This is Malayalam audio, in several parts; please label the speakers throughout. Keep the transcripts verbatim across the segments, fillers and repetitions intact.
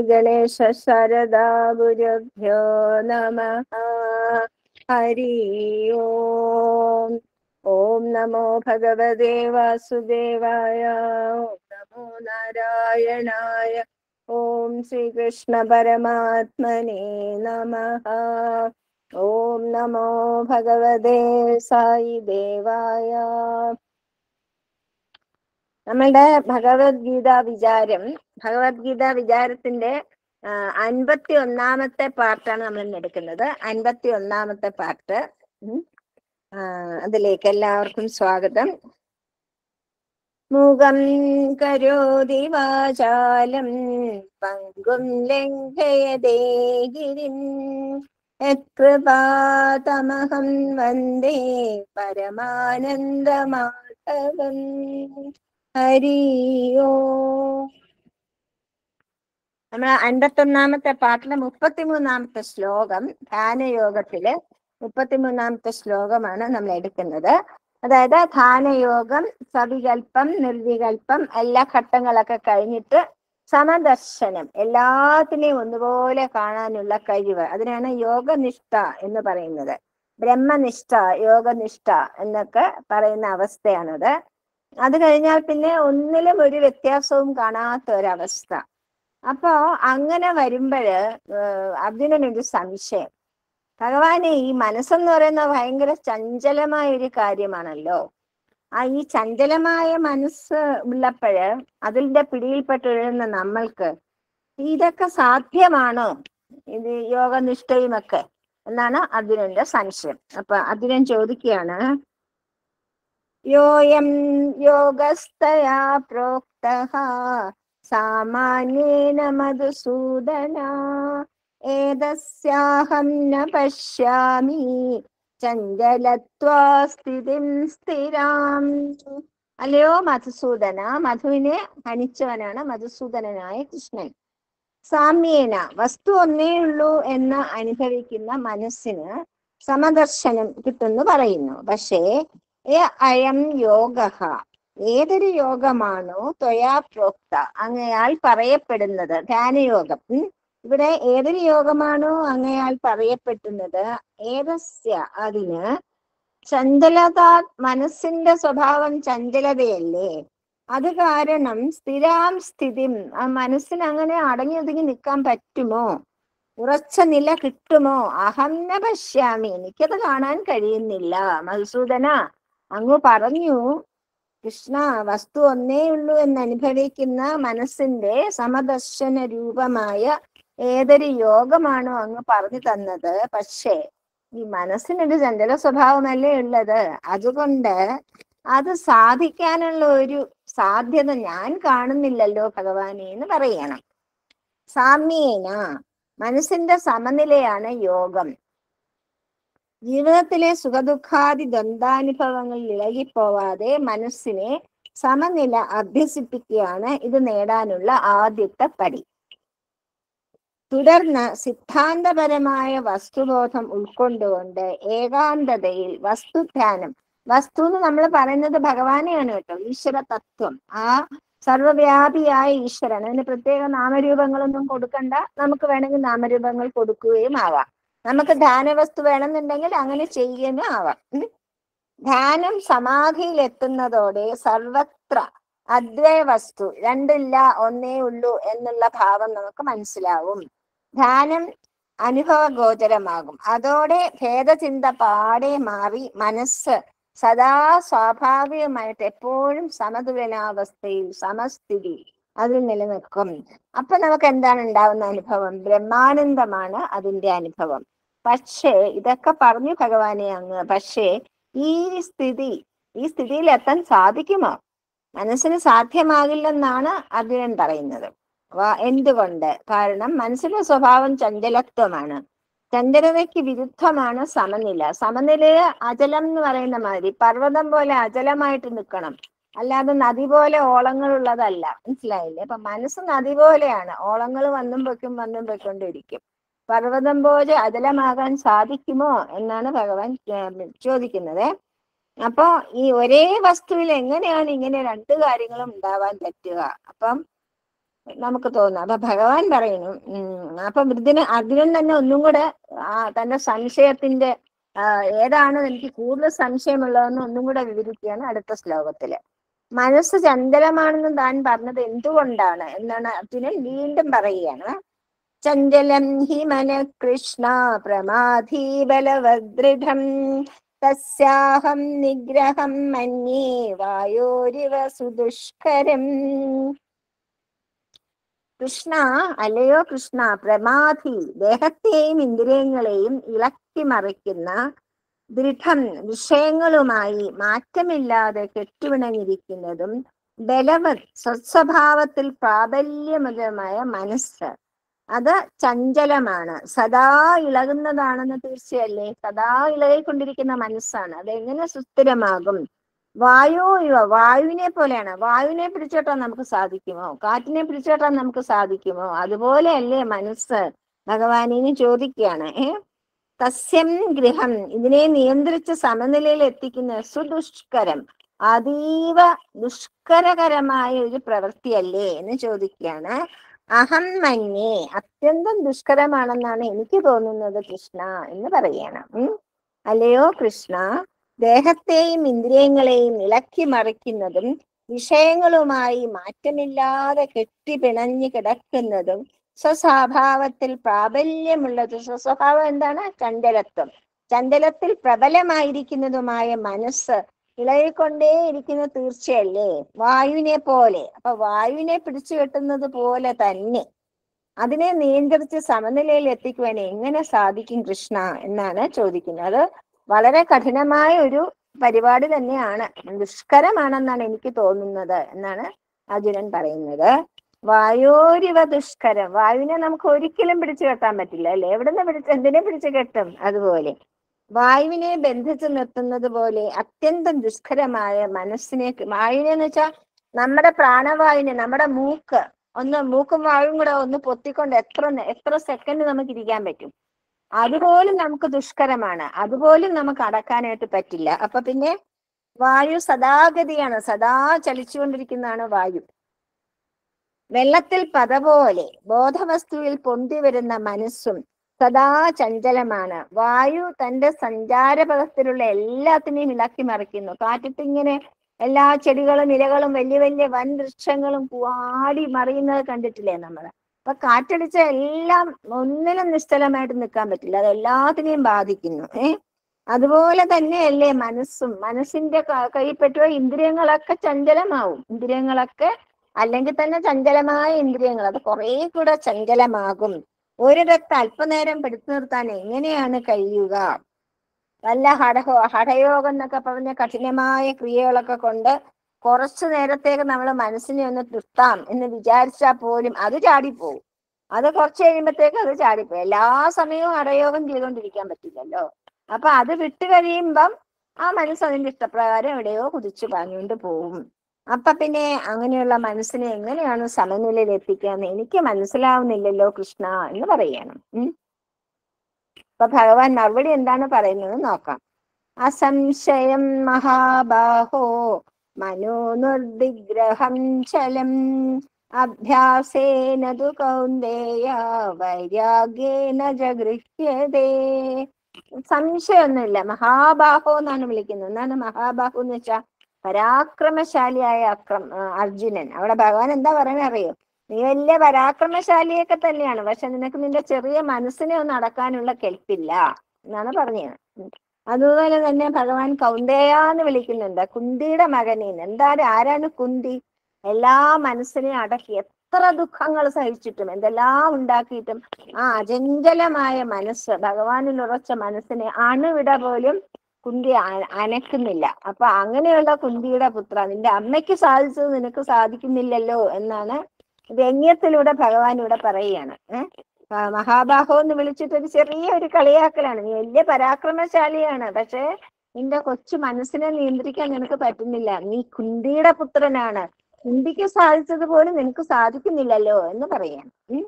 Speaker 1: ഗണേശ ശരദാ ഗുരുഭ്യോ നമഃ. ഹരി ഓം. ഓം നമോ ഭഗവതേ വാസുദേവായ. ഓം നമോ നാരായണായ. ഓം ശ്രീകൃഷ്ണ പരമാത്മനേ നമഃ. ഓം നമോ ഭഗവതേ സായി ദേവായ. നമ്മളുടെ ഭഗവത്ഗീത വിചാരം ഭഗവത്ഗീത വിചാരത്തിന്റെ അൻപത്തി ഒന്നാമത്തെ പാർട്ടാണ് നമ്മൾ ഇന്ന് എടുക്കുന്നത്. അൻപത്തി ഒന്നാമത്തെ പാർട്ട്. അതിലേക്ക് എല്ലാവർക്കും സ്വാഗതം. മൂകം കരോതി വാചാലം പങ്കും ലംഘയതേ ഗിരിം യത്കൃപാതമഹം വന്ദേ പരമാനന്ദമാധവം. ഹരി ഓം. നമ്മൾ അൻപത്തൊന്നാമത്തെ പാട്ടിലെ മുപ്പത്തിമൂന്നാമത്തെ ശ്ലോകം ധ്യാനയോഗത്തില് മുപ്പത്തിമൂന്നാമത്തെ ശ്ലോകമാണ് നമ്മൾ എടുക്കുന്നത്. അതായത് ധ്യാനയോഗം സവികൽപ്പം നിർവികൽപ്പം എല്ലാ ഘട്ടങ്ങളൊക്കെ കഴിഞ്ഞിട്ട് സമദർശനം, എല്ലാത്തിനെയും ഒന്നുപോലെ കാണാനുള്ള കഴിവ്, അതിനാണ് യോഗനിഷ്ഠ എന്ന് പറയുന്നത്. ബ്രഹ്മനിഷ്ഠ, യോഗനിഷ്ഠ എന്നൊക്കെ പറയുന്ന അവസ്ഥയാണത്. അത് കഴിഞ്ഞാൽ പിന്നെ ഒന്നിലും ഒരു വ്യത്യാസവും കാണാത്ത ഒരവസ്ഥ. അപ്പോ അങ്ങനെ വരുമ്പോഴ് അർജുനനൊരു സംശയം, ഭഗവാനെ ഈ മനസ്സെന്ന് പറയുന്നത് ഭയങ്കര ചഞ്ചലമായ ഒരു കാര്യമാണല്ലോ. ആ ഈ ചഞ്ചലമായ മനസ്സ് ഉള്ളപ്പോഴ് അതിന്റെ പിടിയിൽപ്പെട്ടുഴന്ന നമ്മൾക്ക് ഇതൊക്കെ സാധ്യമാണോ, ഇത് യോഗനിഷ്ഠയുമൊക്കെ എന്നാണ് അർജുനന്റെ സംശയം. അപ്പൊ അർജുനൻ ചോദിക്കുകയാണ്, യോയം യോഗസ്തയാ പ്രോക്തഃ സാമാന്യേന മധുസൂദന ഏതസ്യാഹം ന പശ്യാമി ചഞ്ചലത്വാ സ്ഥിതിം സ്ഥിരാം. അല്ലയോ മധുസൂദന, മധുവിനെ ഹനിച്ചവനാണ് മധുസൂദനനായ കൃഷ്ണൻ. സാമ്യേന, വസ്തു ഒന്നേ ഉള്ളൂ എന്ന് അനുഭവിക്കുന്ന മനസ്സിന് സമദർശനം കിട്ടുന്നു പറയുന്നു. പക്ഷേ അയം യോഗ, ഏതൊരു യോഗമാണോ ത്വയാ പ്രോക്ത, അങ്ങയാൽ പറയപ്പെടുന്നത്, ധ്യാനയോഗം. ഇവിടെ ഏതൊരു യോഗമാണോ അങ്ങയാൽ പറയപ്പെടുന്നത്, ഏതസ്യ അതിന്, ചഞ്ചലത, മനസ്സിന്റെ സ്വഭാവം ചഞ്ചലതയല്ലേ, അത് കാരണം സ്ഥിരാം സ്ഥിതിം, ആ മനസ്സിന് അങ്ങനെ അടങ്ങി ഒതുങ്ങി നിൽക്കാൻ പറ്റുമോ, ഉറച്ച നില കിട്ടുമോ, അഹം ന പശ്യാമി, എനിക്കത് കാണാൻ കഴിയുന്നില്ല. മധുസൂദന, അങ്ങ് പറഞ്ഞു കൃഷ്ണ, വസ്തു ഒന്നേ ഉള്ളൂ എന്ന് അനുഭവിക്കുന്ന മനസ്സിന്റെ സമദർശന രൂപമായ ഏതൊരു യോഗമാണോ അങ്ങ് പറഞ്ഞു തന്നത്, പക്ഷേ ഈ മനസ്സിനൊരു ചഞ്ചല സ്വഭാവമല്ലേ ഉള്ളത്, അതുകൊണ്ട് അത് സാധിക്കാനുള്ള ഒരു സാധ്യത ഞാൻ കാണുന്നില്ലല്ലോ ഭഗവാനെ എന്ന് പറയണം. സാമ്യേന, മനസ്സിന്റെ സമനിലയാണ് യോഗം. ജീവിതത്തിലെ സുഖദുഃഖാദി ദ്വന്ദ്വാനുഭവങ്ങളിൽ ഇളകിപ്പോവാതെ മനസ്സിനെ സമനില അഭ്യസിപ്പിക്കുകയാണ് ഇത് നേടാനുള്ള ആദ്യത്തെ പടി. തുടർന്ന് സിദ്ധാന്തപരമായ വസ്തുബോധം ഉൾക്കൊണ്ടുകൊണ്ട് ഏകാന്തതയിൽ വസ്തുധ്യാനം, വസ്തു എന്ന് നമ്മൾ പറയുന്നത് ഭഗവാനെയാണ് കേട്ടോ, ഈശ്വര തത്വം, ആ സർവവ്യാപിയായ ഈശ്വരൻ. അതിന് പ്രത്യേക നാമരൂപങ്ങളൊന്നും കൊടുക്കണ്ട, നമുക്ക് വേണമെങ്കിൽ നാമരൂപങ്ങൾ കൊടുക്കുകയും ആവാം. നമുക്ക് ധ്യാനവസ്തു വേണമെന്നുണ്ടെങ്കിൽ അങ്ങനെ ചെയ്യുകയും ആവാം. ധ്യാനം സമാധിയിൽ എത്തുന്നതോടെ സർവത്ര അദ്വയ വസ്തു, രണ്ടില്ല ഒന്നേ ഉള്ളൂ എന്നുള്ള ഭാവം നമുക്ക് മനസ്സിലാവും. ധ്യാനം അനുഭവ ഗോചരമാകും. അതോടെ ഭേദചിന്ത പാടെ മാറി മനസ്സ് സദാ സ്വാഭാവികമായിട്ട് എപ്പോഴും സമതുലനാവസ്ഥയിൽ, സമസ്ഥിതി അതിൽ നിലനിൽക്കും. അപ്പൊ നമുക്ക് എന്താണ് ഉണ്ടാവുന്ന അനുഭവം? ബ്രഹ്മാനന്ദമാണ് അതിന്റെ അനുഭവം. പക്ഷേ ഇതൊക്കെ പറഞ്ഞു ഭഗവാനെ അങ്ങ്, പക്ഷേ ഈ സ്ഥിതി ഈ സ്ഥിതിയിൽ എത്താൻ സാധിക്കുമോ? മനസ്സിന് സാധ്യമാകില്ലെന്നാണ് അർജുനൻ പറയുന്നത്. എന്തുകൊണ്ട്? കാരണം മനസ്സിന്റെ സ്വഭാവം ചഞ്ചലത്വമാണ്. ചഞ്ചലതയ്ക്ക് വിരുദ്ധമാണ് സമനില. സമനിലയെ അചലം എന്ന് പറയുന്ന മാതിരി പർവ്വതം പോലെ അചലമായിട്ട് നിൽക്കണം, അല്ലാതെ നദി പോലെ ഓളങ്ങളുള്ളതല്ല. മനസ്സിലായില്ലേ? അപ്പൊ മനസ്സ് നദി പോലെയാണ്, ഓളങ്ങൾ വന്നും പൊയ്ക്കും വന്നും പൊയ്ക്കൊണ്ടിരിക്കും. പർവ്വതം പോലെ അചലമാകാൻ സാധിക്കുമോ എന്നാണ് ഭഗവാൻ ചോദിക്കുന്നത്. അപ്പൊ ഈ ഒരേ വസ്തുവിൽ എങ്ങനെയാണ് ഇങ്ങനെ രണ്ട് കാര്യങ്ങളും ഉണ്ടാവാൻ പറ്റുക? അപ്പം നമുക്ക് തോന്നുന്നു. അപ്പൊ ഭഗവാൻ പറയുന്നു, ഉം അപ്പൊ വൃദ്ധന് അർജുനൻ തന്നെ ഒന്നും കൂടെ ആ തന്റെ സംശയത്തിന്റെ ആ ഏതാണ് എനിക്ക് കൂടുതൽ സംശയമുള്ളതെന്ന് ഒന്നും കൂടെ വിവരിക്കുകയാണ് അടുത്ത ശ്ലോകത്തില്. മനസ്സ് ചഞ്ചലമാണെന്ന് താൻ പറഞ്ഞത് എന്തുകൊണ്ടാണ് എന്നാണ് അർജുനൻ വീണ്ടും പറയുകയാണ്. ചഞ്ചലം ഹി മന കൃഷ്ണ പ്രമാധീ ബലവദൃഢം തസ്യാഹം നിഗ്രഹം മന്യേ വായോരിവ സുദുഷ്കരം. കൃഷ്ണ, അല്ലയോ കൃഷ്ണ, പ്രമാധി, ദേഹത്തെയും ഇന്ദ്രിയങ്ങളെയും ഇളക്കി മറിക്കുന്ന ദൃഢം, വിഷയങ്ങളുമായി മാറ്റമില്ലാതെ കെട്ടുപിണഞ്ഞിരിക്കുന്നതും ബലവത്, സ്വസ്വഭാവത്തിൽ പ്രാബല്യമുതമായ മനസ്സ്, അത് ചഞ്ചലമാണ്, സദാ ഇളകുന്നതാണെന്ന് തീർച്ചയല്ലേ? സദാ ഇളകിക്കൊണ്ടിരിക്കുന്ന മനസ്സാണ്, അതെങ്ങനെ സുസ്ഥിരമാകും? വായു ഇവ, വായുവിനെ പോലെയാണ്. വായുവിനെ പിടിച്ചോട്ടാൻ നമുക്ക് സാധിക്കുമോ? കാറ്റിനെ പിടിച്ചോട്ടാൻ നമുക്ക് സാധിക്കുമോ? അതുപോലെയല്ലേ മനസ്സ്? ഭഗവാനിന് ചോദിക്കുകയാണ്. ഏ തസ്യം ഗൃഹം, ഇതിനെ നിയന്ത്രിച്ച് സമനിലയിൽ എത്തിക്കുന്ന സുദുഷ്കരം, അതീവ ദുഷ്കരകരമായ ഒരു പ്രവൃത്തിയല്ലേ എന്ന് ചോദിക്കുകയാണ്. അഹം മന്യേ, അത്യന്തം ദുഷ്കരമാണെന്നാണ് എനിക്ക് തോന്നുന്നത് കൃഷ്ണ എന്ന് പറയണം. ഉം അല്ലയോ കൃഷ്ണ, ദേഹത്തെയും ഇന്ദ്രിയങ്ങളെയും ഇളക്കി മറിക്കുന്നതും വിഷയങ്ങളുമായി മാറ്റമില്ലാതെ കെട്ടി പിണഞ്ഞു കിടക്കുന്നതും സ്വസ്വഭാവത്തിൽ പ്രാബല്യമുള്ളത്. സ്വസ്വഭാവം എന്താണ്? ചഞ്ചലത്വം. ചഞ്ചലത്തിൽ പ്രബലമായിരിക്കുന്നതുമായ മനസ്സ് ഇളകിക്കൊണ്ടേ ഇരിക്കുന്ന തീർച്ചയല്ലേ? വായുവിനെ പോലെ. അപ്പൊ വായുവിനെ പിടിച്ചു കെട്ടുന്നത് പോലെ തന്നെ അതിനെ നിയന്ത്രിച്ച് സമനിലയിൽ എത്തിക്കുവാൻ എങ്ങനെ സാധിക്കും കൃഷ്ണ എന്നാണ് ചോദിക്കുന്നത്. വളരെ കഠിനമായ ഒരു പരിപാടി തന്നെയാണ്, ദുഷ്കരമാണെന്നാണ് എനിക്ക് തോന്നുന്നത് എന്നാണ് അർജുനൻ പറയുന്നത്. വായോരിവ ദുഷ്കരം, വായുവിനെ നമുക്ക് ഒരിക്കലും പിടിച്ചു കെട്ടാൻ പറ്റില്ല അല്ലെ? എവിടുന്ന് പിടിച്ച് എന്തിനെ പിടിച്ചു കെട്ടും? അതുപോലെ വായുവിനെ ബന്ധിച്ചു നിർത്തുന്നത് പോലെ അത്യന്തം ദുഷ്കരമായ മനസ്സിനെ, വായുവിനെ എന്ന് വെച്ചാൽ നമ്മുടെ പ്രാണവായുവിനെ, നമ്മുടെ മൂക്ക് ഒന്ന്, മൂക്കും വായും കൂടെ ഒന്ന് പൊത്തിക്കൊണ്ട് എത്ര എത്ര സെക്കൻഡ് നമുക്ക് ഇരിക്കാൻ പറ്റും? അതുപോലും നമുക്ക് ദുഷ്കരമാണ്, അതുപോലും നമുക്ക് അടക്കാനായിട്ട് പറ്റില്ല. അപ്പൊ പിന്നെ വായു സദാഗതിയാണ്, സദാ ചലിച്ചുകൊണ്ടിരിക്കുന്നതാണ് വായു. വെള്ളത്തിൽ പത പോലെ ബോധവസ്തുവിൽ പൊന്തി വരുന്ന മനസ്സും സദാ ചഞ്ചലമാണ്. വായു തന്റെ സഞ്ചാരപഥത്തിലുള്ള എല്ലാത്തിനെയും ഇളക്കി മറിക്കുന്നു. കാറ്റിട്ടിങ്ങനെ എല്ലാ ചെടികളും ഇലകളും വലിയ വലിയ വൻ വൃക്ഷങ്ങളും ആടി മറിയുന്നത് കണ്ടിട്ടില്ലേ നമ്മൾ? അപ്പൊ കാറ്റടിച്ച എല്ലാം ഒന്നിനും നിശ്ചലമായിട്ട് നിൽക്കാൻ പറ്റില്ല, അത് എല്ലാത്തിനെയും ബാധിക്കുന്നു. ഏഹ് അതുപോലെ തന്നെയല്ലേ മനസ്സും? മനസ്സിന്റെ കൈപ്പറ്റുക ഇന്ദ്രിയങ്ങളൊക്കെ ചഞ്ചലമാവും. ഇന്ദ്രിയങ്ങളൊക്കെ അല്ലെങ്കിൽ തന്നെ ചഞ്ചലമായ ഇന്ദ്രിയങ്ങൾ അത് കുറെ കൂടെ ചഞ്ചലമാകും. ഒരിടത്ത് അല്പനേരം പിടിച്ചു നിർത്താൻ എങ്ങനെയാണ് കഴിയുക? വല്ല ഹഠഹോ ഹഠയോഗം എന്നൊക്കെ പറഞ്ഞ കഠിനമായ ക്രിയകളൊക്കെ കൊണ്ട് കുറച്ചു നേരത്തേക്ക് നമ്മൾ മനസ്സിനെ ഒന്ന് നിർത്താം എന്ന് വിചാരിച്ചാൽ പോലും അത് ചാടിപ്പോവും. അത് കുറച്ച് കഴിയുമ്പോഴത്തേക്ക് അത് ചാടിപ്പോവും. എല്ലാ സമയവും ഹഠയോഗം ചെയ്തുകൊണ്ടിരിക്കാൻ പറ്റില്ലല്ലോ. അപ്പൊ അത് വിട്ടു കഴിയുമ്പം ആ മനസ്സ് അതിന്റെ ഇഷ്ടപ്രകാരം എവിടെയോ കുതിച്ചു പറഞ്ഞുകൊണ്ട് പോവും. അപ്പൊ പിന്നെ അങ്ങനെയുള്ള മനസ്സിനെ എങ്ങനെയാണ് സമനിലയിൽ എത്തിക്കാന്ന് എനിക്ക് മനസ്സിലാവുന്നില്ലല്ലോ കൃഷ്ണ എന്ന് പറയണം. ഉം അപ്പൊ ഭഗവാൻ മറുപടി എന്താണ് പറയുന്നത് നോക്കാം. അസംശയം മഹാബാഹോ മനോ നിർദിഗ്രഹം ചലം അഭ്യാസേന തു കൗന്ദേയ വൈരാഗ്യേന ജഗൃഹ്യതേ. സംശയമൊന്നുമില്ല, മഹാബാഹോ എന്നാണ് വിളിക്കുന്നത്. എന്താണ് മഹാബാഹു എന്ന് വെച്ചാൽ പരാക്രമശാലിയായ അക്രം അർജുനൻ. അവിടെ ഭഗവാൻ എന്താ പറയുന്നത് അറിയോ? നീ വലിയ പരാക്രമശാലിയൊക്കെ തന്നെയാണ്, പക്ഷെ നിനക്ക് നിന്റെ ചെറിയ മനസ്സിനെ ഒന്നും അടക്കാനുള്ള കെൽപ്പില്ല എന്നാണ് പറഞ്ഞത്. അതുപോലെ തന്നെ ഭഗവാൻ കൗന്ദേയാന്ന് വിളിക്കുന്നുണ്ട്, കുന്തിയുടെ മകനേന്ന്. എന്താണ്, ആരാണ് കുന്തി? എല്ലാ മനസ്സിനെ അടക്കി എത്ര ദുഃഖങ്ങൾ സഹിച്ചിട്ടും എന്തെല്ലാം ഉണ്ടാക്കിയിട്ടും ആ അചഞ്ചലമായ മനസ്സ്, ഭഗവാനിൽ ഉറച്ച മനസ്സിനെ അണുവിട പോലും കുന്തി അനക്കുന്നില്ല. അപ്പൊ അങ്ങനെയുള്ള കുന്തിയുടെ പുത്ര, നിന്റെ അമ്മയ്ക്ക് സാധിച്ചത് നിനക്ക് സാധിക്കുന്നില്ലല്ലോ എന്നാണ് വ്യംഗ്യത്തിലൂടെ ഭഗവാൻ ഇവിടെ പറയുകയാണ്. ഏഹ് മഹാബാഹോ എന്ന് വിളിച്ചിട്ട് ഒരു ചെറിയ ഒരു കളിയാക്കലാണ്. നീ വലിയ പരാക്രമശാലിയാണ്, പക്ഷെ നിന്റെ കൊച്ചു മനസ്സിനെ നിയന്ത്രിക്കാൻ നിനക്ക് പറ്റുന്നില്ല. നീ കുന്തിയുടെ പുത്രനാണ്, കുന്തിക്ക് സാധിച്ചത് പോലും നിനക്ക് സാധിക്കുന്നില്ലല്ലോ എന്ന് പറയാണ്. ഉം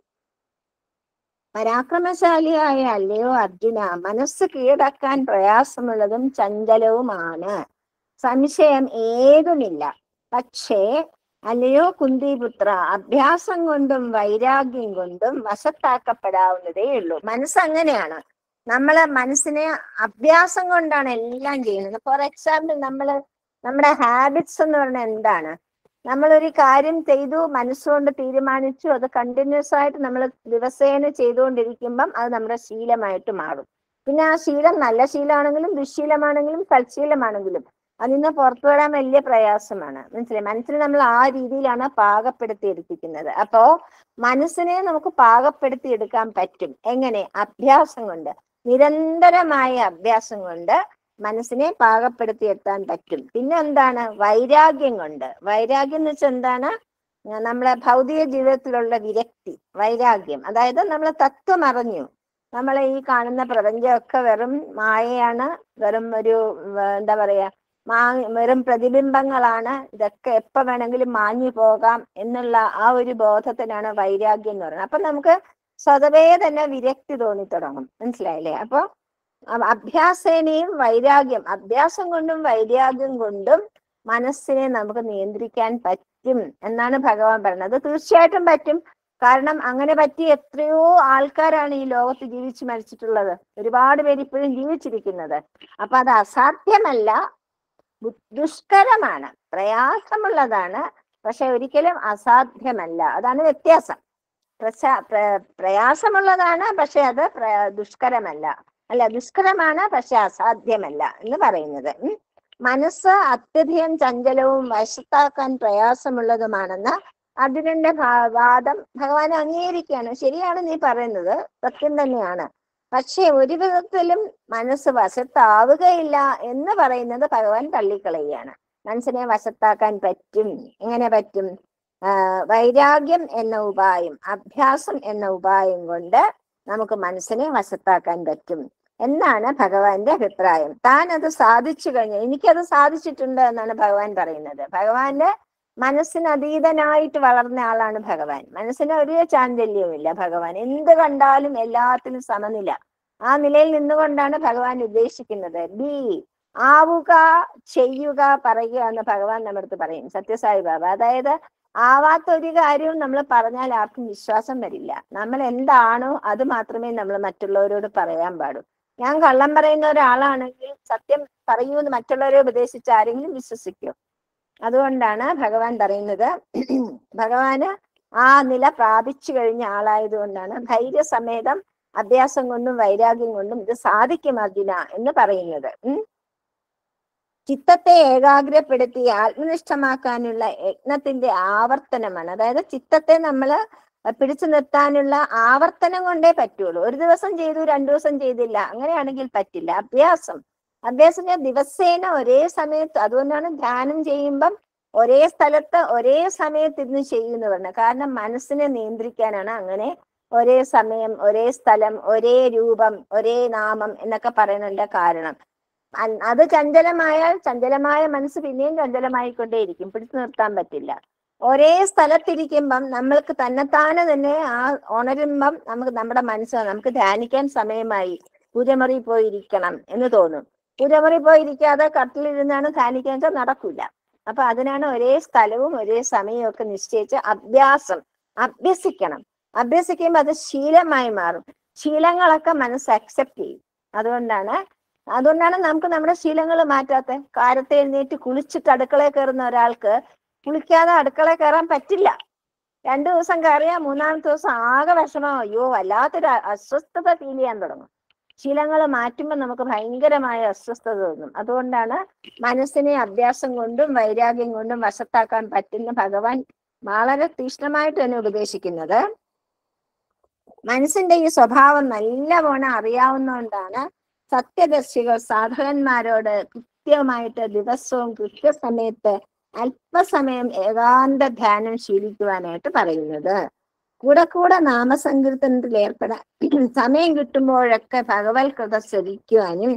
Speaker 1: പരാക്രമശാലിയായ അല്ലയോ അർജുന, മനസ്സ് കീഴടക്കാൻ പ്രയാസമുള്ളതും ചഞ്ചലവുമാണ്. സംശയം ഏതുമില്ല. പക്ഷേ അല്ലയോ കുന്തിപുത്ര, അഭ്യാസം കൊണ്ടും വൈരാഗ്യം കൊണ്ടും വശത്താക്കപ്പെടാവുന്നതേ ഉള്ളൂ. മനസ്സ് അങ്ങനെയാണ്. നമ്മള് മനസ്സിനെ അഭ്യാസം കൊണ്ടാണ് എല്ലാം ചെയ്യുന്നത്. ഫോർ എക്സാമ്പിൾ, നമ്മള് നമ്മുടെ ഹാബിറ്റ്സ് എന്ന് പറഞ്ഞാൽ എന്താണ്? നമ്മളൊരു കാര്യം ചെയ്തു, മനസ്സുകൊണ്ട് തീരുമാനിച്ചു, അത് കണ്ടിന്യൂസ് ആയിട്ട് നമ്മൾ ദിവസേന ചെയ്തുകൊണ്ടിരിക്കുമ്പം അത് നമ്മുടെ ശീലമായിട്ട് മാറും. പിന്നെ ആ ശീലം നല്ല ശീലമാണെങ്കിലും ദുശ്ശീലമാണെങ്കിലും സൽശീലമാണെങ്കിലും അതിൽ നിന്ന് പുറത്തു വരാൻ വലിയ പ്രയാസമാണ്. മനസ്സിലായി? മനസ്സിനെ നമ്മൾ ആ രീതിയിലാണ് പാകപ്പെടുത്തി എടുപ്പിക്കുന്നത്. അപ്പോ മനസ്സിനെ നമുക്ക് പാകപ്പെടുത്തി എടുക്കാൻ പറ്റും. എങ്ങനെ? അഭ്യാസം കൊണ്ട്, നിരന്തരമായ അഭ്യാസം കൊണ്ട് മനസ്സിനെ പാകപ്പെടുത്തി എത്താൻ പറ്റും. പിന്നെ എന്താണ്? വൈരാഗ്യം കൊണ്ട്. വൈരാഗ്യം എന്ന് വെച്ചാൽ എന്താണ്? നമ്മളെ ഭൗതിക ജീവിതത്തിലുള്ള വിരക്തി, വൈരാഗ്യം. അതായത് നമ്മൾ തത്വം അറിഞ്ഞു, നമ്മളെ ഈ കാണുന്ന പ്രപഞ്ചമൊക്കെ വെറും മായയാണ്, വെറും ഒരു എന്താ പറയാ മാ വെറും പ്രതിബിംബങ്ങളാണ്, ഇതൊക്കെ എപ്പോ വേണമെങ്കിലും മാഞ്ഞു പോകാം എന്നുള്ള ആ ഒരു ബോധത്തിനാണ് വൈരാഗ്യം എന്ന് പറയുന്നത്. അപ്പൊ നമുക്ക് സ്വതവേ തന്നെ വിരക്തി തോന്നി തുടങ്ങും. മനസ്സിലായില്ലേ? അപ്പൊ അഭ്യാസേനയും വൈരാഗ്യം, അഭ്യാസം കൊണ്ടും വൈരാഗ്യം കൊണ്ടും മനസ്സിനെ നമുക്ക് നിയന്ത്രിക്കാൻ പറ്റും എന്നാണ് ഭഗവാൻ പറയുന്നത്. തീർച്ചയായിട്ടും പറ്റും. കാരണം അങ്ങനെ പറ്റിയ എത്രയോ ആൾക്കാരാണ് ഈ ലോകത്ത് ജീവിച്ചു മരിച്ചിട്ടുള്ളത്. ഒരുപാട് പേര് ഇപ്പോഴും ജീവിച്ചിരിക്കുന്നത്. അപ്പൊ അത് അസാധ്യമല്ല, ദുഷ്കരമാണ്, പ്രയാസമുള്ളതാണ്, പക്ഷെ ഒരിക്കലും അസാധ്യമല്ല. അതാണ് വ്യത്യാസം. പ്രശാ പ്രയാസമുള്ളതാണ്, പക്ഷെ അത് ദുഷ്കരമല്ല. അല്ല, ദുഷ്കരമാണ് പക്ഷെ അസാധ്യമല്ല എന്ന് പറയുന്നത്. മനസ്സ് അത്യധികം ചഞ്ചലവും വശത്താക്കാൻ പ്രയാസമുള്ളതുമാണെന്ന് അർജുനന്റെ വാദം ഭഗവാൻ അംഗീകരിക്കുകയാണ്. ശരിയാണ് നീ പറയുന്നത്, സത്യം തന്നെയാണ്. പക്ഷെ ഒരു വിധത്തിലും മനസ്സ് വശത്താവുകയില്ല എന്ന് പറയുന്നത് ഭഗവാൻ തള്ളിക്കളയുകയാണ്. മനസ്സിനെ വശത്താക്കാൻ പറ്റും. എങ്ങനെ പറ്റും? ആഹ് വൈരാഗ്യം എന്ന ഉപായം, അഭ്യാസം എന്ന ഉപായം കൊണ്ട് നമുക്ക് മനസ്സിനെ വശത്താക്കാൻ പറ്റും എന്നാണ് ഭഗവാന്റെ അഭിപ്രായം. താൻ അത് സാധിച്ചു കഴിഞ്ഞു, എനിക്കത് സാധിച്ചിട്ടുണ്ട് എന്നാണ് ഭഗവാൻ പറയുന്നത്. ഭഗവാന്റെ മനസ്സിന് അതീതനായിട്ട് വളർന്ന ആളാണ് ഭഗവാൻ. മനസ്സിന് ഒരു ചാഞ്ചല്യവും ഇല്ല. ഭഗവാൻ എന്ത് കണ്ടാലും എല്ലാത്തിനും സമനില. ആ നിലയിൽ നിന്നുകൊണ്ടാണ് ഭഗവാൻ ഉദ്ദേശിക്കുന്നത്. ബി ആവുക, ചെയ്യുക, പറയുക എന്ന് ഭഗവാൻ നമ്മുടെ അടുത്ത് പറയും, സത്യസായി ബാബ. അതായത് ആവാത്ത ഒരു കാര്യവും നമ്മൾ പറഞ്ഞാൽ ആർക്കും വിശ്വാസം വരില്ല. നമ്മൾ എന്താണോ അത് മാത്രമേ നമ്മൾ മറ്റുള്ളവരോട് പറയാൻ പാടൂ. ഞാൻ കള്ളം പറയുന്ന ഒരാളാണെങ്കിൽ സത്യം പറയൂ എന്ന് മറ്റുള്ളവരെ ഉപദേശിച്ച് ആരെങ്കിലും വിശ്വസിക്കൂ? അതുകൊണ്ടാണ് ഭഗവാൻ പറയുന്നത്, ഭഗവാന് ആ നില പ്രാപിച്ചു കഴിഞ്ഞ ആളായതുകൊണ്ടാണ് ധൈര്യസമേതം അഭ്യാസം കൊണ്ടും വൈരാഗ്യം കൊണ്ടും ഇത് സാധിക്കും അർജുന എന്ന് പറയുന്നത്. ഉം ചിത്തത്തെ ഏകാഗ്രപ്പെടുത്തി ആത്മനിഷ്ഠമാക്കാനുള്ള യജ്ഞത്തിന്റെ ആവർത്തനമാണ്. അതായത് ചിത്തത്തെ നമ്മൾ പിടിച്ചു നിർത്താനുള്ള ആവർത്തനം കൊണ്ടേ പറ്റുള്ളൂ. ഒരു ദിവസം ചെയ്തു, രണ്ടു ദിവസം ചെയ്തില്ല, അങ്ങനെയാണെങ്കിൽ പറ്റില്ല. അഭ്യാസം അഭ്യാസം ദിവസേന ഒരേ സമയത്ത്, അതുകൊണ്ടാണ് ധ്യാനം ചെയ്യുമ്പം ഒരേ സ്ഥലത്ത് ഒരേ സമയത്ത് ഇരുന്ന് ചെയ്യുന്നു പറഞ്ഞത്. കാരണം മനസ്സിനെ നിയന്ത്രിക്കാനാണ് അങ്ങനെ ഒരേ സമയം, ഒരേ സ്ഥലം, ഒരേ രൂപം, ഒരേ നാമം എന്നൊക്കെ പറയുന്നതിന്റെ കാരണം. അത് ചഞ്ചലമായാൽ ചഞ്ചലമായ മനസ്സ് പിന്നെയും ചഞ്ചലമായിക്കൊണ്ടേയിരിക്കും, പിടിച്ചു നിർത്താൻ പറ്റില്ല. ഒരേ സ്ഥലത്തിരിക്കുമ്പം നമ്മൾക്ക് തന്നെത്താനെ തന്നെ ആ ഉണരുമ്പം നമുക്ക് നമ്മുടെ മനസ്സ് നമുക്ക് ധ്യാനിക്കാൻ സമയമായി, പൂജമുറി പോയിരിക്കണം എന്ന് തോന്നും. പൂജമുറി പോയിരിക്കാതെ കട്ടിലിരുന്നാണ് ധ്യാനിക്കാൻ വെച്ചാൽ നടക്കില്ല. അപ്പൊ അതിനാണ് ഒരേ സ്ഥലവും ഒരേ സമയവും ഒക്കെ നിശ്ചയിച്ച് അഭ്യാസം അഭ്യസിക്കണം. അഭ്യസിക്കുമ്പോൾ അത് ശീലമായി മാറും. ശീലങ്ങളൊക്കെ മനസ്സ് അക്സെപ്റ്റ് ചെയ്യും. അതുകൊണ്ടാണ് അതുകൊണ്ടാണ് നമുക്ക് നമ്മുടെ ശീലങ്ങൾ മാറ്റാത്ത. കാലത്ത് എഴുന്നേറ്റ് കുളിച്ചിട്ട് അടുക്കളയിൽ കയറുന്ന ഒരാൾക്ക് കുളിക്കാതെ അടുക്കളയിൽ കയറാൻ പറ്റില്ല. രണ്ടു ദിവസം കയറിയാൽ മൂന്നാമത്തെ ദിവസം ആകെ വിഷമം, അയ്യോ വല്ലാത്തൊരു അസ്വസ്ഥത ഫീൽ ചെയ്യാൻ തുടങ്ങും. ശീലങ്ങൾ മാറ്റുമ്പോൾ നമുക്ക് ഭയങ്കരമായ അസ്വസ്ഥത തോന്നും. അതുകൊണ്ടാണ് മനസ്സിനെ അഭ്യാസം കൊണ്ടും വൈരാഗ്യം കൊണ്ടും വശത്താക്കാൻ പറ്റുന്ന ഭഗവാൻ വളരെ തീക്ഷ്ണമായിട്ട് തന്നെ ഉപദേശിക്കുന്നത്. മനസ്സിന്റെ ഈ സ്വഭാവം നല്ലവണ്ണം അറിയാവുന്നതുകൊണ്ടാണ് സത്യദർശികൾ സാധകന്മാരോട് കൃത്യമായിട്ട് ദിവസവും കൃത്യസമയത്ത് അല്പസമയം ഏകാന്ത ധ്യാനം ശീലിക്കുവാനായിട്ട് പറയുന്നത്. കൂടെ കൂടെ നാമസങ്കീർത്തനത്തിൽ ഏർപ്പെടാൻ സമയം കിട്ടുമ്പോഴൊക്കെ ഭഗവത് കൃത ശ്രവിക്കുവാനും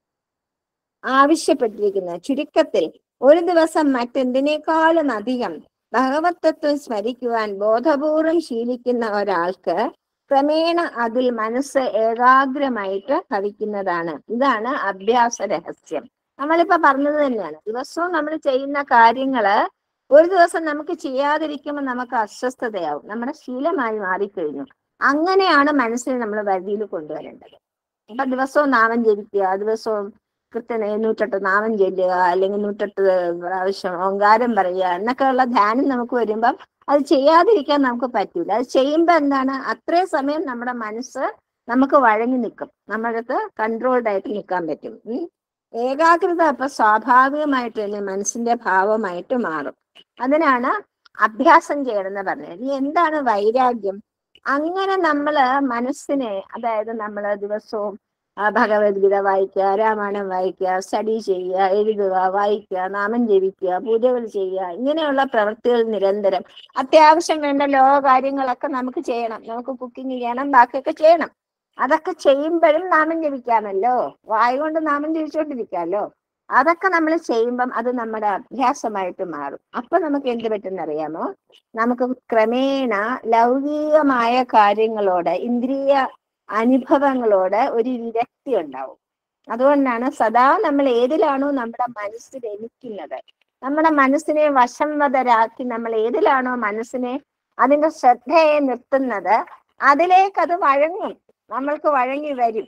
Speaker 1: ആവശ്യപ്പെട്ടിരിക്കുന്നത്. ചുരുക്കത്തിൽ ഒരു ദിവസം മറ്റെന്തിനേക്കാളും അധികം ഭഗവത് തത്വം സ്മരിക്കുവാൻ ബോധപൂർവം ശീലിക്കുന്ന ഒരാൾക്ക് ക്രമേണ അതിൽ മനസ്സ് ഏകാഗ്രമായിട്ട് ഭവിക്കുന്നതാണ്. ഇതാണ് അഭ്യാസ രഹസ്യം. നമ്മളിപ്പോ പറഞ്ഞത് തന്നെയാണ്. ദിവസവും നമ്മൾ ചെയ്യുന്ന കാര്യങ്ങള് ഒരു ദിവസം നമുക്ക് ചെയ്യാതിരിക്കുമ്പോൾ നമുക്ക് അസ്വസ്ഥതയാവും, നമ്മുടെ ശീലമായി മാറിക്കഴിഞ്ഞു. അങ്ങനെയാണ് മനസ്സിനെ നമ്മൾ വഴിയിൽ കൊണ്ടുവരേണ്ടത്. അപ്പൊ ദിവസവും നാമം ജപിക്കുക, ദിവസവും കൃത്യം നൂറ്റെട്ട് നാമം ചൊല്ലുക, അല്ലെങ്കിൽ നൂറ്റെട്ട് പ്രാവശ്യം ഓങ്കാരം പറയുക എന്നൊക്കെയുള്ള ധ്യാനം നമുക്ക് വരുമ്പം അത് ചെയ്യാതിരിക്കാൻ നമുക്ക് പറ്റൂല. അത് ചെയ്യുമ്പോൾ എന്താണ്, അത്രയും സമയം നമ്മുടെ മനസ്സ് നമുക്ക് വഴങ്ങി നിൽക്കും, നമ്മൾക്ക് കൺട്രോൾഡ് ആയിട്ട് നിൽക്കാൻ പറ്റും. ഉം ഏകാഗ്രത അപ്പൊ സ്വാഭാവികമായിട്ട് തന്നെ മനസ്സിന്റെ ഭാവമായിട്ട് മാറും. അതിനാണ് അഭ്യാസം ചെയ്യണമെന്ന് പറഞ്ഞത്. ഇനി എന്താണ് വൈരാഗ്യം? അങ്ങനെ നമ്മള് മനസ്സിനെ, അതായത് നമ്മള് ദിവസവും ഭഗവത്ഗീത വായിക്കുക, രാമായണം വായിക്കുക, സ്റ്റഡി ചെയ്യുക, എഴുതുക, വായിക്കുക, നാമം ജപിക്കുക, പൂജകൾ ചെയ്യുക, ഇങ്ങനെയുള്ള പ്രവൃത്തികൾ നിരന്തരം, അത്യാവശ്യം വേണ്ട ലോക കാര്യങ്ങളൊക്കെ നമുക്ക് ചെയ്യണം. നമുക്ക് കുക്കിംഗ് ചെയ്യണം, ബാക്കിയൊക്കെ ചെയ്യണം. അതൊക്കെ ചെയ്യുമ്പോഴും നാമം ജപിക്കാമല്ലോ, വായ കൊണ്ട് നാമം ജപിച്ചോണ്ടിരിക്കാമല്ലോ. അതൊക്കെ നമ്മൾ ചെയ്യുമ്പം അത് നമ്മുടെ അഭ്യാസമായിട്ട് മാറും. അപ്പൊ നമുക്ക് എന്ത് പറ്റുന്നറിയാമോ? നമുക്ക് ക്രമേണ ലൗകികമായ കാര്യങ്ങളോട്, ഇന്ദ്രിയ അനുഭവങ്ങളോട് ഒരു വിരക്തി ഉണ്ടാവും. അതുകൊണ്ടാണ് സദാ നമ്മൾ ഏതിലാണോ നമ്മുടെ മനസ്സ് രമിക്കുന്നത്, നമ്മുടെ മനസ്സിനെ വശംവദരാക്കി നമ്മൾ ഏതിലാണോ മനസ്സിനെ, അതിന്റെ ശ്രദ്ധയെ നിർത്തുന്നത്, അതിലേക്ക് അത് വഴങ്ങും, നമ്മൾക്ക് വഴങ്ങി വരും.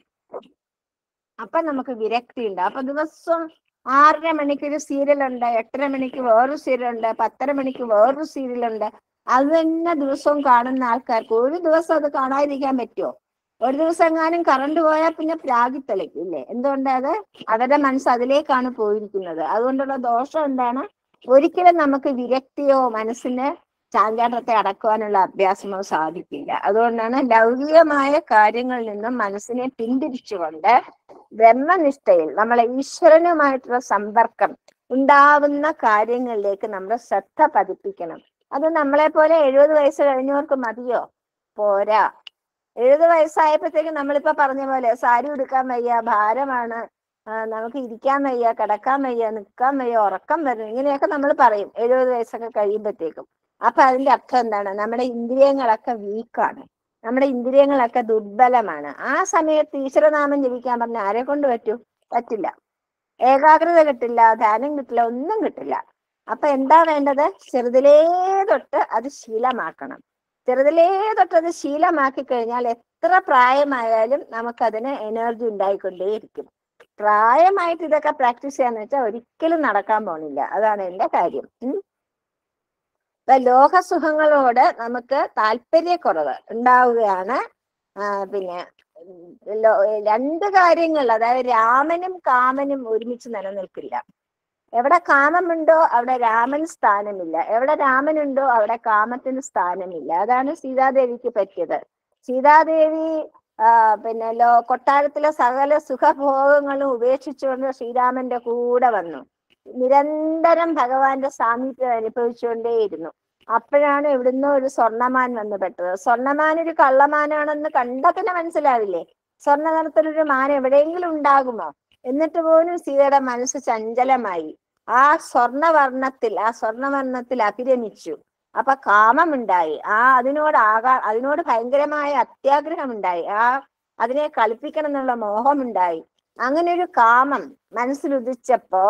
Speaker 1: അപ്പൊ നമുക്ക് വിരക്തി ഉണ്ട്. അപ്പൊ ദിവസം ആറര മണിക്ക് ഒരു സീരിയലുണ്ട്, എട്ടര മണിക്ക് വേറൊരു സീരിയലുണ്ട്, പത്തര മണിക്ക് വേറൊരു സീരിയലുണ്ട്. അത് തന്നെ ദിവസവും കാണുന്ന ആൾക്കാർക്ക് ഒരു ദിവസം അത് കാണാതിരിക്കാൻ പറ്റുമോ? ഒരു ദിവസം എങ്ങാനും കറണ്ട് പോയാൽ പിന്നെ പ്രാഗിത്തളിക്കും ഇല്ലേ? എന്തുകൊണ്ടത്? അവരുടെ മനസ്സ് അതിലേക്കാണ് പോയിരിക്കുന്നത്. അതുകൊണ്ടുള്ള ദോഷം എന്താണ്? ഒരിക്കലും നമുക്ക് വിരക്തിയോ മനസ്സിന് ചാഞ്ചാട്ടത്തെ അടക്കുവാനുള്ള അഭ്യാസമോ സാധിക്കില്ല. അതുകൊണ്ടാണ് ലൗകികമായ കാര്യങ്ങളിൽ നിന്നും മനസ്സിനെ പിന്തിരിച്ചുകൊണ്ട് ബ്രഹ്മനിഷ്ഠയിൽ നമ്മളെ ഈശ്വരനുമായിട്ടുള്ള സമ്പർക്കം ഉണ്ടാവുന്ന കാര്യങ്ങളിലേക്ക് നമ്മൾ ശ്രദ്ധ പതിപ്പിക്കണം. അത് നമ്മളെ പോലെ എഴുപത് വയസ്സ് കഴിഞ്ഞവർക്ക് മതിയോ? പോരാ. എഴുപത് വയസ്സായപ്പോഴത്തേക്ക് നമ്മളിപ്പോ പറഞ്ഞ പോലെ സാരി ഉടുക്കാൻ വയ്യ, ഭാരമാണ്, നമുക്ക് ഇരിക്കാൻ വയ്യ, കിടക്കാൻ വയ്യ, നിൽക്കാൻ വയ്യ, ഉറക്കം വരണം, ഇങ്ങനെയൊക്കെ നമ്മൾ പറയും എഴുപത് വയസ്സൊക്കെ കഴിയുമ്പോഴത്തേക്കും. അപ്പൊ അതിന്റെ അർത്ഥം എന്താണ്? നമ്മുടെ ഇന്ദ്രിയങ്ങളൊക്കെ വീക്കാണ്, നമ്മുടെ ഇന്ദ്രിയങ്ങളൊക്കെ ദുർബലമാണ്. ആ സമയത്ത് ഈശ്വരനാമം ജപിക്കാൻ പറഞ്ഞ ആരെ കൊണ്ട് പറ്റൂ? പറ്റില്ല. ഏകാഗ്രത കിട്ടില്ല, ധ്യാനം കിട്ടില്ല, ഒന്നും കിട്ടില്ല. അപ്പൊ എന്താ വേണ്ടത്? ചെറുതിലേ തൊട്ട് അത് ശീലമാക്കണം. ചെറുതിലേ തൊട്ട് അത് ശീലമാക്കി കഴിഞ്ഞാൽ എത്ര പ്രായമായാലും നമുക്കതിന് എനർജി ഉണ്ടായിക്കൊണ്ടേയിരിക്കും. പ്രായമായിട്ട് ഇതൊക്കെ പ്രാക്ടീസ് ചെയ്യാന്ന് വെച്ചാൽ ഒരിക്കലും നടക്കാൻ പോണില്ല. അതാണ് എന്റെ കാര്യം. ഉം ഇപ്പൊ ലോകസുഖങ്ങളോട് നമുക്ക് താല്പര്യക്കുറവ് ഉണ്ടാവുകയാണ്. ആ പിന്നെ രണ്ട് കാര്യങ്ങൾ, അതായത് രാമനും കാമനും ഒരുമിച്ച് നിലനിൽക്കില്ല. എവിടെ കാമമുണ്ടോ അവിടെ രാമൻ സ്ഥാനമില്ല, എവിടെ രാമനുണ്ടോ അവിടെ കാമത്തിന് സ്ഥാനമില്ല. അതാണ് സീതാദേവിക്ക് പറ്റിയത്. സീതാദേവി ആ പിന്നെ ലോ കൊട്ടാരത്തിലെ സകല സുഖഭോഗങ്ങളും ഉപേക്ഷിച്ചുകൊണ്ട് ശ്രീരാമന്റെ കൂടെ വന്നു. നിരന്തരം ഭഗവാന്റെ സാമീപ്യം അനുഭവിച്ചുകൊണ്ടേയിരുന്നു. അപ്പോഴാണ് ഇവിടുന്ന് ഒരു സ്വർണ്ണമാൻ വന്നു പെട്ടത്. സ്വർണ്ണമാൻ ഒരു കള്ളമാനാണെന്ന് കണ്ട പിന്നെ മനസ്സിലാവില്ലേ? സ്വർണ്ണ നിറത്തിലൊരു മാൻ എവിടെയെങ്കിലും ഉണ്ടാകുമോ? എന്നിട്ട് പോലും സീതയുടെ മനസ്സ് ചഞ്ചലമായി. ആ സ്വർണവർണ്ണത്തിൽ ആ സ്വർണവർണ്ണത്തിൽ അഭിരമിച്ചു. അപ്പൊ കാമമുണ്ടായി. ആ അതിനോട് ആകാ അതിനോട് ഭയങ്കരമായ അത്യാഗ്രഹം ഉണ്ടായി. ആ അതിനെ കളിപ്പിക്കണം എന്നുള്ള മോഹമുണ്ടായി. അങ്ങനെ ഒരു കാമം മനസ്സിലുദിച്ചപ്പോ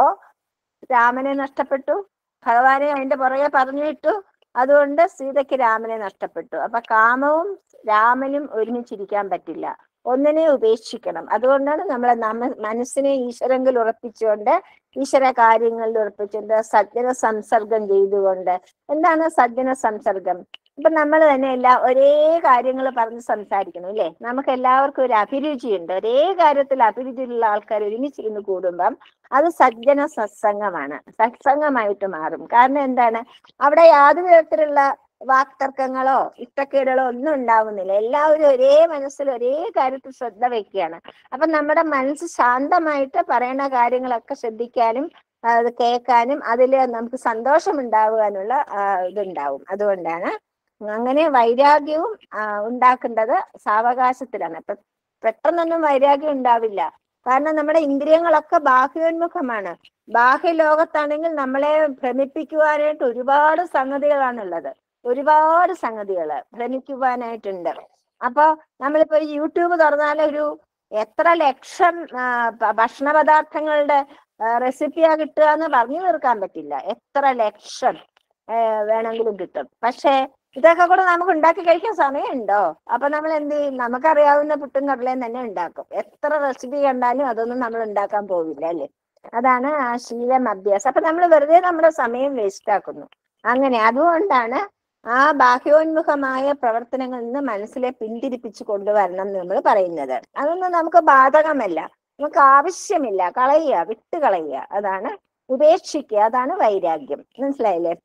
Speaker 1: രാമനെ നഷ്ടപ്പെട്ടു, ഭഗവാനെ അതിന്റെ പുറകെ പറഞ്ഞു വിട്ടു. അതുകൊണ്ട് സീതയ്ക്ക് രാമനെ നഷ്ടപ്പെട്ടു. അപ്പൊ കാമവും രാമനും ഒരുമിച്ചിരിക്കാൻ പറ്റില്ല, ഒന്നിനെ ഉപേക്ഷിക്കണം. അതുകൊണ്ടാണ് നമ്മളെ നമ്മ മനസ്സിനെ ഈശ്വരങ്കിൽ ഉറപ്പിച്ചുകൊണ്ട്, ഈശ്വര കാര്യങ്ങളിൽ ഉറപ്പിച്ചുകൊണ്ട്, സജ്ജന സംസർഗം ചെയ്തുകൊണ്ട്. എന്താണ് സജ്ജന സംസർഗം? ഇപ്പൊ നമ്മൾ തന്നെ എല്ലാം ഒരേ കാര്യങ്ങൾ പറഞ്ഞ് സംസാരിക്കണം അല്ലേ? നമുക്ക് എല്ലാവർക്കും ഒരു അഭിരുചിയുണ്ട്. ഒരേ കാര്യത്തിൽ അഭിരുചിയുള്ള ആൾക്കാർ ഒരുമിച്ചിരുന്ന് കൂടുമ്പം അത് സജ്ജന സത്സംഗമാണ്, സത്സംഗമായിട്ട് മാറും. കാരണം എന്താണ്? അവിടെ യാതൊരു വിധത്തിലുള്ള വാക്തർക്കങ്ങളോ ഇഷ്ടക്കേടുകളോ ഒന്നും ഉണ്ടാവുന്നില്ല. എല്ലാവരും ഒരേ മനസ്സിൽ ഒരേ കാര്യത്തിൽ ശ്രദ്ധ വെക്കുകയാണ്. അപ്പൊ നമ്മുടെ മനസ്സ് ശാന്തമായിട്ട് പറയണ കാര്യങ്ങളൊക്കെ ശ്രദ്ധിക്കാനും അത് കേൾക്കാനും അതിൽ നമുക്ക് സന്തോഷം ഉണ്ടാകാനുള്ള ഇതുണ്ടാവും. അതുകൊണ്ടാണ് അങ്ങനെ വൈരാഗ്യവും ഉണ്ടാക്കേണ്ടത് സാവകാശത്തിലാണ്. ഇപ്പൊ പെട്ടെന്നൊന്നും വൈരാഗ്യം ഉണ്ടാവില്ല. കാരണം നമ്മുടെ ഇന്ദ്രിയങ്ങളൊക്കെ ബാഹ്യോന്മുഖമാണ്. ബാഹ്യ ലോകത്താണെങ്കിൽ നമ്മളെ ഭ്രമിപ്പിക്കുവാനായിട്ട് ഒരുപാട് സംഗതികളാണുള്ളത്. ഒരുപാട് സംഗതികൾ ഭ്രമിക്കുവാനായിട്ടുണ്ട്. അപ്പൊ നമ്മളിപ്പോ യൂട്യൂബ് തുറന്നാൽ ഒരു എത്ര ലക്ഷം ഭക്ഷണ പദാർത്ഥങ്ങളുടെ റെസിപ്പിയാ കിട്ടുക എന്ന് പറഞ്ഞു തീർക്കാൻ പറ്റില്ല. എത്ര ലക്ഷം വേണമെങ്കിലും കിട്ടും. പക്ഷെ ഇതൊക്കെ കൂടെ നമുക്ക് ഉണ്ടാക്കി കഴിക്കാൻ സമയമുണ്ടോ? അപ്പൊ നമ്മൾ എന്ത് ചെയ്യും? നമുക്കറിയാവുന്ന പുട്ടും കടലയും തന്നെ ഉണ്ടാക്കും. എത്ര റെസിപ്പി കണ്ടാലും അതൊന്നും നമ്മൾ ഉണ്ടാക്കാൻ പോവില്ല അല്ലേ? അതാണ് ആ ശീലം, അഭ്യാസം. അപ്പൊ നമ്മൾ വെറുതെ നമ്മുടെ സമയം വേസ്റ്റ് ആക്കുന്നു. അങ്ങനെ അതുകൊണ്ടാണ് ആ ബാഹ്യോന്മുഖമായ പ്രവർത്തനങ്ങളിൽ നിന്ന് മനസ്സിലെ പിന്തിരിപ്പിച്ച് കൊണ്ടുവരണം എന്ന് നമ്മൾ പറയുന്നത്. അതൊന്നും നമുക്ക് ബാധകമല്ല, നമുക്ക് ആവശ്യമില്ല, കളയുക, വിട്ട് കളയുക. അതാണ് ഉപേക്ഷിക്കുക, അതാണ് വൈരാഗ്യം. മനസ്സിലായില്ലേ?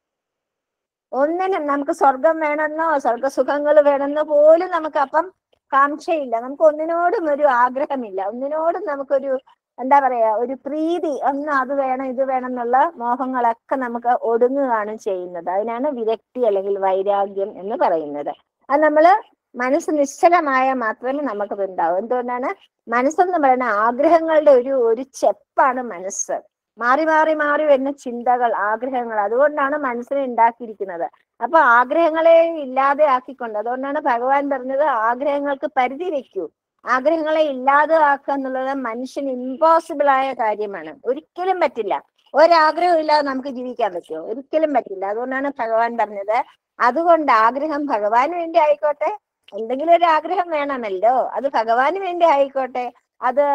Speaker 1: ഒന്നിനും നമുക്ക് സ്വർഗം വേണമെന്നോ സ്വർഗസുഖങ്ങൾ വേണമെന്നോ പോലും നമുക്ക് അപ്പം കാംക്ഷയില്ല. നമുക്ക് ഒന്നിനോടും ഒരു ആഗ്രഹമില്ല, ഒന്നിനോടും നമുക്കൊരു എന്താ പറയാ ഒരു പ്രീതി ഒന്നും അത് വേണം ഇത് വേണം എന്നുള്ള മോഹങ്ങളൊക്കെ നമുക്ക് ഒടുങ്ങുകയാണ് ചെയ്യുന്നത്. അതിനാണ് വിരക്തി അല്ലെങ്കിൽ വൈരാഗ്യം എന്ന് പറയുന്നത്. അത് നമ്മള് മനസ്സ് നിശ്ചലമായ മാത്രമേ നമുക്കത് ഉണ്ടാവും. എന്തുകൊണ്ടാണ്? മനസ്സെന്ന് പറയുന്ന ആഗ്രഹങ്ങളുടെ ഒരു ഒരു ചെപ്പാണ് മനസ്സ്. മാറി മാറി മാറി വരുന്ന ചിന്തകൾ, ആഗ്രഹങ്ങൾ, അതുകൊണ്ടാണ് മനസ്സിനെ ഉണ്ടാക്കിയിരിക്കുന്നത്. അപ്പൊ ആഗ്രഹങ്ങളെ ഇല്ലാതെ ആക്കിക്കൊണ്ട്, അതുകൊണ്ടാണ് ഭഗവാൻ പറഞ്ഞത് ആഗ്രഹങ്ങൾക്ക് പരിധി വെക്കൂ. ആഗ്രഹങ്ങളെ ഇല്ലാതെ ആക്കുക എന്നുള്ളത് മനുഷ്യന് ഇമ്പോസിബിൾ ആയ കാര്യമാണ്. ഒരിക്കലും പറ്റില്ല. ഒരാഗ്രഹം ഇല്ലാതെ നമുക്ക് ജീവിക്കാൻ പറ്റുമോ? ഒരിക്കലും പറ്റില്ല. അതുകൊണ്ടാണ് ഭഗവാൻ പറഞ്ഞത് അതുകൊണ്ട് ആഗ്രഹം ഭഗവാന് വേണ്ടി ആയിക്കോട്ടെ. എന്തെങ്കിലും ഒരു ആഗ്രഹം വേണമല്ലോ, അത് ഭഗവാന് വേണ്ടി ആയിക്കോട്ടെ. അത്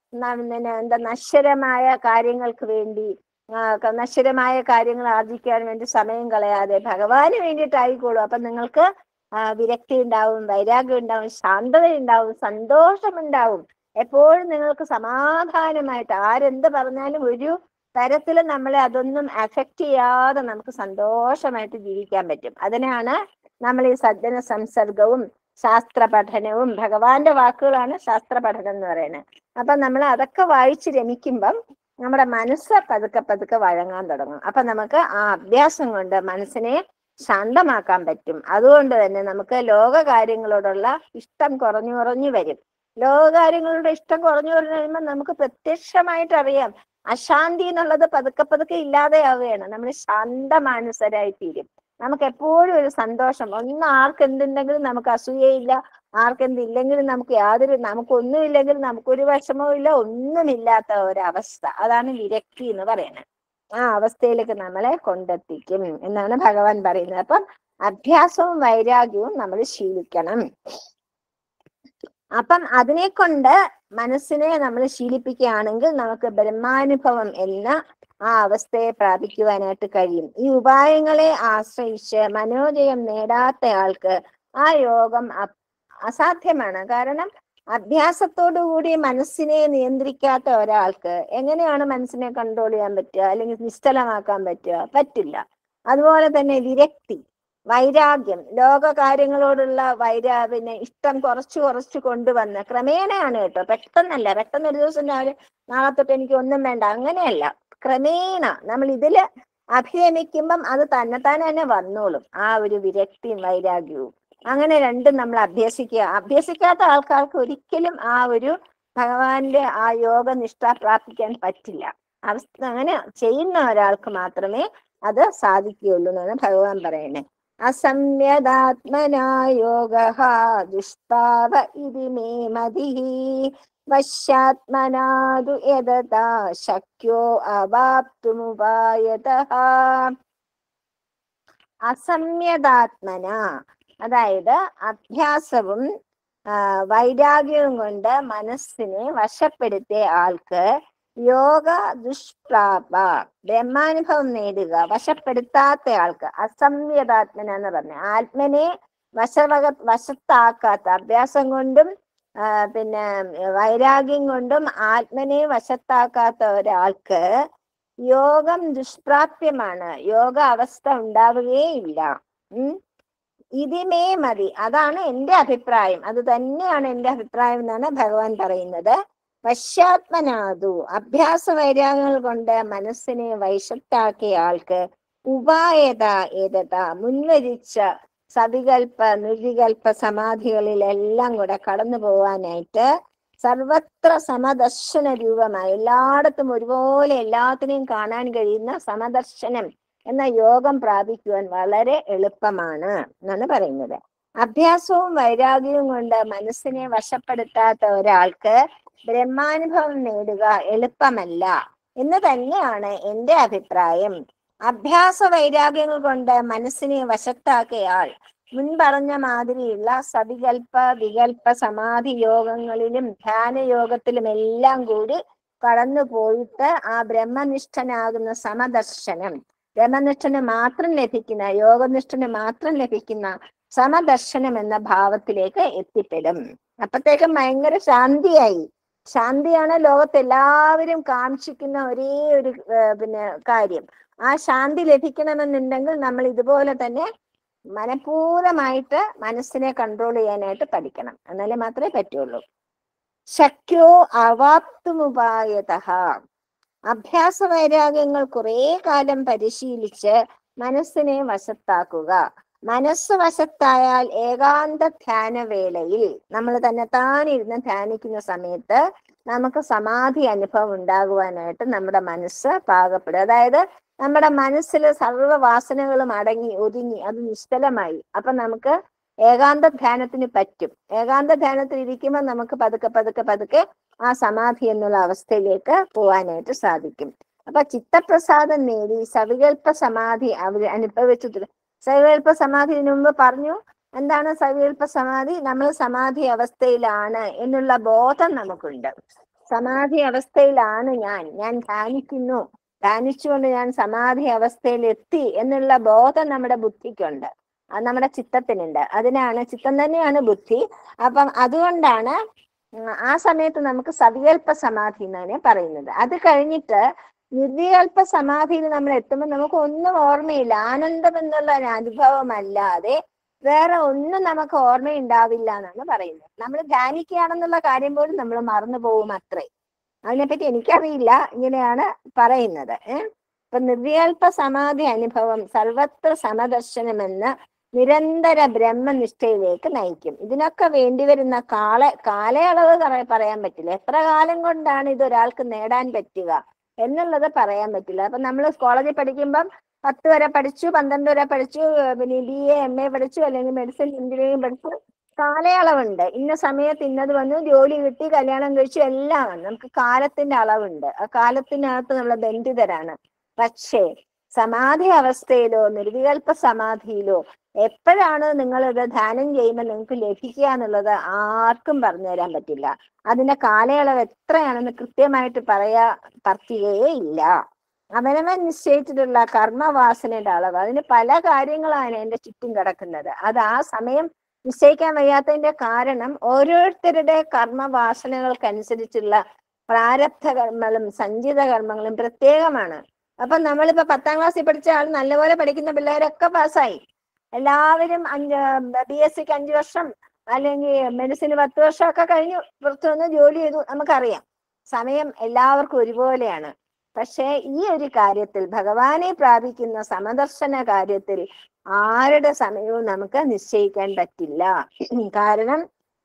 Speaker 1: എന്താ നശ്വരമായ കാര്യങ്ങൾക്ക് വേണ്ടി, നശ്വരമായ കാര്യങ്ങൾ ആർജിക്കാൻ വേണ്ടി സമയം കളയാതെ ഭഗവാന് വേണ്ടിയിട്ടായിക്കോളൂ. അപ്പൊ നിങ്ങൾക്ക് വിരക്തി ഉണ്ടാവും, വൈരാഗ്യം ഉണ്ടാവും, ശാന്തത ഉണ്ടാവും, സന്തോഷമുണ്ടാവും. എപ്പോഴും നിങ്ങൾക്ക് സമാധാനമായിട്ട് ആരെന്ത് പറഞ്ഞാലും ഒരു തരത്തിലും നമ്മളെ അതൊന്നും അഫക്റ്റ് ചെയ്യാതെ നമുക്ക് സന്തോഷമായിട്ട് ജീവിക്കാൻ പറ്റും. അതിനാണ് നമ്മൾ ഈ സജ്ജന സംസർഗവും ശാസ്ത്ര പഠനവും, ഭഗവാന്റെ വാക്കുകളാണ് ശാസ്ത്ര പഠനം എന്ന് പറയുന്നത്. അപ്പൊ നമ്മൾ അതൊക്കെ വായിച്ച് രമിക്കുമ്പം നമ്മുടെ മനസ്സ് പതുക്കെ പതുക്കെ വഴങ്ങാൻ തുടങ്ങും. അപ്പൊ നമുക്ക് ആ അഭ്യാസം കൊണ്ട് മനസ്സിനെ ശാന്തമാക്കാൻ പറ്റും. അതുകൊണ്ട് തന്നെ നമുക്ക് ലോക കാര്യങ്ങളോടുള്ള ഇഷ്ടം കുറഞ്ഞു കുറഞ്ഞു വരും. ലോക കാര്യങ്ങളുടെ ഇഷ്ടം കുറഞ്ഞു കുറഞ്ഞു വരുമ്പോൾ നമുക്ക് പ്രത്യക്ഷമായിട്ട് അറിയാം അശാന്തി എന്നുള്ളത് പതുക്കെ പതുക്കെ ഇല്ലാതെയാവുകയാണ്. നമ്മൾ ശാന്തമാനസരായി തീരും. നമുക്ക് എപ്പോഴും ഒരു സന്തോഷം. ഒന്നും ആർക്കെന്തുണ്ടെങ്കിലും നമുക്ക് അസൂയയില്ല, ആർക്കെന്തില്ലെങ്കിലും നമുക്ക് യാതൊരു നമുക്കൊന്നുമില്ലെങ്കിൽ നമുക്കൊരു വിഷമവും ഇല്ല, ഒന്നുമില്ലാത്ത ഒരവസ്ഥ. അതാണ് വിരക്തി എന്ന് പറയുന്നത്. ആ അവസ്ഥയിലേക്ക് നമ്മളെ കൊണ്ടെത്തിക്കും എന്നാണ് ഭഗവാൻ പറയുന്നത്. അപ്പം അഭ്യാസവും വൈരാഗ്യവും നമ്മൾ ശീലിക്കണം. അപ്പം അതിനെ കൊണ്ട് മനസ്സിനെ നമ്മൾ ശീലിപ്പിക്കുകയാണെങ്കിൽ നമുക്ക് ബ്രഹ്മാനുഭവം എന്ന ആ അവസ്ഥയെ പ്രാപിക്കുവാനായിട്ട് കഴിയും. ഈ ഉപായങ്ങളെ ആശ്രയിച്ച് മനോജയം നേടാത്തയാൾക്ക് ആ യോഗം അസാധ്യമാണ്. കാരണം അഭ്യാസത്തോടു കൂടി മനസ്സിനെ നിയന്ത്രിക്കാത്ത ഒരാൾക്ക് എങ്ങനെയാണ് മനസ്സിനെ കൺട്രോൾ ചെയ്യാൻ പറ്റുക, അല്ലെങ്കിൽ നിശ്ചലമാക്കാൻ പറ്റുക? പറ്റില്ല. അതുപോലെ തന്നെ വിരക്തി, വൈരാഗ്യം, ലോക കാര്യങ്ങളോടുള്ള വൈരാ പിന്നെ ഇഷ്ടം കുറച്ച് കുറച്ച് കൊണ്ടുവന്ന് ക്രമേണയാണ് കേട്ടോ, പെട്ടെന്നല്ല. പെട്ടെന്ന് ഒരു ദിവസം രാവിലെ നാളെ തൊട്ട് എനിക്ക് ഒന്നും വേണ്ട, അങ്ങനെയല്ല. ക്രമേണ നമ്മൾ ഇതില് അഭിരമിക്കുമ്പം അത് തന്നെത്താനെ തന്നെ വന്നോളും, ആ ഒരു വിരക്തിയും വൈരാഗ്യവും. അങ്ങനെ രണ്ടും നമ്മൾ അഭ്യസിക്കുക. അഭ്യസിക്കാത്ത ആൾക്കാർക്ക് ഒരിക്കലും ആ ഒരു ഭഗവാന്റെ ആ യോഗ നിഷ്ഠ പ്രാപിക്കാൻ പറ്റില്ല. അവസ്ഥ അങ്ങനെ ചെയ്യുന്ന ഒരാൾക്ക് മാത്രമേ അത് സാധിക്കുകയുള്ളൂ എന്നാണ് ഭഗവാൻ പറയുന്നത്. അസംയദാത്മനാ യോഗഃ ദുഷ്പാവ ഇതി മേ മതിഃ വശ്യാത്മനാദു യദതാ ശക്യോ അവാപ്തുമുപായതഃ. അസംയദാത്മന, അതായത് അഭ്യാസവും വൈരാഗ്യവും കൊണ്ട് മനസ്സിനെ വശപ്പെടുത്തിയ ആൾക്ക് യോഗ ദുഷ്പ്രാപ, ബ്രഹ്മാനുഭവം നേടുക വശപ്പെടുത്താത്ത ആൾക്ക്. അസംയദാത്മന എന്ന് പറഞ്ഞ ആത്മനെ വശവക വശത്താക്കാത്ത, അഭ്യാസം കൊണ്ടും പിന്നെ വൈരാഗ്യം കൊണ്ടും ആത്മനെ വശത്താക്കാത്ത ഒരാൾക്ക് യോഗം ദുഷ്പ്രാപ്യമാണ്, യോഗ അവസ്ഥ ഉണ്ടാവുകയില്ല. ഉം ഇതിമേ മതി, അതാണ് എന്റെ അഭിപ്രായം, അത് തന്നെയാണ് എന്റെ അഭിപ്രായം എന്നാണ് ഭഗവാൻ പറയുന്നത്. വശ്യാത്മനാദു, അഭ്യാസ വൈരാഗ്യങ്ങൾ കൊണ്ട് മനസ്സിനെ വൈശത്താക്കിയ ആൾക്ക് ഉപായത ഏതത, മുൻവരിച്ച സവികൽപ്പ നിർവികൽപ്പ സമാധികളിലെല്ലാം കൂടെ കടന്നു പോവാനായിട്ട് സർവത്ര സമദർശന രൂപമായി എല്ലായിടത്തും ഒരുപോലെ എല്ലാത്തിനെയും കാണാൻ കഴിയുന്ന സമദർശനം എന്ന യോഗം പ്രാപിക്കുവാൻ വളരെ എളുപ്പമാണ് എന്നാണ് പറയുന്നത്. അഭ്യാസവും വൈരാഗ്യവും കൊണ്ട് മനസ്സിനെ വശപ്പെടുത്താത്ത ഒരാൾക്ക് ബ്രഹ്മാനുഭവം നേടുക എളുപ്പമല്ല എന്ന് തന്നെയാണ് എന്റെ അഭിപ്രായം. അഭ്യാസ വൈരാഗ്യങ്ങൾ കൊണ്ട് മനസ്സിനെ വശത്താക്കിയാൽ മുൻപറഞ്ഞ മാതിരിയുള്ള സവികൽപ്പ വികൽപ്പ സമാധി യോഗങ്ങളിലും ധ്യാന യോഗത്തിലും എല്ലാം കൂടി കടന്നു പോയിട്ട് ആ ബ്രഹ്മനിഷ്ഠനാകുന്ന സമദർശനം, ബ്രഹ്മനിഷ്ഠന് മാത്രം ലഭിക്കുന്ന, യോഗനിഷ്ഠന് മാത്രം ലഭിക്കുന്ന സമദർശനം എന്ന ഭാവത്തിലേക്ക് എത്തിപ്പെടും. അപ്പത്തേക്കും ഭയങ്കര ശാന്തിയായി. ശാന്തിയാണ് ലോകത്ത് എല്ലാവരും കാക്ഷിക്കുന്ന ഒരേ ഒരു പിന്നെ കാര്യം. ആ ശാന്തി ലഭിക്കണമെന്നുണ്ടെങ്കിൽ നമ്മൾ ഇതുപോലെ തന്നെ മനഃപൂർവമായിട്ട് മനസ്സിനെ കൺട്രോൾ ചെയ്യാനായിട്ട് പഠിക്കണം. എന്നാലേ മാത്രമേ പറ്റുള്ളൂ. ശക്യോ അവാപ്തുമുപായതഃ. അഭ്യാസ വൈരാഗ്യങ്ങൾ കുറെ കാലം പരിശീലിച്ച് മനസ്സിനെ വശത്താക്കുക. മനസ്സ് വശത്തായാൽ ഏകാന്ത ധ്യാന വേളയിൽ നമ്മൾ തന്നെ താനിരുന്ന് ധ്യാനിക്കുന്ന സമയത്ത് നമുക്ക് സമാധി അനുഭവം ഉണ്ടാകുവാനായിട്ട് നമ്മുടെ മനസ്സ് പാകപ്പെടും. അതായത് നമ്മുടെ മനസ്സിൽ സർവ്വവാസനകളും അടങ്ങി ഒതുങ്ങി അത് നിശ്ചലമായി. അപ്പൊ നമുക്ക് ഏകാന്ത ധ്യാനത്തിന് പറ്റും. ഏകാന്ത ധ്യാനത്തിൽ ഇരിക്കുമ്പോൾ നമുക്ക് പതുക്കെ പതുക്കെ പതുക്കെ ആ സമാധി എന്നുള്ള അവസ്ഥയിലേക്ക് പോകാനായിട്ട് സാധിക്കും. അപ്പൊ ചിത്തപ്രസാദം നേടി സവികൽപ്പ സമാധി അവർ അനുഭവിച്ചു. സവികൽപ്പ സമാധിന് മുമ്പ് പറഞ്ഞു എന്താണ് സവികൽപ്പ സമാധി? നമ്മൾ സമാധി അവസ്ഥയിലാണ് എന്നുള്ള ബോധം നമുക്കുണ്ട്. സമാധി അവസ്ഥയിലാണ് ഞാൻ, ഞാൻ ധ്യാനിക്കുന്നു, ധ്യാനിച്ചുകൊണ്ട് ഞാൻ സമാധി അവസ്ഥയിൽ എത്തി എന്നുള്ള ബോധം നമ്മുടെ ബുദ്ധിക്കുണ്ട്, അത് നമ്മുടെ ചിത്തത്തിനുണ്ട്. അതിനാണ്, ചിത്തം തന്നെയാണ് ബുദ്ധി. അപ്പം അതുകൊണ്ടാണ് ആ സമയത്ത് നമുക്ക് സവികൽപ്പ സമാധി എന്നാണ് പറയുന്നത്. അത് കഴിഞ്ഞിട്ട് നിർവികൽപ്പ സമാധിയിൽ നമ്മൾ എത്തുമ്പോൾ നമുക്ക് ഒന്നും ഓർമ്മയില്ല. ആനന്ദം എന്നുള്ള ഒരു അനുഭവം അല്ലാതെ വേറെ ഒന്നും നമുക്ക് ഓർമ്മയുണ്ടാവില്ല എന്നാണ് പറയുന്നത്. നമ്മൾ ധ്യാനിക്കുകയാണെന്നുള്ള കാര്യം പോലും നമ്മൾ മറന്നു പോകും അത്രേ. അതിനെപ്പറ്റി എനിക്കറിയില്ല, ഇങ്ങനെയാണ് പറയുന്നത്. ഏഹ് ഇപ്പൊ നിർവികൽപ്പ സമാധി അനുഭവം സർവത്ര സമദർശനമെന്ന് നിരന്തര ബ്രഹ്മനിഷ്ഠയിലേക്ക് നയിക്കും. ഇതിനൊക്കെ വേണ്ടിവരുന്ന കാല കാലയളവ് പറയാൻ പറ്റില്ല. എത്ര കാലം കൊണ്ടാണ് ഇത് ഒരാൾക്ക് നേടാൻ പറ്റുക എന്നുള്ളത് പറയാൻ പറ്റില്ല. അപ്പൊ നമ്മൾ കോളേജിൽ പഠിക്കുമ്പം പത്ത് വരെ പഠിച്ചു, പന്ത്രണ്ട് വരെ പഠിച്ചു, പിന്നെ ബി എ എം എ പഠിച്ചു, അല്ലെങ്കിൽ മെഡിസിൻ എഞ്ചിനീയറിംഗ് പഠിച്ചു, കാലയളവുണ്ട്. ഇന്ന സമയത്ത് ഇന്നത് വന്നു, ജോലി കിട്ടി, കല്യാണം കഴിച്ചു, എല്ലാം വന്നു. നമുക്ക് കാലത്തിന്റെ അളവുണ്ട്. ആ കാലത്തിനകത്ത് നമ്മൾ ബന്ധിതരാണ്. പക്ഷേ സമാധി അവസ്ഥയിലോ നിർവികൽപ്പ സമാധിയിലോ എപ്പോഴാണ് നിങ്ങളിത് ധ്യാനം ചെയ്യുമ്പോൾ നിങ്ങൾക്ക് ലഭിക്കുക എന്നുള്ളത് ആർക്കും പറഞ്ഞു തരാൻ പറ്റില്ല. അതിന്റെ കാലയളവ് എത്രയാണെന്ന് കൃത്യമായിട്ട് പറയാ പറ്റുകയേ ഇല്ല. അവനവൻ നിശ്ചയിച്ചിട്ടുള്ള കർമ്മവാസനയുടെ അളവ്, അതിന് പല കാര്യങ്ങളാണ് എന്റെ ചുറ്റും കിടക്കുന്നത്. അത് ആ സമയം നിശ്ചയിക്കാൻ വയ്യാത്തതിന്റെ കാരണം ഓരോരുത്തരുടെ കർമ്മവാസനകൾക്കനുസരിച്ചുള്ള പ്രാരബ്ധ കർമ്മങ്ങളും സഞ്ചിത കർമ്മങ്ങളും പ്രത്യേകമാണ്. അപ്പൊ നമ്മളിപ്പോ പത്താം ക്ലാസ്സിൽ പഠിച്ച ആൾ നല്ലപോലെ പഠിക്കുന്ന പിള്ളേരൊക്കെ പാസ്സായി. എല്ലാവരും അഞ്ച് ബി എസ് സിക്ക് അഞ്ചു വർഷം അല്ലെങ്കിൽ മെഡിസിന് പത്ത് വർഷം ഒക്കെ കഴിഞ്ഞു പുറത്തു വന്ന് ജോലി ചെയ്തു. നമുക്കറിയാം സമയം എല്ലാവർക്കും ഒരുപോലെയാണ്. പക്ഷെ ഈ ഒരു കാര്യത്തിൽ, ഭഗവാനെ പ്രാപിക്കുന്ന സമദർശന കാര്യത്തിൽ ആരുടെ സമയവും നമുക്ക് നിശ്ചയിക്കാൻ പറ്റില്ല. കാരണം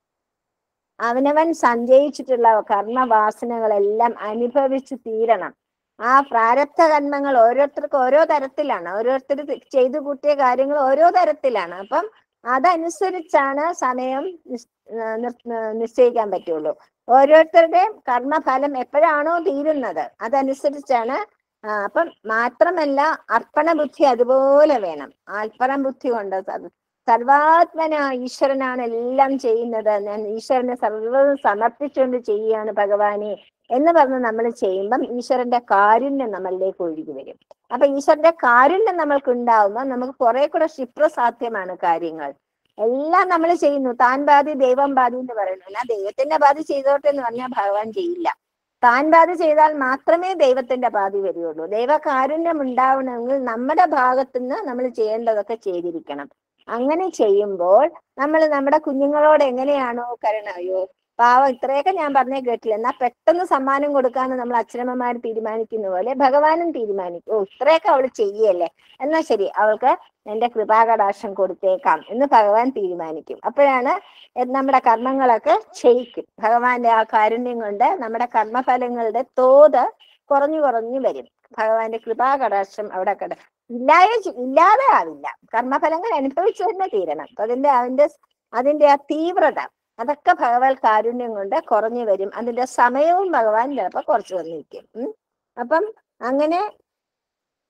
Speaker 1: അവനവൻ സഞ്ചയിച്ചിട്ടുള്ള കർമ്മവാസനകളെല്ലാം അനുഭവിച്ചു തീരണം. ആ പ്രാരബ്ധ കർമ്മങ്ങൾ ഓരോരുത്തർക്കും ഓരോ തരത്തിലാണ്. ഓരോരുത്തർ ചെയ്തു കൂട്ടിയ കാര്യങ്ങൾ ഓരോ തരത്തിലാണ്. അപ്പം അതനുസരിച്ചാണ് സമയം നിശ്ചയിക്കാൻ പറ്റുള്ളൂ. ഓരോരുത്തരുടെയും കർമ്മഫലം എപ്പോഴാണോ തീരുന്നത് അതനുസരിച്ചാണ്. അപ്പം മാത്രമല്ല അർപ്പണ ബുദ്ധി അതുപോലെ വേണം. അർപ്പണ ബുദ്ധി കൊണ്ട് സർവാത്മന ഈശ്വരനാണ് എല്ലാം ചെയ്യുന്നത്, ഞാൻ ഈശ്വരനെ സർവ്വതും സമർപ്പിച്ചുകൊണ്ട് ചെയ്യുകയാണ് ഭഗവാനെ എന്ന് പറഞ്ഞ് നമ്മൾ ചെയ്യുമ്പം ഈശ്വരന്റെ കാരുണ്യം നമ്മളിലേക്ക് ഒഴുകി വരും. അപ്പൊ ഈശ്വരന്റെ കാരുണ്യം നമ്മൾക്ക് ഉണ്ടാവുമ്പോൾ നമുക്ക് കുറെ കൂടെ ക്ഷിപ്രസാധ്യമാണ് കാര്യങ്ങൾ. എല്ലാം നമ്മൾ ചെയ്യുന്നു. താൻ ബാധി ദൈവം ബാധി എന്ന് പറയുന്നു. അല്ല ദൈവത്തിന്റെ ബാധി ചെയ്തോട്ടെ എന്ന് പറഞ്ഞാൽ ഭഗവാൻ ചെയ്യില്ല. താൻ ബാധി ചെയ്താൽ മാത്രമേ ദൈവത്തിന്റെ ബാധി വരികയുള്ളൂ. ദൈവ കാരുണ്യം ഉണ്ടാവണമെങ്കിൽ നമ്മുടെ ഭാഗത്തുനിന്ന് നമ്മൾ ചെയ്യേണ്ടതൊക്കെ ചെയ്തിരിക്കണം. അങ്ങനെ ചെയ്യുമ്പോൾ നമ്മൾ നമ്മുടെ കുഞ്ഞുങ്ങളോട് എങ്ങനെയാണോ കരുണ, അയ്യോ പാവം ഇത്രയൊക്കെ ഞാൻ പറഞ്ഞേ കേട്ടില്ല, എന്നാൽ പെട്ടെന്ന് സമ്മാനം കൊടുക്കാന്ന് നമ്മൾ അച്ഛനമ്മമാർ തീരുമാനിക്കുന്ന പോലെ ഭഗവാനും തീരുമാനിക്കും. ഓ ഇത്രയൊക്കെ അവൾ ചെയ്യല്ലേ, എന്നാ ശരി അവൾക്ക് എന്റെ കൃപാകടാക്ഷം കൊടുത്തേക്കാം എന്ന് ഭഗവാൻ തീരുമാനിക്കും. അപ്പോഴാണ് നമ്മുടെ കർമ്മങ്ങളൊക്കെ ക്ഷയിക്കും. ഭഗവാന്റെ ആ കാരുണ്യം കൊണ്ട് നമ്മുടെ കർമ്മഫലങ്ങളുടെ തോത് കുറഞ്ഞു കുറഞ്ഞു വരും. ഭഗവാന്റെ കൃപാകടാക്ഷം അവിടെ കട ഇല്ലായ ഇല്ലാതെ ആവില്ല. കർമ്മഫലങ്ങൾ അനുഭവിച്ചു തന്നെ തീരണം. അപ്പൊ അതിന്റെ അതിന്റെ അതിന്റെ ആ തീവ്രത അതൊക്കെ ഭഗവാൻ കാരുണ്യം കൊണ്ട് കുറഞ്ഞു വരും. അതിന്റെ സമയവും ഭഗവാൻ ചിലപ്പോൾ കുറച്ച് വന്നിരിക്കും. ഉം അപ്പം അങ്ങനെ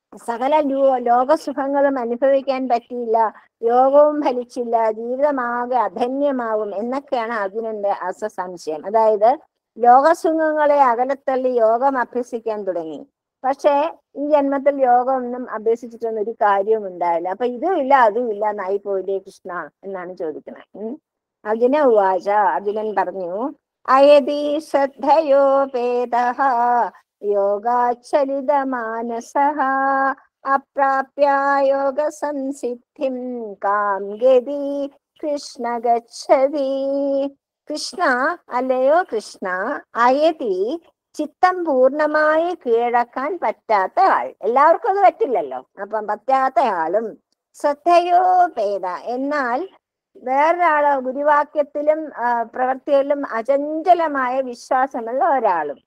Speaker 1: സകല ലോകസുഖങ്ങളും അനുഭവിക്കാൻ പറ്റിയില്ല, യോഗവും ഫലിച്ചില്ല, ജീവിതമാകെ അധന്യമാവും എന്നൊക്കെയാണ് അർജുനന്റെ അസ സംശയം. അതായത് ലോകസുഖങ്ങളെ അകലത്തള്ളി യോഗം അഭ്യസിക്കാൻ തുടങ്ങി. പക്ഷേ ഈ ജന്മത്തിൽ യോഗം ഒന്നും അഭ്യസിച്ചിട്ടൊന്നും ഒരു കാര്യവും ഉണ്ടായില്ല. അപ്പൊ ഇതും ഇല്ല അതും ഇല്ല എന്നായി പോയില്ലേ കൃഷ്ണ എന്നാണ് ചോദിക്കുന്നത്. ഉം അർജുന ഉവാച, അർജുനൻ പറഞ്ഞു, അയതി ശ്രദ്ധയോപേതഃ യോഗാചലിതമാനസഃ അപ്രാപ്യ യോഗ സംസിദ്ധിം കാം ഗതി കൃഷ്ണ ഗച്ഛതി. കൃഷ്ണ, അല്ലയോ കൃഷ്ണ, അയതി ചിത്തം പൂർണ്ണമായി കീഴടക്കാൻ പറ്റാത്ത ആൾ. എല്ലാവർക്കും അത് പറ്റില്ലല്ലോ. അപ്പം പറ്റാത്ത ആളും ശ്രദ്ധയോപേത, എന്നാൽ വേറൊരാള് ഗുരുവാക്യത്തിലും പ്രവൃത്തിയിലും അചഞ്ചലമായ വിശ്വാസമുള്ള ഒരാളും.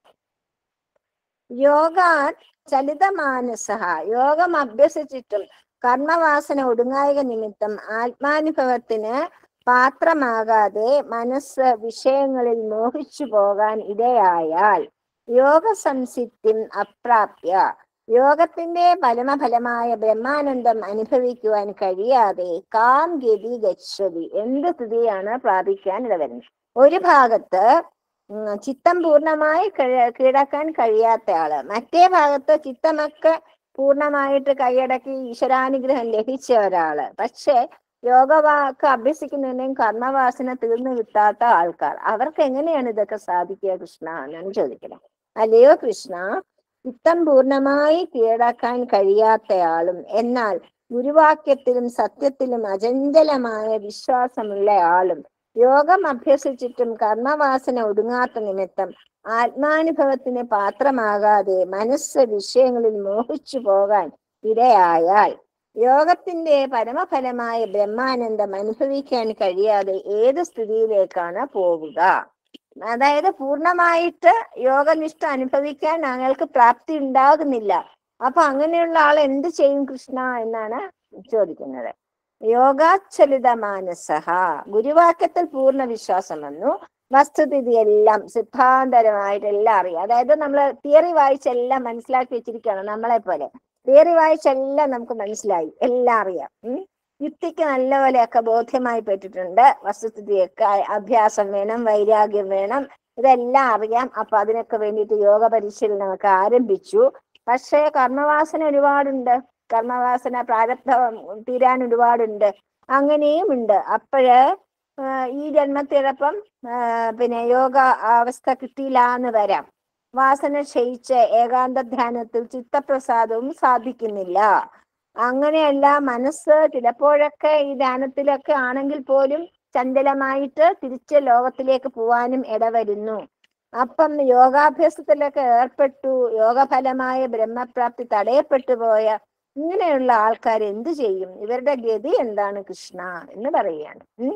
Speaker 1: യോഗാ ചലിതമാനസ, യോഗം അഭ്യസിച്ചിട്ടും കർമ്മവാസന ഒടുങ്ങായിക നിമിത്തം ആത്മാനുഭവത്തിന് പാത്രമാകാതെ മനസ്സ് വിഷയങ്ങളിൽ മോഹിച്ചു പോകാൻ ഇടയായാൽ യോഗ സംസിദ്ധിം അപ്രാപ്യ, യോഗത്തിന്റെ പരമഫലമായ ബ്രഹ്മാനന്ദം അനുഭവിക്കുവാൻ കഴിയാതെ കാം ഗതി ഗച്ഛതി, എന്ത് സ്ഥിതിയാണ് പ്രാപിക്കാൻ ഇടവരുന്നത്? ഒരു ഭാഗത്ത് ചിത്തം പൂർണ്ണമായി കീഴടക്കാൻ കഴിയാത്ത ആള്, മറ്റേ ഭാഗത്ത് ചിത്തമൊക്കെ പൂർണ്ണമായിട്ട് കൈയടക്കി ഈശ്വരാനുഗ്രഹം ലഭിച്ച ഒരാള്. പക്ഷെ യോഗവാക്ക് അഭ്യസിക്കുന്നതിനും കർമ്മവാസന തീർന്നു കിട്ടാത്ത ആൾക്കാർ, അവർക്ക് എങ്ങനെയാണ് ഇതൊക്കെ സാധിക്കുക കൃഷ്ണ എന്നാണ് ചോദിക്കുന്നത്. അല്ലയോ കൃഷ്ണ, ചിത്തം പൂർണ്ണമായി കീഴടക്കാൻ കഴിയാത്തയാളും എന്നാൽ ഗുരുവാക്യത്തിലും സത്യത്തിലും അചഞ്ചലമായ വിശ്വാസമുള്ള ആളും യോഗം അഭ്യസിച്ചിട്ടും കർമ്മവാസന ഒടുങ്ങാത്ത നിമിത്തം ആത്മാനുഭവത്തിന് പാത്രമാകാതെ മനസ്സ് വിഷയങ്ങളിൽ മോഹിച്ചു പോകാൻ ഇടയായാൽ യോഗത്തിന്റെ പരമഫലമായ ബ്രഹ്മാനന്ദം അനുഭവിക്കാൻ കഴിയാതെ ഏത് സ്ഥിതിയിലേക്കാണ് പോവുക? അതായത് പൂർണ്ണമായിട്ട് യോഗനിഷ്ഠ അനുഭവിക്കാൻ ഞങ്ങൾക്ക് പ്രാപ്തി ഉണ്ടാകുന്നില്ല. അപ്പൊ അങ്ങനെയുള്ള ആൾ എന്ത് ചെയ്യും കൃഷ്ണ എന്നാണ് ചോദിക്കുന്നത്. യോഗാചലിത മാനസഹ, ഗുരുവാക്യത്തിൽ പൂർണ്ണ വിശ്വാസം വന്നു, വസ്തുസ്ഥിതി എല്ലാം സിദ്ധാന്തരമായിട്ടെല്ലാം അറിയാം. അതായത് നമ്മൾ തിയറി വായിച്ചെല്ലാം മനസ്സിലാക്കി വെച്ചിരിക്കുകയാണ്. നമ്മളെ പോലെ തിയറി വായിച്ചെല്ലാം നമുക്ക് മനസ്സിലായി, എല്ലാം അറിയാം. ഉം യുക്തിക്ക് നല്ലപോലെയൊക്കെ ബോധ്യമായി പെട്ടിട്ടുണ്ട്. വസ്തുസ്ഥിതിയൊക്കെ അഭ്യാസം വേണം, വൈരാഗ്യം വേണം, ഇതെല്ലാം അറിയാം. അപ്പൊ അതിനൊക്കെ വേണ്ടിയിട്ട് യോഗ പരിശീലനമൊക്കെ ആരംഭിച്ചു. പക്ഷേ കർമ്മവാസന ഒരുപാടുണ്ട്, കർമ്മവാസന പ്രാരബ്ധം തീരാൻ ഒരുപാടുണ്ട്, അങ്ങനെയും ഉണ്ട്. അപ്പോഴ് ഈ ജന്മത്തിലപ്പം പിന്നെ യോഗ അവസ്ഥ കിട്ടിയില്ല എന്ന് വരാം. വാസന ക്ഷയിച്ച് ഏകാന്ത ധ്യാനത്തിൽ ചിത്തപ്രസാദവും സാധിക്കുന്നില്ല. അങ്ങനെയല്ല, മനസ്സ് ചിലപ്പോഴൊക്കെ ഈ ധ്യാനത്തിലൊക്കെ ആണെങ്കിൽ പോലും ചഞ്ചലമായിട്ട് തിരിച്ച് ലോകത്തിലേക്ക് പോവാനും ഇടവരുന്നു. അപ്പം യോഗാഭ്യാസത്തിലൊക്കെ ഏർപ്പെട്ടു യോഗഫലമായ ബ്രഹ്മപ്രാപ്തി തടയപ്പെട്ടു പോയ ഇങ്ങനെയുള്ള ആൾക്കാർ എന്തു ചെയ്യും? ഇവരുടെ ഗതി എന്താണ് കൃഷ്ണ എന്ന് പറയുകയാണ്. ഉം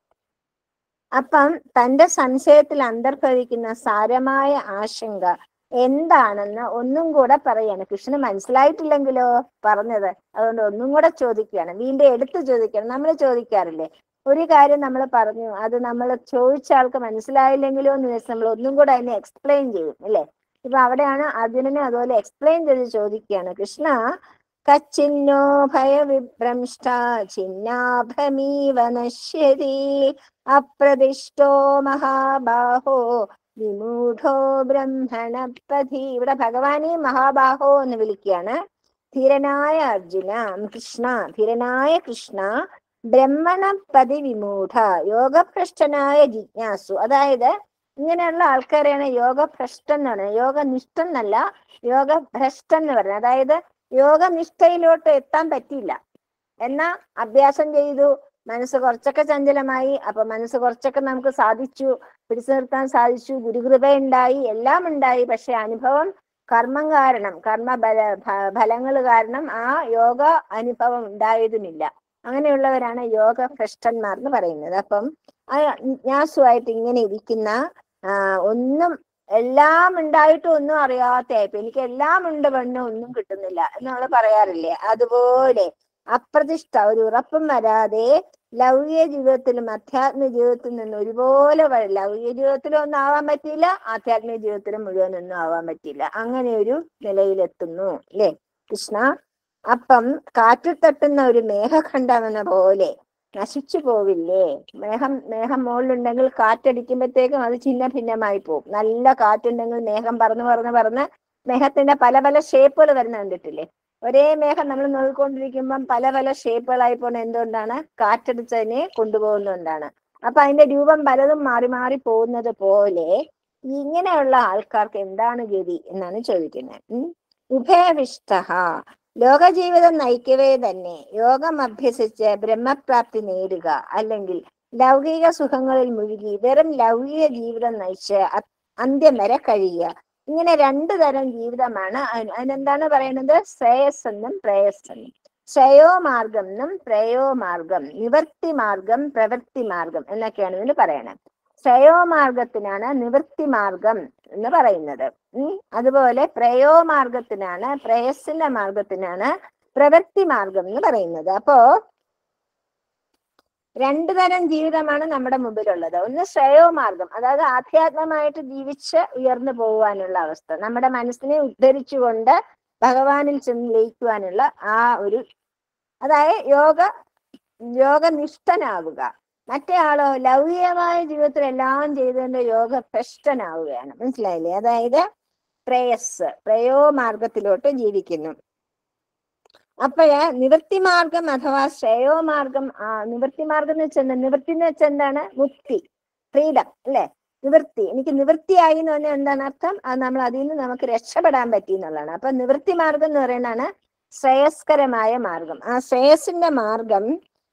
Speaker 1: അപ്പം തന്റെ സംശയത്തിൽ അന്തർഭവിക്കുന്ന സാരമായ ആശങ്ക എന്താണെന്ന് ഒന്നും കൂടെ പറയാണ്. കൃഷ്ണന് മനസ്സിലായിട്ടില്ലെങ്കിലോ പറഞ്ഞത്, അതുകൊണ്ട് ഒന്നും കൂടെ ചോദിക്കുകയാണ്, വീണ്ടും എടുത്തു ചോദിക്കുകയാണ്. നമ്മൾ ചോദിക്കാറില്ലേ, ഒരു കാര്യം നമ്മൾ പറഞ്ഞു, അത് നമ്മൾ ചോദിച്ച ആൾക്ക് മനസ്സിലായില്ലെങ്കിലോ എന്ന് വെച്ചാൽ നമ്മൾ ഒന്നും കൂടെ അതിനെ എക്സ്പ്ലെയിൻ ചെയ്യും അല്ലേ? ഇപ്പൊ അവിടെയാണ് അർജുനനെ അതുപോലെ എക്സ്പ്ലെയിൻ ചെയ്ത് ചോദിക്കുകയാണ്. കൃഷ്ണ, കച്ചിന്നോ ഭയവിഭ്രംഷ്ട ചിന്നാഭമീവ നശ്യതി അപ്രതിഷ്ഠോ മഹാബാഹോ വിമൂഢോ ബ്രഹ്മണപതി. ഇവിടെ ഭഗവാനെ മഹാബാഹോ എന്ന് വിളിക്കുകയാണ്. ധീരനായ അർജുന, കൃഷ്ണ, ധീരനായ കൃഷ്ണ, ബ്രഹ്മണപതി വിമൂഢ, യോഗഭ്രഷ്ടനായ ജിജ്ഞാസു. അതായത് ഇങ്ങനെയുള്ള ആൾക്കാരെയാണ് യോഗഭ്രഷ്ടൻ എന്ന് പറയുന്നത്. യോഗനിഷ്ഠൻ എന്നല്ല, യോഗഭ്രഷ്ടൻ എന്ന് പറയുന്നത്. അതായത് യോഗനിഷ്ഠയിലോട്ട് എത്താൻ പറ്റിയില്ല, എന്നാ അഭ്യാസം ചെയ്തു, മനസ്സ് കുറച്ചൊക്കെ ചഞ്ചലമായി. അപ്പൊ മനസ്സ് കുറച്ചൊക്കെ നമുക്ക് സാധിച്ചു, പിടിച്ചു നിർത്താൻ സാധിച്ചു, ഗുരുകൃപ ഉണ്ടായി, എല്ലാം ഉണ്ടായി. പക്ഷെ അനുഭവം കർമ്മം കാരണം, കർമ്മ ബല ഫലങ്ങൾ കാരണം ആ യോഗ അനുഭവം ഉണ്ടായതുമില്ല. അങ്ങനെയുള്ളവരാണ് യോഗഭ്രഷ്ടന്മാർ എന്ന് പറയുന്നത്. അപ്പം ആ ജിജ്ഞാസുവായിട്ട് ഇങ്ങനെ ഇരിക്കുന്ന ആ ഒന്നും എല്ലാം ഉണ്ടായിട്ടും ഒന്നും അറിയാത്ത, ഇപ്പൊ എനിക്ക് എല്ലാം ഉണ്ട് പെണ്ണ് ഒന്നും കിട്ടുന്നില്ല എന്ന് നമ്മൾ പറയാറില്ലേ, അതുപോലെ അപ്രതിഷ്ഠ, ഒരു ഉറപ്പും വരാതെ ലൗകിക ജീവിതത്തിലും അധ്യാത്മിക ജീവിതത്തിൽ നിന്ന് ഒരുപോലെ, ലൗകിക ജീവിതത്തിലും ഒന്നും ആവാൻ പറ്റിയില്ല, ആധ്യാത്മിക ജീവിതത്തിലും മുഴുവൻ ഒന്നും ആവാൻ പറ്റിയില്ല. അങ്ങനെ ഒരു നിലയിലെത്തുന്നു അല്ലേ? കൃഷ്ണ. അപ്പം കാറ്റിൽ തട്ടുന്ന ഒരു മേഘഖണ്ഡമെന്ന പോലെ നശിച്ചു പോവില്ലേ? മേഘം മേഘം മുകളിലുണ്ടെങ്കിൽ കാറ്റടിക്കുമ്പോഴത്തേക്കും അത് ഛിന്ന ഭിന്നമായി പോകും. നല്ല കാറ്റുണ്ടെങ്കിൽ മേഘം പറന്ന് പറന്ന് പറന്ന് മേഘത്തിന്റെ പല പല ഷേപ്പുകൾ വരുന്ന കണ്ടിട്ടില്ലേ? ഒരേ മേഘം നമ്മൾ നോക്കിക്കൊണ്ടിരിക്കുമ്പം പല പല ഷേപ്പുകളായി പോകുന്നത് എന്തുകൊണ്ടാണ്? കാറ്റടിച്ചതിനെ കൊണ്ടുപോകുന്നതുകൊണ്ടാണ്. അപ്പൊ അതിന്റെ രൂപം പലതും മാറി മാറി പോകുന്നത് പോലെ ഇങ്ങനെയുള്ള ആൾക്കാർക്ക് എന്താണ് ഗതി എന്നാണ് ചോദിക്കുന്നത്. ഉം ഉഭയവിഷ്ട ലോകജീവിതം നയിക്കവേ തന്നെ യോഗം അഭ്യസിച്ച് ബ്രഹ്മപ്രാപ്തി നേടുക, അല്ലെങ്കിൽ ലൗകിക സുഖങ്ങളിൽ മുഴുകി വെറും ലൗകിക ജീവിതം നയിച്ച് അന്ത്യം വരെ കഴിയുക. ഇങ്ങനെ രണ്ടു തരം ജീവിതമാണ്. അതിനെന്താണ് പറയുന്നത്? ശ്രേയസ് എന്നും പ്രേയസ് എന്നും. ശ്രേയോ മാർഗം എന്നും പ്രേയോ മാർഗം, നിവർത്തി മാർഗം, പ്രവൃത്തി മാർഗം എന്നൊക്കെയാണ് ഇതിന് പറയണത്. ശ്രേയോ മാർഗത്തിനാണ് നിവൃത്തി മാർഗം എന്ന് പറയുന്നത്. ഉം അതുപോലെ പ്രയോ മാർഗത്തിനാണ്, പ്രേയസിന്റെ മാർഗത്തിനാണ് പ്രവൃത്തി മാർഗം എന്ന് പറയുന്നത്. അപ്പോ രണ്ടു തരം ജീവിതമാണ് നമ്മുടെ മുമ്പിലുള്ളത്. ഒന്ന് ശ്രേയോ മാർഗം, അതായത് ആധ്യാത്മമായിട്ട് ജീവിച്ച് ഉയർന്നു പോകുവാനുള്ള അവസ്ഥ, നമ്മുടെ മനസ്സിനെ ഉദ്ധരിച്ചുകൊണ്ട് ഭഗവാനിൽ ചെന്ന് ലയിക്കുവാനുള്ള ആ ഒരു, അതായത് യോഗ യോഗനിഷ്ഠനാവുക. മറ്റേ ആളോ ലൗകികമായ ജീവിതത്തിൽ എല്ലാം ചെയ്തതിന്റെ യോഗ ഭ്രഷ്ടനാവുകയാണ്. മനസ്സിലായില്ലേ? അതായത് പ്രേയസ് പ്രയോ മാർഗത്തിലോട്ട് ജീവിക്കുന്നു. അപ്പോഴ് നിവൃത്തി മാർഗം അഥവാ ശ്രേയോ മാർഗം, ആ നിവൃത്തി മാർഗം എന്ന് വെച്ചാൽ നിവൃത്തി എന്ന് വെച്ചാൽ എന്താണ്? മുക്തി, ഫ്രീഡം അല്ലെ? നിവൃത്തി, എനിക്ക് നിവൃത്തിയായി എന്ന് പറഞ്ഞാൽ എന്താണ് അർത്ഥം? അത് നമ്മൾ അതിൽ നിന്ന് നമുക്ക് രക്ഷപ്പെടാൻ പറ്റി എന്നുള്ളതാണ്. അപ്പൊ നിവൃത്തി മാർഗം എന്ന് പറയുന്നതാണ് ശ്രേയസ്കരമായ മാർഗം. ആ ശ്രേയസിന്റെ മാർഗം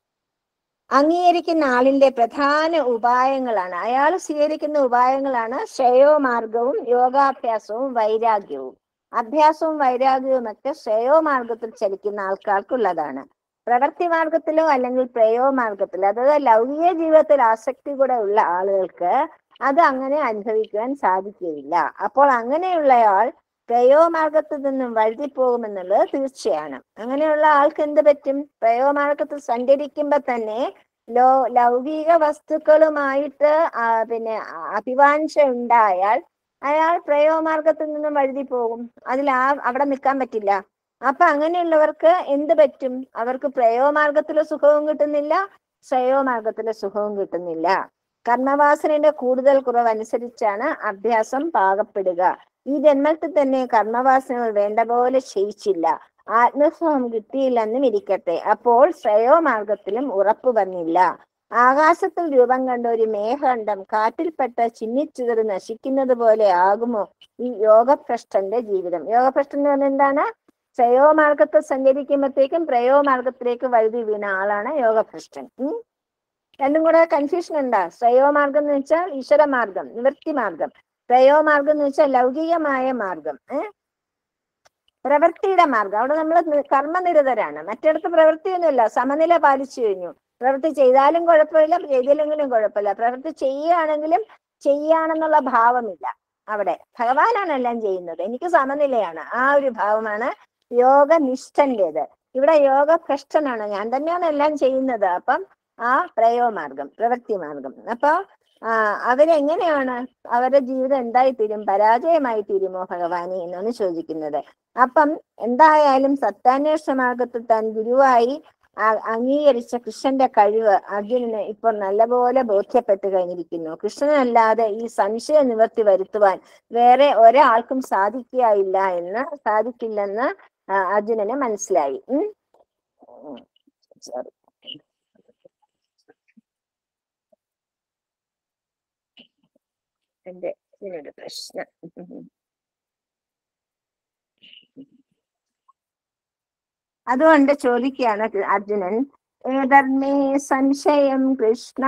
Speaker 1: അംഗീകരിക്കുന്ന ആളിന്റെ പ്രധാന ഉപായങ്ങളാണ്, അയാൾ സ്വീകരിക്കുന്ന ഉപായങ്ങളാണ് ശ്രേയോ മാർഗവും യോഗാഭ്യാസവും വൈരാഗ്യവും. അഭ്യാസവും വൈരാഗ്യവും ഒക്കെ ശ്രേയോ മാർഗത്തിൽ ചലിക്കുന്ന ആൾക്കാർക്കുള്ളതാണ്. പ്രവൃത്തി മാർഗത്തിലോ അല്ലെങ്കിൽ പ്രയോ മാർഗത്തിലോ, അതായത് ലൗകിക ജീവിതത്തിൽ ആസക്തി കൂടെ ഉള്ള ആളുകൾക്ക് അത് അങ്ങനെ അനുഭവിക്കുവാൻ സാധിക്കുകയില്ല. അപ്പോൾ അങ്ങനെയുള്ളയാൾ പ്രയോ മാർഗത്തിൽ നിന്നും വഴുതിപ്പോകുമെന്നുള്ളത് തീർച്ചയാണ്. അങ്ങനെയുള്ള ആൾക്ക് എന്ത് പറ്റും? പ്രയോ മാർഗത്തിൽ സഞ്ചരിക്കുമ്പോ തന്നെ ലോ ലൗകിക വസ്തുക്കളുമായിട്ട് പിന്നെ അഭിവാഞ്ച ഉണ്ടായാൽ അയാൾ പ്രയോ മാർഗത്തിൽ നിന്നും വഴുതി പോകും. അതിൽ ആ അവിടെ നിൽക്കാൻ പറ്റില്ല. അപ്പൊ അങ്ങനെയുള്ളവർക്ക് എന്ത് പറ്റും? അവർക്ക് പ്രയോ മാർഗത്തിലെ സുഖവും കിട്ടുന്നില്ല, ശ്രേയോ മാർഗത്തിലെ സുഖവും കിട്ടുന്നില്ല. കർമ്മവാസനയുടെ കൂടുതൽ കുറവനുസരിച്ചാണ് അഭ്യാസം പാകപ്പെടുക. ഈ ജന്മത്തിൽ തന്നെ കർമ്മവാസനകൾ വേണ്ട പോലെ ക്ഷയിച്ചില്ല, ആത്മസുഖം കിട്ടിയില്ലെന്നും ഇരിക്കട്ടെ, അപ്പോൾ ശ്രേയോ മാർഗത്തിലും ഉറപ്പു വന്നില്ല. ആകാശത്തിൽ രൂപം കണ്ട ഒരു മേഘണ്ഡം കാറ്റിൽപ്പെട്ട് ചിന്നിച്ചിതറി നശിക്കുന്നത് പോലെ ആകുമോ ഈ യോഗഭ്രഷ്ടന്റെ ജീവിതം? യോഗഭ്രഷ്ടൻ എന്ന് പറഞ്ഞാൽ എന്താണ്? ശ്രേയോ മാർഗത്തിൽ സഞ്ചരിക്കുമ്പോഴത്തേക്കും പ്രയോ മാർഗത്തിലേക്ക് വഴുതി വീണ ആളാണ് യോഗഭ്രഷ്ടൻ. ഉം രണ്ടും കൂടെ കൺഫ്യൂഷൻ ഉണ്ടാ? ശ്രേയോ മാർഗം എന്ന് വെച്ചാൽ ഈശ്വര മാർഗം, നിവൃത്തി മാർഗം. പ്രയോ മാർഗം എന്ന് വെച്ചാൽ ലൗകികമായ മാർഗം, ഏഹ് പ്രവൃത്തിയുടെ മാർഗം. അവിടെ നമ്മൾ കർമ്മനിരതരാണ്. മറ്റിടത്ത് പ്രവൃത്തിയൊന്നുമില്ല, സമനില പാലിച്ചു കഴിഞ്ഞു. പ്രവൃത്തി ചെയ്താലും കുഴപ്പമില്ല, ചെയ്തില്ലെങ്കിലും കുഴപ്പമില്ല. പ്രവൃത്തി ചെയ്യുകയാണെങ്കിലും ചെയ്യാണെന്നുള്ള ഭാവമില്ല. അവിടെ ഭഗവാനാണ് എല്ലാം ചെയ്യുന്നത്, എനിക്ക് സമനിലയാണ്, ആ ഒരു ഭാവമാണ് യോഗനിഷ്ഠന്റേത്. ഇവിടെ യോഗഭ്രഷ്ടനാണ്, ഞാൻ തന്നെയാണ് എല്ലാം ചെയ്യുന്നത്. അപ്പം ആ പ്രയോ മാർഗം, പ്രവൃത്തി മാർഗം. അപ്പൊ ആ അവരെങ്ങനെയാണ്, അവരുടെ ജീവിതം എന്തായി തീരും? പരാജയമായി തീരുമോ ഭഗവാനെ എന്നാണ് ചോദിക്കുന്നത്. അപ്പം എന്തായാലും സത്യാന്വേഷണ മാർഗത്തിൽ താൻ ഗുരുവായി അംഗീകരിച്ച കൃഷ്ണന്റെ കഴിവ് അർജുനന് ഇപ്പോൾ നല്ലപോലെ ബോധ്യപ്പെട്ടു കഴിഞ്ഞിരിക്കുന്നു. കൃഷ്ണനല്ലാതെ ഈ സംശയ നിവൃത്തി വരുത്തുവാൻ വേറെ ഒരാൾക്കും സാധിക്കുകയില്ല എന്ന് സാധിക്കില്ലെന്ന് അർജുനന് മനസ്സിലായി. ഉം സോറി എന്റെ ഇതിനൊരു പ്രശ്നം. അതുകൊണ്ട് ചോദിക്കുകയാണ് അർജുനൻ, ഏതർമേ സംശയം കൃഷ്ണ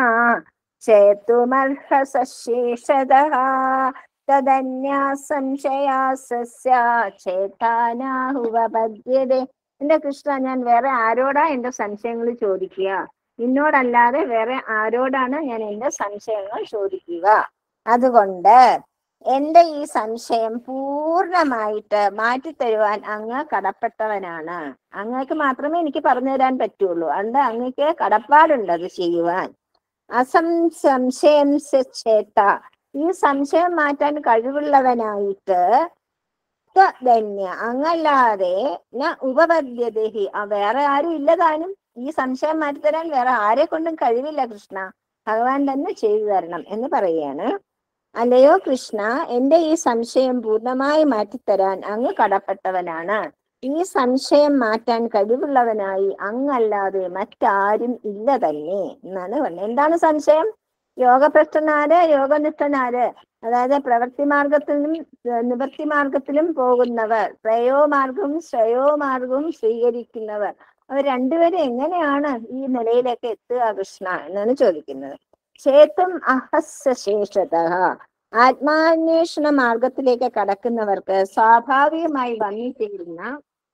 Speaker 1: ചേതുമർഹസശേഷതഃ തദന്യാ സംശയാസസ്യ ചേതാനാഹുവപദ്യതേ. എന്റെ കൃഷ്ണ, ഞാൻ വേറെ ആരോടാ എന്റെ സംശയങ്ങൾ ചോദിക്കുക? നിന്നോടല്ലാതെ വേറെ ആരോടാണ് ഞാൻ എന്റെ സംശയങ്ങൾ ചോദിക്കുക? അതുകൊണ്ട് എന്റെ ഈ സംശയം പൂർണ്ണമായിട്ട് മാറ്റിത്തരുവാൻ അങ്ങ് കടപ്പെട്ടവനാണ്. അങ്ങക്ക് മാത്രമേ എനിക്ക് പറഞ്ഞു തരാൻ പറ്റുള്ളൂ. അതുകൊണ്ട് അങ്ങക്ക് കടപ്പാടുണ്ട് അത് ചെയ്യുവാൻ. അസംശയം ചേത്ത, ഈ സംശയം മാറ്റാൻ കഴിവുള്ളവനായിട്ട് ത്വധന്യ അങ്ങല്ലാതെ ന ഉപപദ്യതേഹി വേറെ ആരും ഇല്ലതാനും. ഈ സംശയം മാറ്റിത്തരാൻ വേറെ ആരെ കൊണ്ടും കഴിവില്ല കൃഷ്ണ, ഭഗവാൻ തന്നെ ചെയ്തു തരണം എന്ന് പറയുകയാണ്. അല്ലയോ കൃഷ്ണ, എന്റെ ഈ സംശയം പൂർണ്ണമായി മാറ്റിത്തരാൻ അങ്ങ് കടപ്പെട്ടവനാണ്. ഈ സംശയം മാറ്റാൻ കഴിവുള്ളവനായി അങ്ങല്ലാതെ മറ്റാരും ഇല്ല തന്നെ എന്നാണ് പറഞ്ഞത്. എന്താണ് സംശയം? യോഗഭ്രഷ്ടനാര്, യോഗനിഷ്ഠനാര്, അതായത് പ്രവൃത്തി മാർഗത്തിലും നിവൃത്തി മാർഗത്തിലും പോകുന്നവർ, ശ്രേയോമാർഗവും ശ്രേയോമാർഗവും സ്വീകരിക്കുന്നവർ, അവർ രണ്ടുപേരും എങ്ങനെയാണ് ഈ നിലയിലേക്ക് എത്തുക കൃഷ്ണ എന്നാണ് ചോദിക്കുന്നത്. ചേത്തും അഹസ്യശേഷത ആത്മാന്വേഷണ മാർഗത്തിലേക്ക് കടക്കുന്നവർക്ക് സ്വാഭാവികമായി വന്നിട്ടിരുന്ന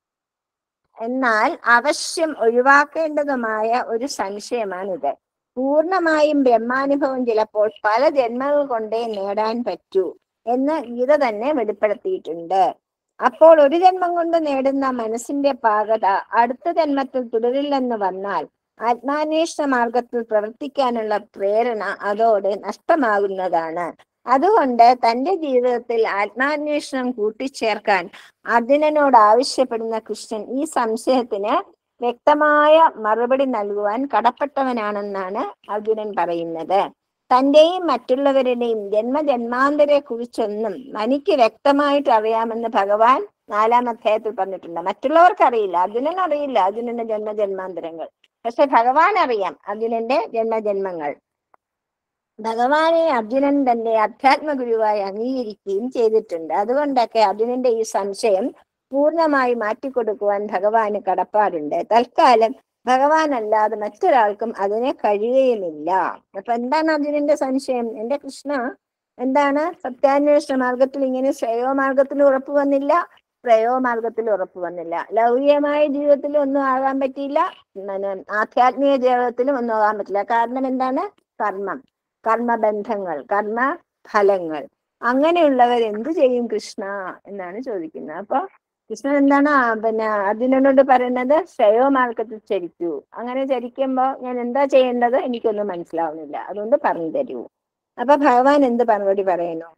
Speaker 1: എന്നാൽ അവശ്യം ഒഴിവാക്കേണ്ടതുമായ ഒരു സംശയമാണിത്. പൂർണ്ണമായും ബ്രഹ്മാനുഭവം ചിലപ്പോൾ പല ജന്മങ്ങൾ കൊണ്ടേ നേടാൻ പറ്റൂ എന്ന് ഗീത തന്നെ വെളിപ്പെടുത്തിയിട്ടുണ്ട്. അപ്പോൾ ഒരു ജന്മം കൊണ്ട് നേടുന്ന മനസ്സിന്റെ പാകത അടുത്ത ജന്മത്തിൽ തുടരില്ലെന്ന് വന്നാൽ ആത്മാന്വേഷണ മാർഗത്തിൽ പ്രവർത്തിക്കാനുള്ള പ്രേരണ അതോടെ നഷ്ടമാകുന്നതാണ്. അതുകൊണ്ട് തന്റെ ജീവിതത്തിൽ ആത്മാന്വേഷണം കൂട്ടിച്ചേർക്കാൻ അർജുനനോട് ആവശ്യപ്പെടുന്ന കൃഷ്ണൻ ഈ സംശയത്തിന് വ്യക്തമായ മറുപടി നൽകുവാൻ കടപ്പെട്ടവനാണെന്നാണ് അർജുനൻ പറയുന്നത്. തന്റെയും മറ്റുള്ളവരുടെയും ജന്മജന്മാന്തരെ കുറിച്ചൊന്നും തനിക്ക് വ്യക്തമായിട്ട് അറിയാമെന്ന് ഭഗവാൻ നാലാം അധ്യായത്തിൽ പറഞ്ഞിട്ടുണ്ട്. മറ്റുള്ളവർക്ക് അറിയില്ല, അർജുനൻ അറിയില്ല അർജുനന്റെ ജന്മജന്മാന്തരങ്ങൾ, പക്ഷെ ഭഗവാൻ അറിയാം അർജുനന്റെ ജന്മജന്മങ്ങൾ. ഭഗവാനെ അർജുനൻ തന്റെ അധ്യാത്മ ഗുരുവായി അംഗീകരിക്കുകയും ചെയ്തിട്ടുണ്ട്. അതുകൊണ്ടൊക്കെ അർജുനന്റെ ഈ സംശയം പൂർണ്ണമായി മാറ്റിക്കൊടുക്കുവാൻ ഭഗവാന് കടപ്പാടുണ്ട്. തൽക്കാലം ഭഗവാൻ അല്ലാതെ മറ്റൊരാൾക്കും അതിനെ കഴിയുകയുമില്ല. അപ്പൊ എന്താണ് അർജുനന്റെ സംശയം? എന്റെ കൃഷ്ണ, എന്താണ് സത്യാന്വേഷണ മാർഗത്തിൽ ഇങ്ങനെ ശ്രേയോ മാർഗത്തിൽ ഉറപ്പ് വന്നില്ല, ശ്രേയോ മാർഗത്തിൽ ഉറപ്പ് വന്നില്ല, ലൗകികമായ ജീവിതത്തിലും ഒന്നും ആകാൻ പറ്റിയില്ല, ആധ്യാത്മിക ജീവിതത്തിലും ഒന്നും ആകാൻ പറ്റില്ല. കാരണം എന്താണ്? കർമ്മം, കർമ്മബന്ധങ്ങൾ, കർമ്മ ഫലങ്ങൾ. അങ്ങനെയുള്ളവർ എന്തു ചെയ്യും കൃഷ്ണ എന്നാണ് ചോദിക്കുന്നത്. അപ്പൊ കൃഷ്ണൻ എന്താണ് പിന്നെ അർജുനനോട് പറയുന്നത്? ശ്രേയോ മാർഗത്തിൽ ചരിക്കൂ. അങ്ങനെ ചരിക്കുമ്പോ ഞാൻ എന്താ ചെയ്യേണ്ടത് എനിക്കൊന്നും മനസ്സിലാവുന്നില്ല, അതുകൊണ്ട് പറഞ്ഞു തരൂ. അപ്പൊ ഭഗവാൻ എന്ത് മറുപടി പറയുന്നു?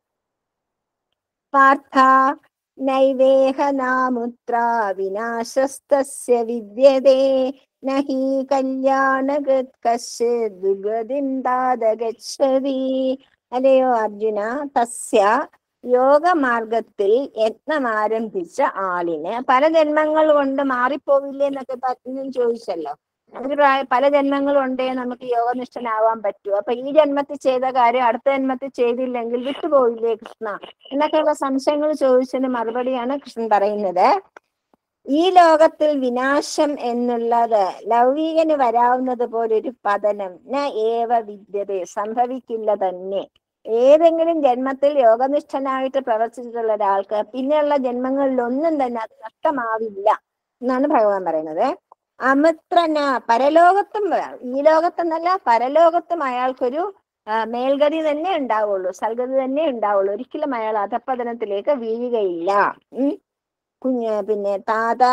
Speaker 1: പാർത്ഥ നൈവേഹ നാമുത്ര വിനാശസ്തസ്യ വിദ്യതേ നഹി കല്യാണകൃത് കശ്ചിത് ദുർഗതിം താദഗച്ഛതി. അല്ലയോ അർജുന, തസ്യ യോഗമാർഗത്തിൽ യത്നം ആരംഭിച്ച ആളിന് പല ജന്മങ്ങൾ കൊണ്ട് മാറിപ്പോവില്ലേ എന്നൊക്കെ പലരും ചോദിച്ചല്ലോ. ഒരു പ്രായ പല ജന്മങ്ങൾ കൊണ്ടേ നമുക്ക് യോഗനിഷ്ഠനാവാൻ പറ്റൂ. അപ്പൊ ഈ ജന്മത്തിൽ ചെയ്ത കാര്യം അടുത്ത ജന്മത്തിൽ ചെയ്തില്ലെങ്കിൽ വിട്ടുപോയില്ലേ കൃഷ്ണ എന്നൊക്കെയുള്ള സംശയങ്ങൾ ചോദിച്ചതിന് മറുപടിയാണ് കൃഷ്ണൻ പറയുന്നത്. ഈ ലോകത്തിൽ വിനാശം എന്നുള്ളത് ലൗകികന് വരാവുന്നത് പോലൊരു പതനം ന ഏവ വിദ്യത സംഭവിക്കില്ല തന്നെ. ഏതെങ്കിലും ജന്മത്തിൽ യോഗനിഷ്ഠനായിട്ട് പ്രവർത്തിച്ചിട്ടുള്ള ഒരാൾക്ക് പിന്നെയുള്ള ജന്മങ്ങളിലൊന്നും തന്നെ അത് നഷ്ടമാവില്ല എന്നാണ് ഭഗവാൻ പറയുന്നത്. അമിത്രന പരലോകത്തും, ഈ ലോകത്തെന്നല്ല പരലോകത്തും അയാൾക്കൊരു മേൽഗതി തന്നെ ഉണ്ടാവുള്ളൂ, സൽഗതി തന്നെ ഉണ്ടാവുള്ളൂ. ഒരിക്കലും അയാൾ അധപ്പതനത്തിലേക്ക് വീഴുകയില്ല. ഉം കുഞ്ഞ് പിന്നെ താതാ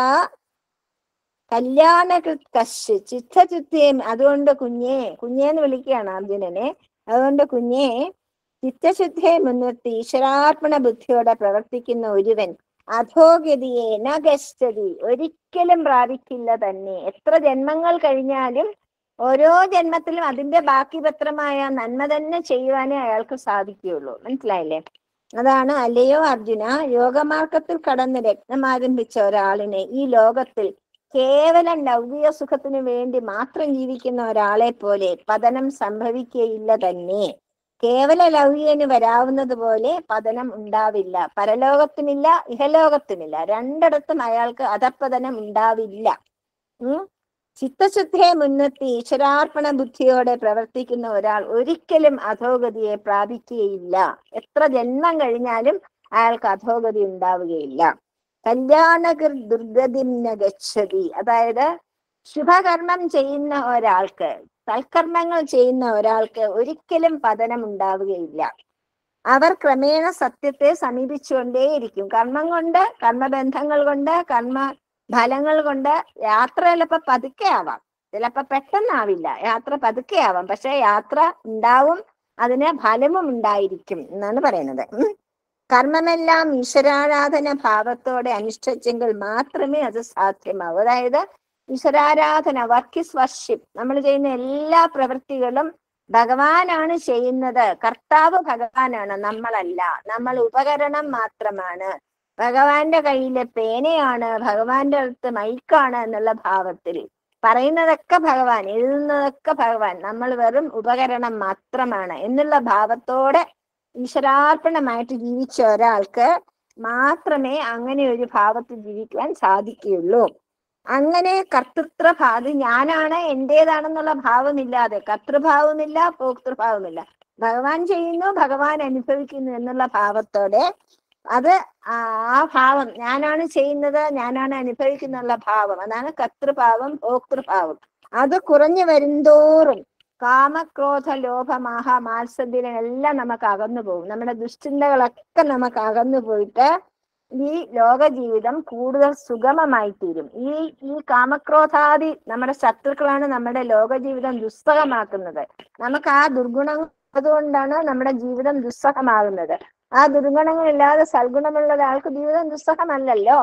Speaker 1: കല്യാണകൃത് കശ് ചിത്തചുദ്ധിയും. അതുകൊണ്ട് കുഞ്ഞേ, കുഞ്ഞേന്ന് വിളിക്കുകയാണ് അർജുനനെ. അതുകൊണ്ട് കുഞ്ഞേ, ചിത്തശുദ്ധിയെ മുൻനിർത്തി ഈശ്വരാർപ്പണ ബുദ്ധിയോടെ പ്രവർത്തിക്കുന്ന ഒരുവൻ അധോഗതിയെ ന ഗച്ഛതി ഒരിക്കലും പ്രാപിക്കില്ല തന്നെ. എത്ര ജന്മങ്ങൾ കഴിഞ്ഞാലും ഓരോ ജന്മത്തിലും അതിന്റെ ബാക്കി പത്രമായ നന്മ തന്നെ ചെയ്യുവാനേ അയാൾക്ക് സാധിക്കുകയുള്ളൂ. മനസ്സിലായില്ലേ? അതാണ് അല്ലയോ അർജുന, യോഗമാർഗത്തിൽ കടന്ന് രത്നം ആരംഭിച്ച ഒരാളിനെ ഈ ലോകത്തിൽ കേവലം ലൗകിക സുഖത്തിനു വേണ്ടി മാത്രം ജീവിക്കുന്ന ഒരാളെ പോലെ പതനം സംഭവിക്കുകയില്ല തന്നെ. കേവല ലൗകികന് വരാവുന്നത് പോലെ പതനം ഉണ്ടാവില്ല. പരലോകത്തുമില്ല, ഇഹലോകത്തുമില്ല, രണ്ടിടത്തും അയാൾക്ക് അധപ്പതനം ഉണ്ടാവില്ല. ഉം ചിത്തശുദ്ധിയെ മുൻനിർത്തി ഈശ്വരാർപ്പണ ബുദ്ധിയോടെ പ്രവർത്തിക്കുന്ന ഒരാൾ ഒരിക്കലും അധോഗതിയെ പ്രാപിക്കുകയില്ല. എത്ര ജന്മം കഴിഞ്ഞാലും അയാൾക്ക് അധോഗതി ഉണ്ടാവുകയില്ല. കല്യാണകൃ ദുർഗതിം ന ഗച്ഛതി. അതായത് ശുഭകർമ്മം ചെയ്യുന്ന ഒരാൾക്ക്, സൽക്കർമ്മങ്ങൾ ചെയ്യുന്ന ഒരാൾക്ക് ഒരിക്കലും പതനം ഉണ്ടാവുകയില്ല. അവർ ക്രമേണ സത്യത്തെ സമീപിച്ചുകൊണ്ടേയിരിക്കും. കർമ്മം കൊണ്ട്, കർമ്മബന്ധങ്ങൾ കൊണ്ട്, കർമ്മ ഫലങ്ങൾ കൊണ്ട് യാത്ര ചിലപ്പോ പതുക്കെ ആവാം, ചിലപ്പോ പെട്ടെന്നാവില്ല, യാത്ര പതുക്കെ ആവാം, പക്ഷെ യാത്ര ഉണ്ടാവും, അതിന് ഫലവും ഉണ്ടായിരിക്കും എന്നാണ് പറയുന്നത്. കർമ്മമെല്ലാം ഈശ്വരാരാധന ഭാവത്തോടെ അനുഷ്ഠിച്ചെങ്കിൽ മാത്രമേ അത് സാധ്യമാവൂ. അതായത് ഈശ്വരാരാധന, വർക്ക് ഇസ് വർഷിപ്പ്. നമ്മൾ ചെയ്യുന്ന എല്ലാ പ്രവൃത്തികളും ഭഗവാനാണ് ചെയ്യുന്നത്. കർത്താവ് ഭഗവാനാണ്, നമ്മളല്ല. നമ്മൾ ഉപകരണം മാത്രമാണ്. ഭഗവാന്റെ കയ്യിലെ പേനയാണ്, ഭഗവാന്റെ അടുത്ത് മൈക്കാണ് എന്നുള്ള ഭാവത്തിൽ പറയുന്നതൊക്കെ ഭഗവാൻ, എഴുതുന്നതൊക്കെ ഭഗവാൻ, നമ്മൾ വെറും ഉപകരണം മാത്രമാണ് എന്നുള്ള ഭാവത്തോടെ ഈശ്വരാർപ്പണമായിട്ട് ജീവിച്ച ഒരാൾക്ക് മാത്രമേ അങ്ങനെ ഒരു ഭാവത്തിൽ ജീവിക്കുവാൻ സാധിക്കുകയുള്ളൂ. അങ്ങനെ കർത്തൃത്വ ഭാവം, ഞാനാണ് എന്റേതാണെന്നുള്ള ഭാവമില്ലാതെ, കർത്തൃഭാവമില്ല, ഭോക്തൃഭാവമില്ല, ഭഗവാൻ ചെയ്യുന്നു, ഭഗവാൻ അനുഭവിക്കുന്നു എന്നുള്ള ഭാവത്തോടെ, അത് ആ ഭാവം, ഞാനാണ് ചെയ്യുന്നത്, ഞാനാണ് അനുഭവിക്കുന്നുള്ള ഭാവം, അതാണ് കർത്തൃഭാവം, ഭോക്തൃഭാവം. അത് കുറഞ്ഞു വരുംതോറും കാമക്രോധ ലോഭ മാഹ മാത്സര്യമെല്ലാം നമുക്ക് അകന്നു പോകും. നമ്മുടെ ദുശ്ചിന്തകളൊക്കെ നമുക്ക് അകന്നു പോയിട്ട് ഈ ലോക ജീവിതം കൂടുതൽ സുഗമമായി തീരും. ഈ ഈ കാമക്രോധാദി നമ്മുടെ ശത്രുക്കളാണ് നമ്മുടെ ലോക ജീവിതം ദുസ്സഹമാക്കുന്നത്. നമുക്ക് ആ ദുർഗുണം അതുകൊണ്ടാണ് നമ്മുടെ ജീവിതം ദുസ്സഹമാകുന്നത്. ആ ദുർഗുണങ്ങളില്ലാതെ സൽഗുണമുള്ള ഒരാൾക്ക് ജീവിതം ദുസ്സഹമല്ലല്ലോ.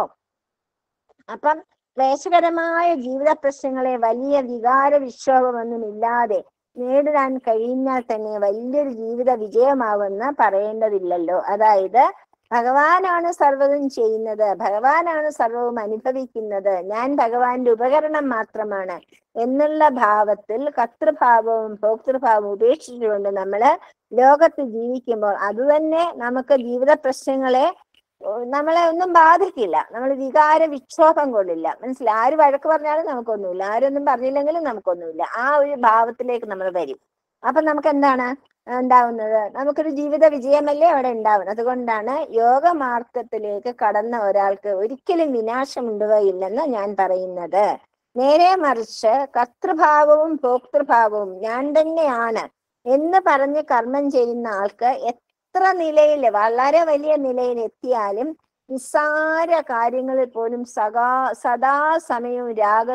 Speaker 1: അപ്പം ക്ലേശകരമായ ജീവിത പ്രശ്നങ്ങളെ വലിയ വികാര വിക്ഷോഭമൊന്നുമില്ലാതെ നേരിടാൻ കഴിഞ്ഞാൽ തന്നെ വലിയൊരു ജീവിത വിജയമാവെന്ന് പറയേണ്ടതില്ലല്ലോ. അതായത് ഭഗവാനാണ് സർവ്വതും ചെയ്യുന്നത്, ഭഗവാനാണ് സർവവും അനുഭവിക്കുന്നത്, ഞാൻ ഭഗവാന്റെ ഉപകരണം മാത്രമാണ് എന്നുള്ള ഭാവത്തിൽ കർത്തൃഭാവവും ഭോക്തൃഭാവവും ഉപേക്ഷിച്ചുകൊണ്ട് നമ്മള് ലോകത്ത് ജീവിക്കുമ്പോൾ അതുതന്നെ നമുക്ക് ജീവിത പ്രശ്നങ്ങളെ നമ്മളെ ഒന്നും ബാധിക്കില്ല. നമ്മൾ വികാര വിക്ഷോഭം കൊള്ളില്ല. മനസ്സിലായി? ആര് വഴക്ക് പറഞ്ഞാലും നമുക്കൊന്നുമില്ല, ആരൊന്നും പറഞ്ഞില്ലെങ്കിലും നമുക്കൊന്നുമില്ല. ആ ഒരു ഭാവത്തിലേക്ക് നമ്മൾ വരും. അപ്പൊ നമുക്ക് എന്താണ് ഉണ്ടാവുന്നത്? നമുക്കൊരു ജീവിത വിജയമല്ലേ അവിടെ ഉണ്ടാവുന്നത്. അതുകൊണ്ടാണ് യോഗമാർഗത്തിലേക്ക് കടന്ന ഒരാൾക്ക് ഒരിക്കലും വിനാശം ഉണ്ടാവുകയില്ലെന്ന് ഞാൻ പറയുന്നത്. നേരെ മറിച്ച് കർത്തൃഭാവവും ഭോക്തൃഭാവവും ഞാൻ തന്നെയാണ് എന്ന് പറഞ്ഞ് കർമ്മം ചെയ്യുന്ന ആൾക്ക് എത്ര നിലയിൽ, വളരെ വലിയ നിലയിൽ എത്തിയാലും നിസ്സാര കാര്യങ്ങളിൽ പോലും സദാ സദാസമയവും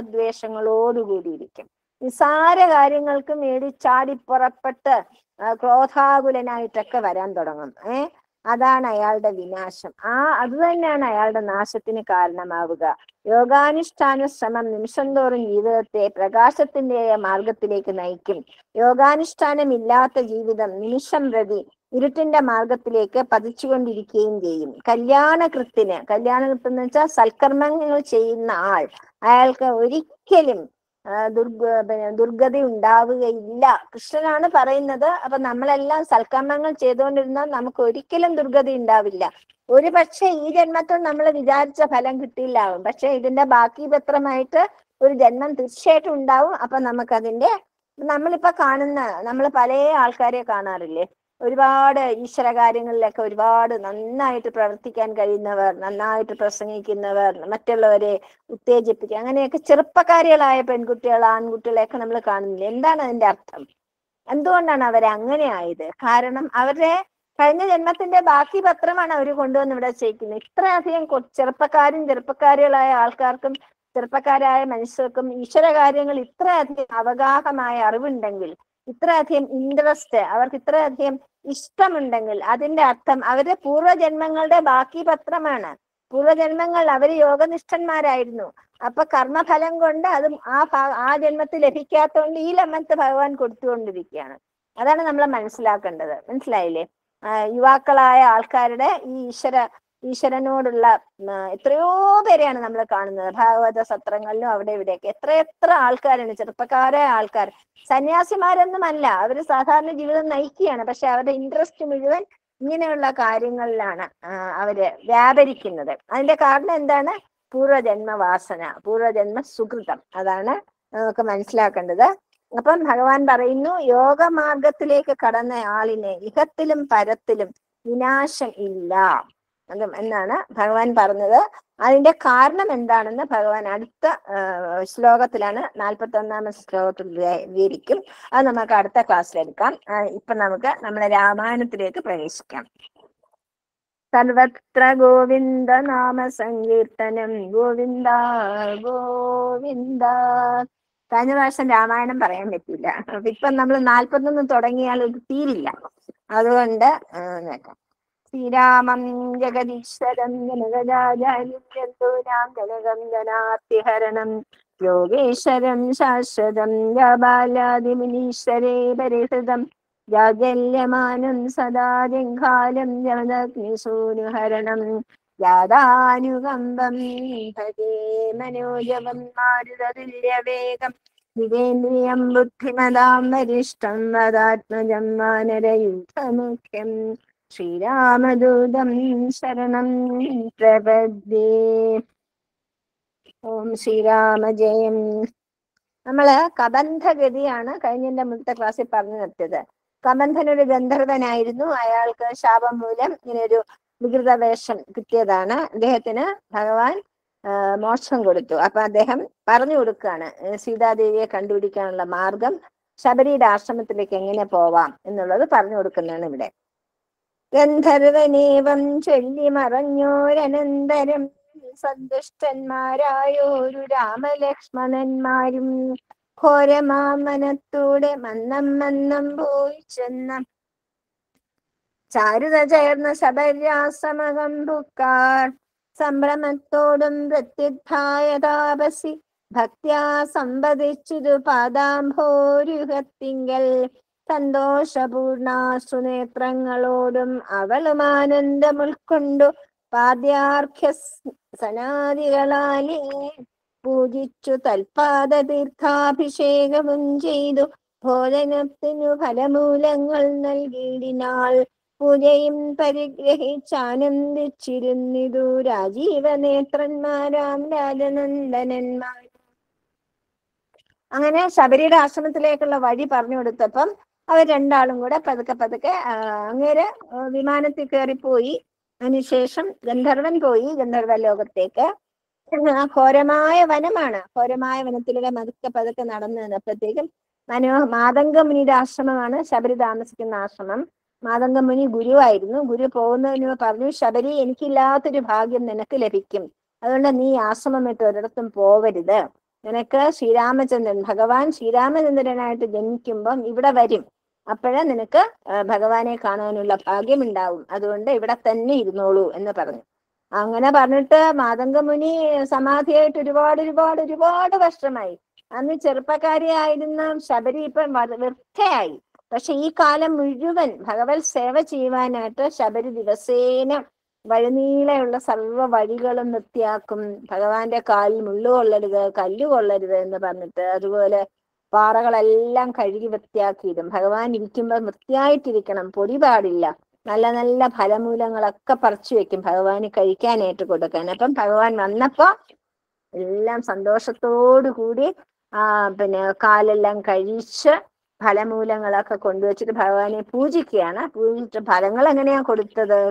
Speaker 1: രാഗദ്വേഷങ്ങളോടുകൂടിയിരിക്കും. നിസ്സാര കാര്യങ്ങൾക്ക് മേടി ചാടിപ്പുറപ്പെട്ട് ക്രോധാകുലനായിട്ടൊക്കെ വരാൻ തുടങ്ങും. ഏഹ് അതാണ് അയാളുടെ വിനാശം. ആ അത് തന്നെയാണ് അയാളുടെ നാശത്തിന് കാരണമാവുക. യോഗാനുഷ്ഠാന ശ്രമം നിമിഷം തോറും ജീവിതത്തെ പ്രകാശത്തിന്റെ മാർഗത്തിലേക്ക് നയിക്കും. യോഗാനുഷ്ഠാനം ഇല്ലാത്ത ജീവിതം നിമിഷം പ്രതി ഇരുട്ടിന്റെ മാർഗത്തിലേക്ക് പതിച്ചുകൊണ്ടിരിക്കുകയും ചെയ്യും. കല്യാണകൃത്തിന്, കല്യാണകൃത്ത് എന്ന് വെച്ചാൽ സൽക്കർമ്മങ്ങൾ ചെയ്യുന്ന ആൾ, അയാൾക്ക് ഒരിക്കലും ദുർഗ ദുർഗതി ഉണ്ടാവുകയില്ല. കൃഷ്ണനാണ് പറയുന്നത്. അപ്പൊ നമ്മളെല്ലാം സൽക്കർമ്മങ്ങൾ ചെയ്തുകൊണ്ടിരുന്നാൽ നമുക്ക് ഒരിക്കലും ദുർഗതി ഉണ്ടാവില്ല. ഒരു പക്ഷെ ഈ ജന്മത്തിൽ നമ്മൾ വിചാരിച്ച ഫലം കിട്ടിയില്ലാവും, പക്ഷെ ഇതിന്റെ ബാക്കി പത്രമായിട്ട് ഒരു ജന്മം തീർച്ചയായിട്ടും ഉണ്ടാവും. അപ്പൊ നമുക്കതിന്റെ, നമ്മളിപ്പോ കാണുന്ന, നമ്മൾ പല ആൾക്കാരെ കാണാറില്ലേ, ഒരുപാട് ഈശ്വര കാര്യങ്ങളിലൊക്കെ ഒരുപാട് നന്നായിട്ട് പ്രവർത്തിക്കാൻ കഴിയുന്നവർ, നന്നായിട്ട് പ്രസംഗിക്കുന്നവർ, മറ്റുള്ളവരെ ഉത്തേജിപ്പിക്കുക, അങ്ങനെയൊക്കെ ചെറുപ്പക്കാരികളായ പെൺകുട്ടികൾ, ആൺകുട്ടികളെയൊക്കെ നമ്മൾ കാണുന്നില്ല. എന്താണ് അതിന്റെ അർത്ഥം? എന്തുകൊണ്ടാണ് അവരെ അങ്ങനെ ആയത്? കാരണം അവരുടെ കഴിഞ്ഞ ജന്മത്തിന്റെ ബാക്കി പത്രമാണ് അവർ കൊണ്ടുവന്ന് ഇവിടെ ചെയ്യിക്കുന്നത്. ഇത്രയധികം ചെറുപ്പക്കാരും ചെറുപ്പക്കാരികളായ ആൾക്കാർക്കും ചെറുപ്പക്കാരായ മനുഷ്യർക്കും ഈശ്വര കാര്യങ്ങൾ ഇത്രയധികം അവഗാഹമായ അറിവുണ്ടെങ്കിൽ, ഇത്രയധികം ഇൻട്രസ്റ്റ്, അവർക്ക് ഇത്രയധികം ഇഷ്ടമുണ്ടെങ്കിൽ, അതിന്റെ അർത്ഥം അവരുടെ പൂർവ്വജന്മങ്ങളുടെ ബാക്കി പത്രമാണ്. പൂർവ്വജന്മങ്ങൾ അവര് യോഗനിഷ്ഠന്മാരായിരുന്നു. അപ്പൊ കർമ്മഫലം കൊണ്ട് അത് ആ ആ ജന്മത്തിൽ ലഭിക്കാത്തതുകൊണ്ട് ഈ ജന്മത്തെ ഭഗവാൻ കൊടുത്തുകൊണ്ടിരിക്കുകയാണ്. അതാണ് നമ്മൾ മനസ്സിലാക്കേണ്ടത്. മനസ്സിലായില്ലേ? യുവാക്കളായ ആൾക്കാരുടെ ഈ ഈശ്വര ഈശ്വരനോടുള്ള എത്രയോ പേരെയാണ് നമ്മൾ കാണുന്നത് ഭാഗവത സത്രങ്ങളിലും അവിടെ ഇവിടെയൊക്കെ. എത്ര എത്ര ആൾക്കാരാണ്, ചെറുപ്പക്കാരായ ആൾക്കാർ, സന്യാസിമാരൊന്നും അല്ല, അവര് സാധാരണ ജീവിതം നയിക്കുകയാണ്. പക്ഷെ അവരുടെ ഇൻട്രസ്റ്റ് മുഴുവൻ ഇങ്ങനെയുള്ള കാര്യങ്ങളിലാണ് അവര് വ്യാപരിക്കുന്നത്. അതിന്റെ കാരണം എന്താണ്? പൂർവ്വജന്മ വാസന, പൂർവ്വജന്മ സുകൃതം. അതാണ് നമുക്ക് മനസ്സിലാക്കേണ്ടത്. അപ്പം ഭഗവാൻ പറയുന്നു, യോഗമാർഗത്തിലേക്ക് കടന്ന ആളിന് ഇഹത്തിലും പരത്തിലും വിനാശം ഇല്ല എന്നാണ് ഭഗവാൻ പറഞ്ഞത്. അതിന്റെ കാരണം എന്താണെന്ന് ഭഗവാൻ അടുത്ത ശ്ലോകത്തിലാണ്, നാൽപ്പത്തി ഒന്നാമത്തെ ശ്ലോകത്തിൽ വിവരിക്കും. അത് നമുക്ക് അടുത്ത ക്ലാസ്സിലെടുക്കാം. ഇപ്പൊ നമുക്ക് നമ്മുടെ രാമായണത്തിലേക്ക് പ്രവേശിക്കാം. സർവത്ര ഗോവിന്ദ നാമ സങ്കീർത്തനം, ഗോവിന്ദ ഗോവിന്ദ. കഴിഞ്ഞ പ്രാവശ്യം രാമായണം പറയാൻ പറ്റില്ല. അപ്പൊ ഇപ്പൊ നമ്മൾ നാൽപ്പത്തൊന്ന് തുടങ്ങിയാൽ ഇത് തീരില്ല. അതുകൊണ്ട് നോക്കാം. ശ്രീരാമം ജഗദീശ്വരം ജനകജാചാര്യം ജന്തൂനാം ജനകം ജനാർത്തിഹരണം യോഗേശ്വരം ശാശ്വതം ജാബാലാദിമുനീശ്വരേ പരിഹൃതം ജാജല്യമാനം സദാ ജംഘാലം ജമദഗ്നിസൂനുഹരണം യാദാനുകമ്പം ഭജേ മനോജവം മാരുതതുല്യവേഗം ജിതേന്ദ്രിയം ബുദ്ധിമതാം വരിഷ്ഠം വദാത്മജം വാനരയുദ്ധമുഖ്യം ശ്രീരാമദൂതം ശരണം പ്രപദ്യേ. ഓം ശ്രീരാമ ജയം. നമ്മള് കബന്ധഗതിയാണ് കഴിഞ്ഞ മുന്നത്തെ ക്ലാസ്സിൽ പറഞ്ഞു നിർത്തിയത്. കബന്ധൻ ഒരു ഗന്ധർവനായിരുന്നു. അയാൾക്ക് ശാപം മൂലം ഇങ്ങനെ ഒരു വികൃത വേഷം കിട്ടിയതാണ്. അദ്ദേഹത്തിന് ഭഗവാൻ മോക്ഷം കൊടുത്തു. അപ്പൊ അദ്ദേഹം പറഞ്ഞു കൊടുക്കുകയാണ് സീതാദേവിയെ കണ്ടുപിടിക്കാനുള്ള മാർഗം, ശബരിയുടെ ആശ്രമത്തിലേക്ക് എങ്ങനെ പോവാം എന്നുള്ളത് പറഞ്ഞു കൊടുക്കുന്നതാണ് ഇവിടെ. ഗന്ധർവനേവം ചൊല്ലി മറഞ്ഞോരനന്തരം സന്തുഷ്ടന്മാരായോരു രാമലക്ഷ്മണന്മാരും ഘോരമാമനത്തോടെ മന്നം മന്നം പോയി ചെന്ന ചാരുത ചേർന്ന ശബര്യാശ്രമകം പുക്കാർ സംഭ്രമത്തോടും പ്രത്യുദ്ധായ താപസി ഭക്ത്യാ സംവദിച്ചതു പാദാംഭോരുഹത്തിങ്കൽ സന്തോഷപൂർണാശ്രുനേത്രങ്ങളോടും അവളും ആനന്ദം ഉൾക്കൊണ്ടു പാദ്യാർഘ്യ സനാദികളാലേ പൂജിച്ചു തൽപാദ തീർത്ഥാഭിഷേകവും ചെയ്തു ഭോജനത്തിനു ഫലമൂലങ്ങൾ നൽകിയിടിനാൾ. പൂജയും പരിഗ്രഹിച്ചാനന്ദിച്ചിരുന്നിതു രാജീവനേത്രന്മാരാം രാജനന്ദനന്മാർ. അങ്ങനെ ശബരിയുടെ ആശ്രമത്തിലേക്കുള്ള വഴി പറഞ്ഞു കൊടുത്തപ്പം അവർ രണ്ടാളും കൂടെ പതുക്കെ പതുക്കെ അങ്ങേരെ വിമാനത്തിൽ കയറിപ്പോയി. അതിനുശേഷം ഗന്ധർവൻ പോയി ഗന്ധർവ ലോകത്തേക്ക്. ഘോരമായ വനമാണ്. ഘോരമായ വനത്തിലൂടെ പതുക്കെ പതുക്കെ നടന്നു നിന്നപ്പോഴത്തേക്കും മനോ മാതംഗമുനിയുടെ ആശ്രമമാണ് ശബരി താമസിക്കുന്ന ആശ്രമം. മാതംഗമുനി ഗുരുവായിരുന്നു. ഗുരു പോകുന്നതിന് പറഞ്ഞു, ശബരി, എനിക്കില്ലാത്തൊരു ഭാഗ്യം നിനക്ക് ലഭിക്കും. അതുകൊണ്ട് നീ ആശ്രമം വിട്ട് ഒരിടത്തും പോവരുത്. നിനക്ക് ശ്രീരാമചന്ദ്രൻ ഭഗവാൻ ശ്രീരാമചന്ദ്രനായിട്ട് ജനിക്കുമ്പം ഇവിടെ വരും. അപ്പോഴേ നിനക്ക് ഭഗവാനെ കാണാനുള്ള ഭാഗ്യം ഉണ്ടാവും. അതുകൊണ്ട് ഇവിടെ തന്നെ ഇരുന്നോളൂ എന്ന് പറഞ്ഞു. അങ്ങനെ പറഞ്ഞിട്ട് മാതംഗമുനി സമാധിയായിട്ട് ഒരുപാട് ഒരുപാട് ഒരുപാട് വർഷമായി. അന്ന് ചെറുപ്പക്കാരിയായിരുന്ന ശബരി ഇപ്പം വൃദ്ധയായി. പക്ഷെ ഈ കാലം മുഴുവൻ ഭഗവത് സേവ ചെയ്യുവാനായിട്ട് ശബരി ദിവസേന വഴിനീളെയുള്ള സർവ്വ വഴികളും വൃത്തിയാക്കും. ഭഗവാന്റെ കാലിൽ മുള്ളു കൊള്ളരുത്, കല്ല് കൊള്ളരുത് എന്ന് പറഞ്ഞിട്ട്, അതുപോലെ പാറകളെല്ലാം കഴുകി വൃത്തിയാക്കിയിടും. ഭഗവാൻ ഇരിക്കുമ്പോൾ വൃത്തിയായിട്ടിരിക്കണം, പൊടി പാടില്ല. നല്ല നല്ല ഫലമൂലങ്ങളൊക്കെ പറിച്ചു വെക്കും ഭഗവാന് കഴിക്കാനായിട്ട് കൊടുക്കാൻ. അപ്പം ഭഗവാൻ വന്നപ്പോ എല്ലാം സന്തോഷത്തോടു കൂടി ആ പിന്നെ കാലെല്ലാം കഴിച്ച് ഫലമൂലങ്ങളൊക്കെ കൊണ്ടുവച്ചിട്ട് ഭഗവാനെ പൂജിക്കുകയാണ്. പൂജിച്ചിട്ട് ഫലങ്ങൾ എങ്ങനെയാ കൊടുത്തത്?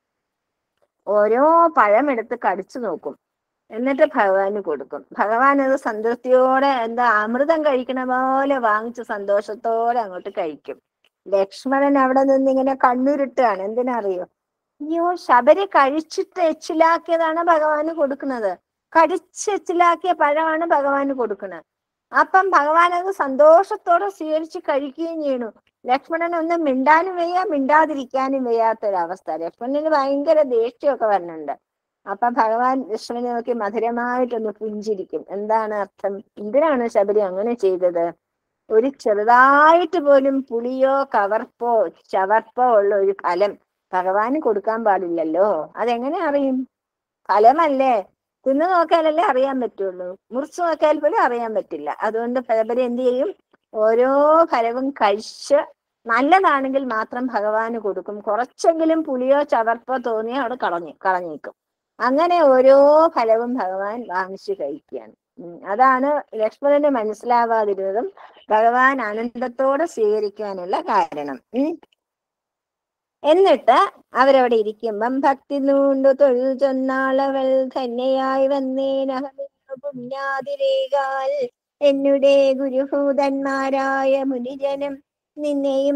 Speaker 1: ഓരോ പഴം എടുത്ത് കടിച്ചു നോക്കും, എന്നിട്ട് ഭഗവാന് കൊടുക്കും. ഭഗവാൻ അത് സംതൃപ്തിയോടെ എന്താ അമൃതം കഴിക്കണ പോലെ വാങ്ങിച്ച് സന്തോഷത്തോടെ അങ്ങോട്ട് കഴിക്കും. ലക്ഷ്മണൻ അവിടെ നിന്ന് ഇങ്ങനെ കണ്ണുരുട്ടാണ്. എന്തിനറിയോ? അയ്യോ, ശബരി കഴിച്ചിട്ട് എച്ചിലാക്കിയതാണ് ഭഗവാന് കൊടുക്കുന്നത്. കടിച്ച് എച്ചിലാക്കിയ പഴമാണ് ഭഗവാന് കൊടുക്കുന്നത്. അപ്പം ഭഗവാൻ അത് സന്തോഷത്തോടെ സ്വീകരിച്ച് കഴിക്കുകയും ചെയ്യണു. ലക്ഷ്മണൻ ഒന്നും മിണ്ടാനും വയ്യ, മിണ്ടാതിരിക്കാനും വയ്യാത്തൊരവസ്ഥ. ലക്ഷ്മണന് ഭയങ്കര ദേഷ്യമൊക്കെ വരുന്നുണ്ട്. അപ്പൊ ഭഗവാൻ ലക്ഷ്മണനെ നോക്കി മധുരമായിട്ടൊന്ന് പുഞ്ചിരിക്കും. എന്താണ് അർത്ഥം? എന്തിനാണ് ശബരി അങ്ങനെ ചെയ്തത്? ഒരു ചെറുതായിട്ട് പോലും പുളിയോ കവർപ്പോ ചവർപ്പോ ഉള്ള ഒരു ഫലം ഭഗവാന് കൊടുക്കാൻ പാടില്ലല്ലോ. അതെങ്ങനെ അറിയും? ഫലമല്ലേ, തിന്നു നോക്കാനല്ലേ അറിയാൻ പറ്റുള്ളൂ. മുറിച്ചു നോക്കിയാൽ പോലും അറിയാൻ പറ്റില്ല. അതുകൊണ്ട് ശബരി എന്ത് ചെയ്യും? ഓരോ ഫലവും കഴിച്ച് നല്ലതാണെങ്കിൽ മാത്രം ഭഗവാന് കൊടുക്കും. കുറച്ചെങ്കിലും പുളിയോ ചവർപ്പോ തോന്നിയാൽ അവിടെ കളഞ്ഞു കളഞ്ഞേക്കും. അങ്ങനെ ഓരോ ഫലവും ഭഗവാൻ വാങ്ങിച്ചു കഴിക്കുകയാണ്. ഉം അതാണ് ലക്ഷ്മണന് മനസ്സിലാവാതിരുന്നതും ഭഗവാൻ ആനന്ദത്തോടെ സ്വീകരിക്കാനുള്ള കാരണം. ഉം എന്നിട്ട് അവരവിടെ ഇരിക്കുമ്പം ഭക്തി നൂണ്ടു തൊഴിൽ ചൊന്നാളവൾ ധന്യയായി വന്നേനഹമിന്നു പുണ്യാതിരേകാൽ എന്നുടെ ഗുരുഭൂതന്മാരായ മുനിജനം നിന്നെയും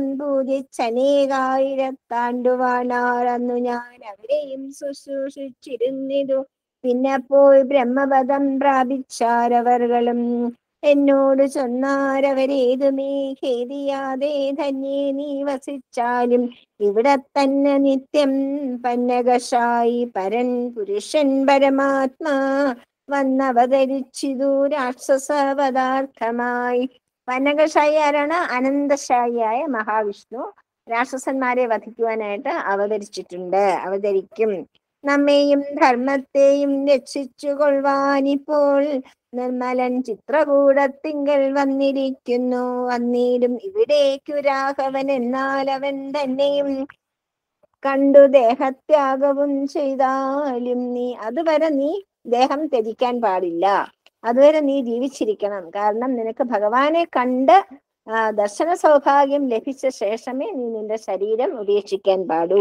Speaker 1: പൂജിച്ചനേകായിരത്താണ്ടുവാണാർ. അന്നു ഞാൻ അവരെയും ശുശ്രൂഷിച്ചിരുന്നിതു. പിന്നെ പോയി ബ്രഹ്മപദം പ്രാപിച്ചാരവർകളും എന്നോട് ചൊന്നാരവരേതുമേ ഖേദിയാതെ ധന്യേ നീ വസിച്ചാലും ഇവിടെ തന്നെ നിത്യം പന്നകശായി പരൻ പുരുഷൻ പരമാത്മാ വന്നവതരിച്ചിതു രാക്ഷസ പദാർത്ഥമായി. പന്നകശായി ആരാണ്? അനന്തശായിയായ മഹാവിഷ്ണു രാക്ഷസന്മാരെ വധിക്കുവാനായിട്ട് അവതരിച്ചിട്ടുണ്ട്, അവതരിക്കും. നമ്മെയും ധർമ്മത്തെയും രക്ഷിച്ചു കൊള്ളുവാനിപ്പോൾ നിർമ്മലൻ ചിത്രകൂടത്തിങ്കൽ വന്നിരിക്കുന്നു. വന്നിടും ഇവിടേക്കു രാഘവൻ, എന്നാൽ അവൻ തന്നെയും കണ്ടു ദേഹത്യാഗവും ചെയ്താലും നീ അതുവരെ നീ ദേഹം ത്യജിക്കാൻ പാടില്ല. അതുവരെ നീ ജീവിച്ചിരിക്കണം. കാരണം നിനക്ക് ഭഗവാനെ കണ്ട് ആ ദർശന സൗഭാഗ്യം ലഭിച്ച ശേഷമേ നീ നിന്റെ ശരീരം ഉപേക്ഷിക്കാൻ പാടൂ.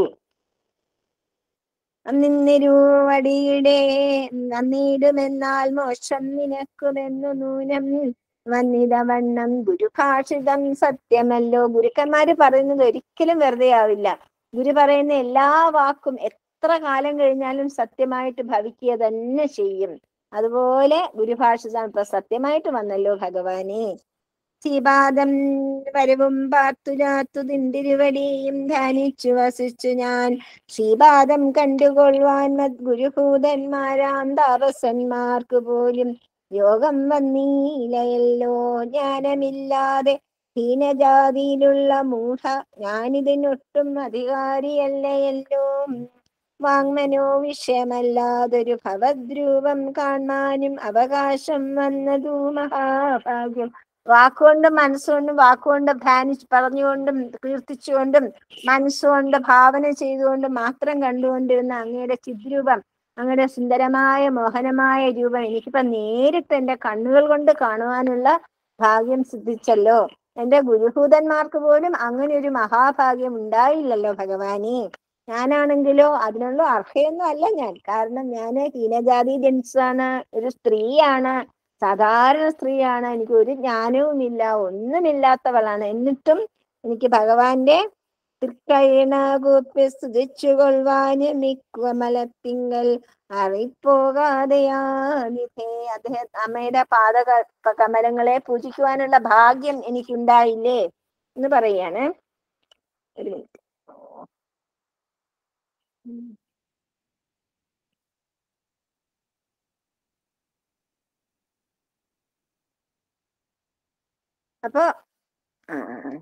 Speaker 1: നിന്നിരുവടിയുടെ നന്ദിടുമെന്നാൽ മോക്ഷം നിനക്കുമെന്നു നൂനം വന്നിതവണ്ണം ഗുരുഭാഷിതം സത്യമല്ലോ. ഗുരുക്കന്മാര് പറയുന്നത് ഒരിക്കലും വെറുതെ ആവില്ല. ഗുരു പറയുന്ന എല്ലാ വാക്കും എത്ര കാലം കഴിഞ്ഞാലും സത്യമായിട്ട് ഭവിക്കുക തന്നെ ചെയ്യും. അതുപോലെ ഗുരുഭാഷിതം ഇപ്പൊ സത്യമായിട്ട് വന്നല്ലോ ഭഗവാനെ. ശ്രീപാദം വരവും പാർത്തുരാത്തു തിന്തിരുവടിയും ധ്യാനിച്ചു വസിച്ചു ഞാൻ. ശ്രീപാദം കണ്ടുകൊള്ളുവാൻ മദ്ഗുരുഭൂതന്മാരാം താപസന്മാർക്ക് പോലും യോഗം വന്നീലയല്ലോ. ജ്ഞാനമില്ലാതെ ഹീനജാതിയിലുള്ള മൂഢ ഞാനിതിനൊട്ടും അധികാരിയല്ലയല്ലോ. വാങ്മനോ വിഷയമല്ലാതൊരു ഭവദ്രൂപം കാണാനും അവകാശം വന്നതു മഹാഭാഗ്യം. വാക്കുകൊണ്ടും മനസ്സുകൊണ്ടും വാക്കുകൊണ്ട് ധ്യാനിച്ച് പറഞ്ഞുകൊണ്ടും കീർത്തിച്ചുകൊണ്ടും മനസ്സുകൊണ്ട് ഭാവന ചെയ്തുകൊണ്ടും മാത്രം കണ്ടുകൊണ്ടിരുന്ന അങ്ങയുടെ ചിദ്രൂപം, അങ്ങയുടെ സുന്ദരമായ മോഹനമായ രൂപം എനിക്കിപ്പോ നേരിട്ട് എന്റെ കണ്ണുകൾ കൊണ്ട് കാണുവാനുള്ള ഭാഗ്യം സിദ്ധിച്ചല്ലോ. എന്റെ ഗുരുഭൂതന്മാർക്ക് പോലും അങ്ങനെ ഒരു മഹാഭാഗ്യം ഉണ്ടായില്ലല്ലോ ഭഗവാനെ. ഞാനാണെങ്കിലോ അതിനുള്ള അർഹയൊന്നും അല്ല ഞാൻ. കാരണം ഞാൻ ഹീനജാതി ജനിച്ചാണ്, ഒരു സ്ത്രീയാണ്, സാധാരണ സ്ത്രീയാണ്. എനിക്ക് ഒരു ജ്ഞാനവുമില്ല, ഒന്നുമില്ലാത്തവളാണ്. എന്നിട്ടും എനിക്ക് ഭഗവാന്റെ തൃക്കൈണകൂപ്പി സ്തുതിച്ചു കൊള്ളുവാന് മിക്വമലത്തിങ്കൽ അറിപ്പോകാതെയാനിധേ. അദ്ദേഹം അമ്മയുടെ പാദ കമലങ്ങളെ പൂജിക്കുവാനുള്ള ഭാഗ്യം എനിക്കുണ്ടായില്ലേ എന്ന് പറയാണ്. ഒരു മിനിറ്റ്. അപ്പൊ ആ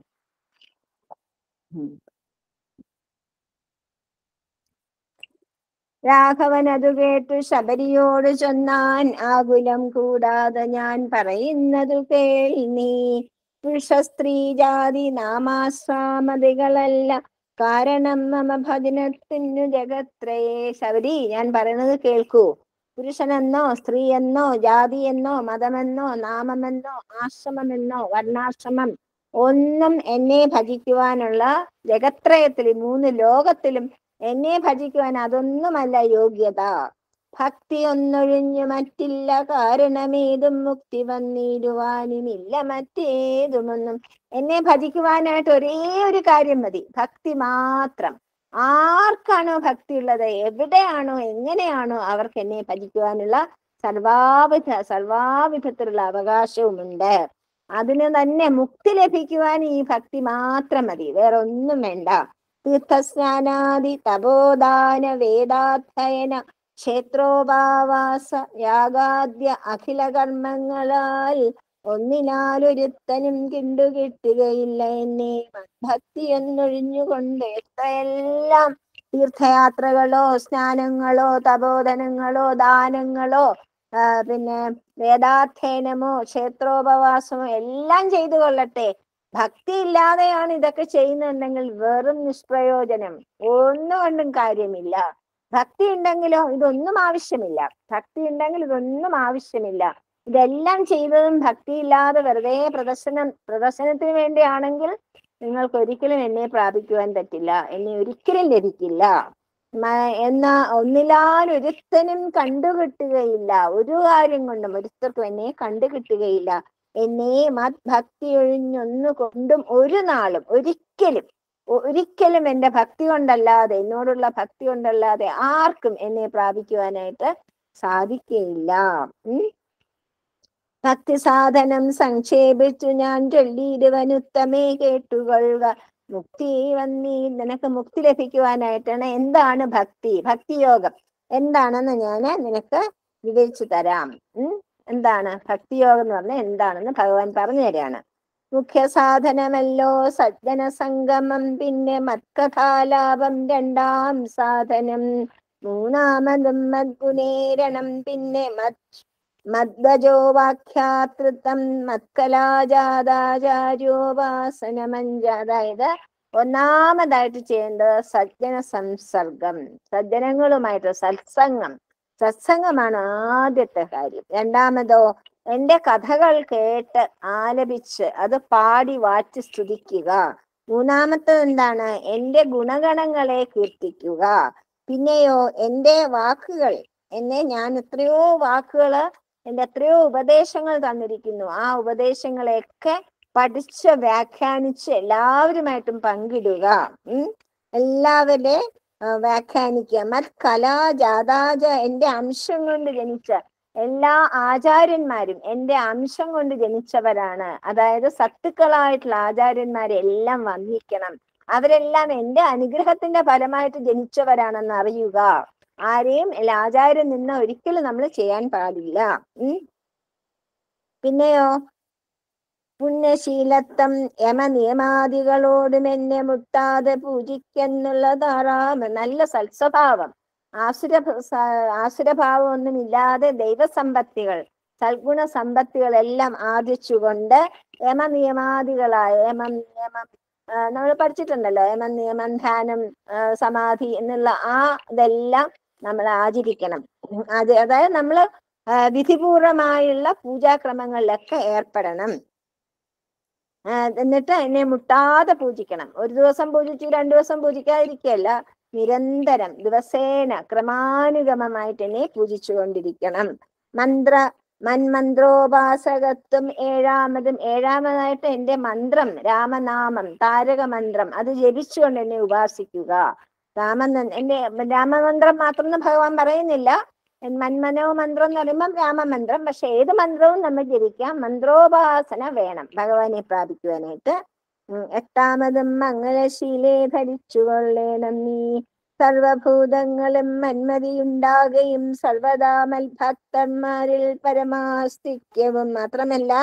Speaker 1: രാഘവൻ അത് കേട്ടു ശബരിയോട് ചൊന്നാൻ, ആകുലം കൂടാതെ ഞാൻ പറയുന്നതു കേൾ നീ. പുരുഷ സ്ത്രീ ജാതി നാമാശ്രാമതികളല്ല കാരണം മമ ഭജനത്തിനു ജഗത്രയേ. ശബരി, ഞാൻ പറയുന്നത് കേൾക്കൂ. പുരുഷനെന്നോ സ്ത്രീയെന്നോ ജാതിയെന്നോ മതമെന്നോ നാമമെന്നോ ആശ്രമമെന്നോ വർണ്ണാശ്രമം ഒന്നും എന്നെ ഭജിക്കുവാനുള്ള ജഗത്രയത്തിൽ മൂന്ന് ലോകത്തിലും എന്നെ ഭജിക്കുവാൻ അതൊന്നുമല്ല യോഗ്യത. ഭക്തി ഒന്നൊഴിഞ്ഞു മറ്റില്ല കാരണമേതും മുക്തി വന്നിടുവാനുമില്ല മറ്റേതുമൊന്നും. എന്നെ ഭജിക്കുവാനായിട്ട് ഒരേ ഒരു കാര്യം മതി, ഭക്തി മാത്രം. ആർക്കാണോ ഭക്തി ഉള്ളത്, എവിടെയാണോ എങ്ങനെയാണോ അവർക്ക് എന്നെ ഭജിക്കുവാനുള്ള സർവാവിധ സർവാവിധത്തിലുള്ള അവകാശവുമുണ്ട്. അതിന് തന്നെ മുക്തി ലഭിക്കുവാൻ ഈ ഭക്തി മാത്രം മതി, വേറെ ഒന്നും വേണ്ട. തീർത്ഥസ്നാനാദി തപോദാന വേദാധ്യയന ക്ഷേത്രോപാവാസ യാഗാദ്യ അഖില കർമ്മങ്ങളാൽ ഒന്നിനാലൊരുത്തനും കിണ്ടു കിട്ടുകയില്ല എന്നെ. ഭക്തി എന്നൊഴിഞ്ഞുകൊണ്ട് എത്രയെല്ലാം തീർത്ഥയാത്രകളോ സ്നാനങ്ങളോ തപോധനങ്ങളോ ദാനങ്ങളോ ആ പിന്നെ വേദാധ്യയനമോ ക്ഷേത്രോപവാസമോ എല്ലാം ചെയ്തു കൊള്ളട്ടെ, ഭക്തി ഇല്ലാതെയാണ് ഇതൊക്കെ ചെയ്യുന്നുണ്ടെങ്കിൽ വെറും നിഷ്പ്രയോജനം, ഒന്നുകൊണ്ടും കാര്യമില്ല. ഭക്തി ഉണ്ടെങ്കിലോ ഇതൊന്നും ആവശ്യമില്ല. ഭക്തി ഉണ്ടെങ്കിൽ ഇതൊന്നും ആവശ്യമില്ല. ഇതെല്ലാം ചെയ്തതും ഭക്തിയില്ലാതെ വെറുതെ പ്രദർശനം പ്രദർശനത്തിന് വേണ്ടിയാണെങ്കിൽ നിങ്ങൾക്ക് ഒരിക്കലും എന്നെ പ്രാപിക്കുവാൻ പറ്റില്ല, എന്നെ ഒരിക്കലും ലഭിക്കില്ല. എന്നാ ഒന്നിലാൽ ഒരുത്തനും കണ്ടുകിട്ടുകയില്ല, ഒരു കാര്യം കൊണ്ടും ഒരുത്തർക്കും എന്നെ കണ്ടുകിട്ടുകയില്ല. എന്നെ മത്ഭക്തി ഒഴിഞ്ഞൊന്നു കൊണ്ടും ഒരു നാളും ഒരിക്കലും ഒരിക്കലും എന്റെ ഭക്തി കൊണ്ടല്ലാതെ, എന്നോടുള്ള ഭക്തി കൊണ്ടല്ലാതെ ആർക്കും എന്നെ പ്രാപിക്കുവാനായിട്ട് സാധിക്കുകയില്ല. ഉം ഭക്തി സാധനം സംക്ഷേപിച്ചു ഞാൻ ചൊല്ലിയിടുവനുത്തമേ കേട്ടുകൊള്ളുക. മുക്തി വന്നി നിനക്ക് മുക്തി ലഭിക്കുവാനായിട്ടാണ്. എന്താണ് ഭക്തി? ഭക്തിയോഗം എന്താണെന്ന് ഞാൻ നിനക്ക് വിവരിച്ചു തരാം. ഉം എന്താണ് ഭക്തിയോഗം എന്ന് പറഞ്ഞാൽ എന്താണെന്ന് ഭഗവാൻ പറഞ്ഞു തരാണ്. മുഖ്യ സാധനമല്ലോ സജ്ജന സംഗമം, പിന്നെ മത്കഥാലാപം രണ്ടാം സാധനം, മൂന്നാമതും മദ്ഗുണേരണം, പിന്നെ മത് മദ്വജോ വാഖ്യാതൃതം മത്കലാജാതാചാര്യോപാസനമഞ്ച. അതായത് ഒന്നാമതായിട്ട് ചെയ്യേണ്ടത് സജ്ജന സംസർഗം, സജ്ജനങ്ങളുമായിട്ട് സത്സംഗം. സത്സംഗമാണ് ആദ്യത്തെ കാര്യം. രണ്ടാമതോ എന്റെ കഥകൾ കേട്ട് ആലപിച്ച് അത് പാടി വാറ്റി സ്തുതിക്കുക. മൂന്നാമത്തത് എന്താണ്? എന്റെ ഗുണഗണങ്ങളെ കീർത്തിക്കുക. പിന്നെയോ എന്റെ വാക്കുകൾ, എന്നെ ഞാൻ എത്രയോ വാക്കുകള് എന്റെ എത്രയോ ഉപദേശങ്ങൾ തന്നിരിക്കുന്നു. ആ ഉപദേശങ്ങളെയൊക്കെ പഠിച്ച് വ്യാഖ്യാനിച്ച് എല്ലാവരുമായിട്ടും പങ്കിടുക. ഉം എല്ലാവരുടെ വ്യാഖ്യാനിക്കുക. മത് കലാ ജാതാജ, എന്റെ അംശം കൊണ്ട് ജനിച്ച എല്ലാ ആചാര്യന്മാരും എന്റെ അംശം കൊണ്ട് ജനിച്ചവരാണ്. അതായത് സത്തുക്കളായിട്ടുള്ള ആചാര്യന്മാരെ എല്ലാം വന്ദിക്കണം. അവരെല്ലാം എന്റെ അനുഗ്രഹത്തിന്റെ ഫലമായിട്ട് ജനിച്ചവരാണെന്ന് അറിയുക. ആരെയും ആചാര്യൻ നിന്ന് ഒരിക്കലും നമ്മൾ ചെയ്യാൻ പാടില്ല. ഉം പിന്നെയോ പുണ്യശീലത്വം യമ നിയമാദികളോടും എന്നെ മുട്ടാതെ പൂജിക്കെന്നുള്ളതാറാം. നല്ല സൽസ്വഭാവം, ആസുര ആസുരഭാവം ഒന്നുമില്ലാതെ ദൈവസമ്പത്തികൾ, സൽഗുണ സമ്പത്തികളെല്ലാം ആർജിച്ചുകൊണ്ട് യമ നിയമാദികളായ യമം നിയമം നമ്മൾ പഠിച്ചിട്ടുണ്ടല്ലോ, യമം നിയമം ധ്യാനം സമാധി എന്നുള്ള ആ ഇതെല്ലാം നമ്മൾ ആചരിക്കണം. അത് അതായത് നമ്മൾ വിധിപൂർവമായുള്ള പൂജാക്രമങ്ങളിലൊക്കെ ഏർപ്പെടണം. എന്നിട്ട് എന്നെ മുട്ടാതെ പൂജിക്കണം. ഒരു ദിവസം പൂജിച്ചു രണ്ടു ദിവസം പൂജിക്കാതിരിക്കുകയല്ല, നിരന്തരം ദിവസേന ക്രമാനുഗമമായിട്ട് എന്നെ പൂജിച്ചു കൊണ്ടിരിക്കണം. മന്ത്ര മന്മന്ത്രോപാസകത്വം ഏഴാമതും ഏഴാമതായിട്ട് എന്റെ മന്ത്രം രാമനാമം താരക മന്ത്രം അത് ജപിച്ചുകൊണ്ട് എന്നെ ഉപാസിക്കുക. രാമ എന്റെ രാമമന്ത്രം മാത്രം എന്ന് ഭഗവാൻ പറയുന്നില്ല. മന്മനോ മന്ത്രം എന്ന് പറയുമ്പം രാമമന്ത്രം. പക്ഷെ ഏത് മന്ത്രവും നമ്മൾ ജപിക്കാം. മന്ത്രോപാസന വേണം ഭഗവാനെ പ്രാപിക്കുവാനായിട്ട്. എട്ടാമതും മംഗളശീലേ ധരിച്ചുകൊള്ളേണം നീ, സർവഭൂതങ്ങളും മന്മതിയുണ്ടാകുകയും സർവദാ മൽഭക്തന്മാരിൽ പരമാസ്തിക്യവും. മാത്രമല്ല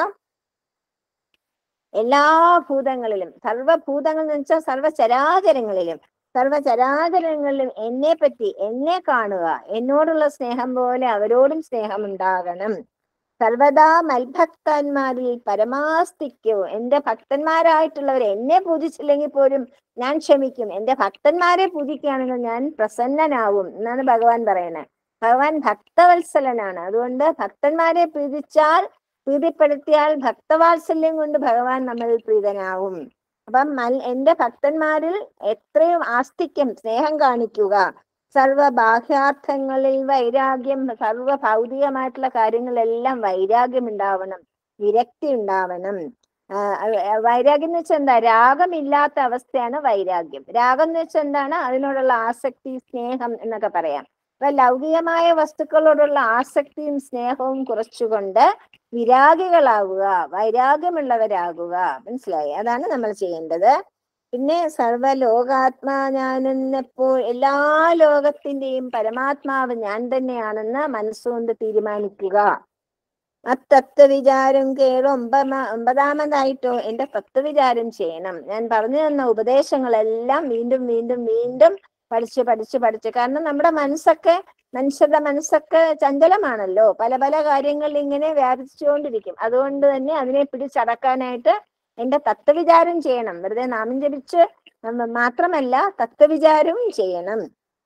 Speaker 1: എല്ലാ ഭൂതങ്ങളിലും, സർവഭൂതങ്ങൾ എന്ന് വെച്ചാൽ സർവചരാചരങ്ങളിലും, സർവചരാചരങ്ങളിലും എന്നെ പറ്റി എന്നെ കാണുക. എന്നോടുള്ള സ്നേഹം പോലെ അവരോടും സ്നേഹം ഉണ്ടാകണം. സർവദാ മൽഭക്തന്മാരിൽ പരമാസ്തിക്യവും. എന്റെ ഭക്തന്മാരായിട്ടുള്ളവർ എന്നെ പൂജിച്ചില്ലെങ്കിൽ പോലും ഞാൻ ക്ഷമിക്കും. എന്റെ ഭക്തന്മാരെ പൂജിക്കുകയാണെങ്കിൽ ഞാൻ പ്രസന്നനാവും എന്നാണ് ഭഗവാൻ പറയുന്നത്. ഭഗവാൻ ഭക്തവത്സലനാണ്. അതുകൊണ്ട് ഭക്തന്മാരെ പ്രീതിച്ചാൽ പ്രീതിപ്പെടുത്തിയാൽ ഭക്തവാത്സല്യം കൊണ്ട് ഭഗവാൻ നമ്മളിൽ പ്രീതനാവും. അപ്പം മൽ എന്റെ ഭക്തന്മാരിൽ എത്രയും ആസ്തിക്യം സ്നേഹം കാണിക്കുക. സർവ ബാഹ്യാർത്ഥങ്ങളിൽ വൈരാഗ്യം, സർവ ഭൗതികമായിട്ടുള്ള കാര്യങ്ങളെല്ലാം വൈരാഗ്യം ഉണ്ടാവണം, വിരക്തി ഉണ്ടാവണം. വൈരാഗ്യം എന്ന് വെച്ചാൽ എന്താ? രാഗമില്ലാത്ത അവസ്ഥയാണ് വൈരാഗ്യം. രാഗം എന്ന് വെച്ചാൽ എന്താണ്? അതിനോടുള്ള ആസക്തി, സ്നേഹം എന്നൊക്കെ പറയാം. അപ്പൊ ലൗകികമായ വസ്തുക്കളോടുള്ള ആസക്തിയും സ്നേഹവും കുറച്ചുകൊണ്ട് വിരാഗികളാവുക, വൈരാഗ്യമുള്ളവരാകുക. മനസ്സിലായി? അതാണ് നമ്മൾ ചെയ്യേണ്ടത്. പിന്നെ സർവലോകാത്മാ ഞാനെന്നപ്പോൾ എല്ലാ ലോകത്തിന്റെയും പരമാത്മാവ് ഞാൻ തന്നെയാണെന്ന് മനസ്സുകൊണ്ട് തീരുമാനിക്കുക. ആ തത്വവിചാരം കേറും. ഒമ്പമ ഒമ്പതാമതായിട്ടോ എന്റെ തത്വവിചാരം ചെയ്യണം. ഞാൻ പറഞ്ഞു തന്ന ഉപദേശങ്ങളെല്ലാം വീണ്ടും വീണ്ടും വീണ്ടും പഠിച്ച് പഠിച്ച് പഠിച്ച് കാരണം നമ്മുടെ മനസ്സൊക്കെ മനുഷ്യരുടെ മനസ്സൊക്കെ ചഞ്ചലമാണല്ലോ. പല പല കാര്യങ്ങളിൽ ഇങ്ങനെ വ്യാപിച്ചുകൊണ്ടിരിക്കും. അതുകൊണ്ട് തന്നെ അതിനെ പിടിച്ചടക്കാനായിട്ട് എന്റെ തത്വവിചാരം ചെയ്യണം. വെറുതെ നാമം ജപിച്ച് മാത്രമല്ല, തത്വവിചാരവും ചെയ്യണം.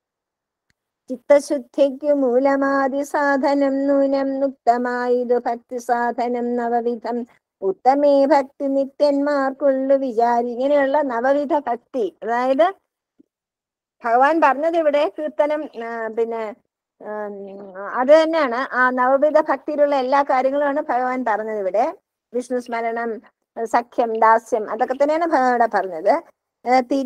Speaker 1: ചിത്തശുദ്ധിക്കു മൂലമാതി സാധനം നൂനം നുക്തമായതു ഭക്തി സാധനം നവവിധം ഉത്തമേ ഭക്തി നിത്യന്മാർക്കുള്ളു വിചാരി. ഇങ്ങനെയുള്ള നവവിധ ഭക്തി, അതായത് ഭഗവാൻ പറഞ്ഞത് ഇവിടെ കീർത്തനം പിന്നെ അത് തന്നെയാണ്. ആ നവവിധ ഭക്തിയിലുള്ള എല്ലാ കാര്യങ്ങളുമാണ് ഭഗവാൻ പറഞ്ഞത് ഇവിടെ. വിഷ്ണു സ്മരണം, സഖ്യം, ദാസ്യം, അതൊക്കെ തന്നെയാണ് ഭഗവാൻ പറഞ്ഞത്.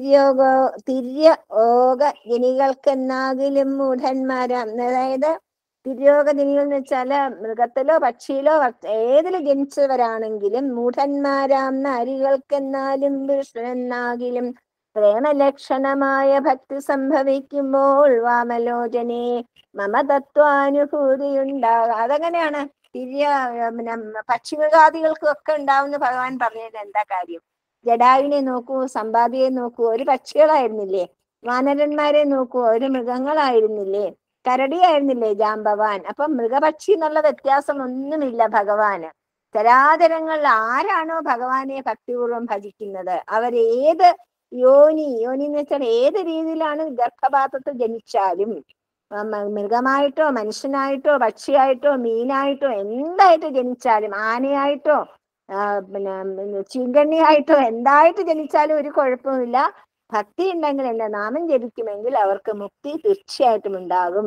Speaker 1: തിര്യോഗോ തിര്യ ഓക ജനികൾക്കെന്നാകിലും മൂഢന്മാരാം. അതായത് തിര്യോഗജനികൾ എന്ന് വെച്ചാല് മൃഗത്തിലോ പക്ഷിയിലോ ഏതില് ജനിച്ചവരാണെങ്കിലും മൂഢന്മാരാം നാരികൾക്കെന്നാലും പുരുഷനെന്നാകിലും പ്രേമലക്ഷണമായ ഭക്തി സംഭവിക്കുമ്പോൾ വാമലോചനെ മമ തത്വാനുഭൂതിയുണ്ടാകും. അതെങ്ങനെയാണ്? തിര്യ പിന്നെ പക്ഷിമൃഗാദികൾക്കും ഒക്കെ ഉണ്ടാവുന്ന ഭഗവാൻ പറഞ്ഞത് എന്താ കാര്യം? ജഡായുവിനെ നോക്കൂ, സമ്പാദിയെ നോക്കൂ, ഒരു പക്ഷികളായിരുന്നില്ലേ? വാനരന്മാരെ നോക്കൂ, ഒരു മൃഗങ്ങളായിരുന്നില്ലേ? കരടിയായിരുന്നില്ലേ ജാമ്പവാൻ? അപ്പൊ മൃഗപക്ഷി എന്നുള്ള വ്യത്യാസം ഒന്നുമില്ല ഭഗവാന്. ചരാചരങ്ങളിൽ ആരാണോ ഭഗവാനെ ഭക്തിപൂർവ്വം ഭജിക്കുന്നത് അവരേത് യോനി യോനി എന്ന് വെച്ചാൽ ഏത് രീതിയിലാണ് ഗർഭപാത്രത്തിൽ ജനിച്ചാലും മൃഗമായിട്ടോ മനുഷ്യനായിട്ടോ പക്ഷിയായിട്ടോ മീനായിട്ടോ എന്തായിട്ട് ജനിച്ചാലും ആനയായിട്ടോ പിന്നെ ചീങ്കണ്ണിയായിട്ടോ എന്തായിട്ട് ജനിച്ചാലും ഒരു കുഴപ്പമില്ല. ഭക്തി ഉണ്ടെങ്കിൽ എന്റെ നാമം ജപിക്കുമെങ്കിൽ അവർക്ക് മുക്തി തീർച്ചയായിട്ടും ഉണ്ടാകും.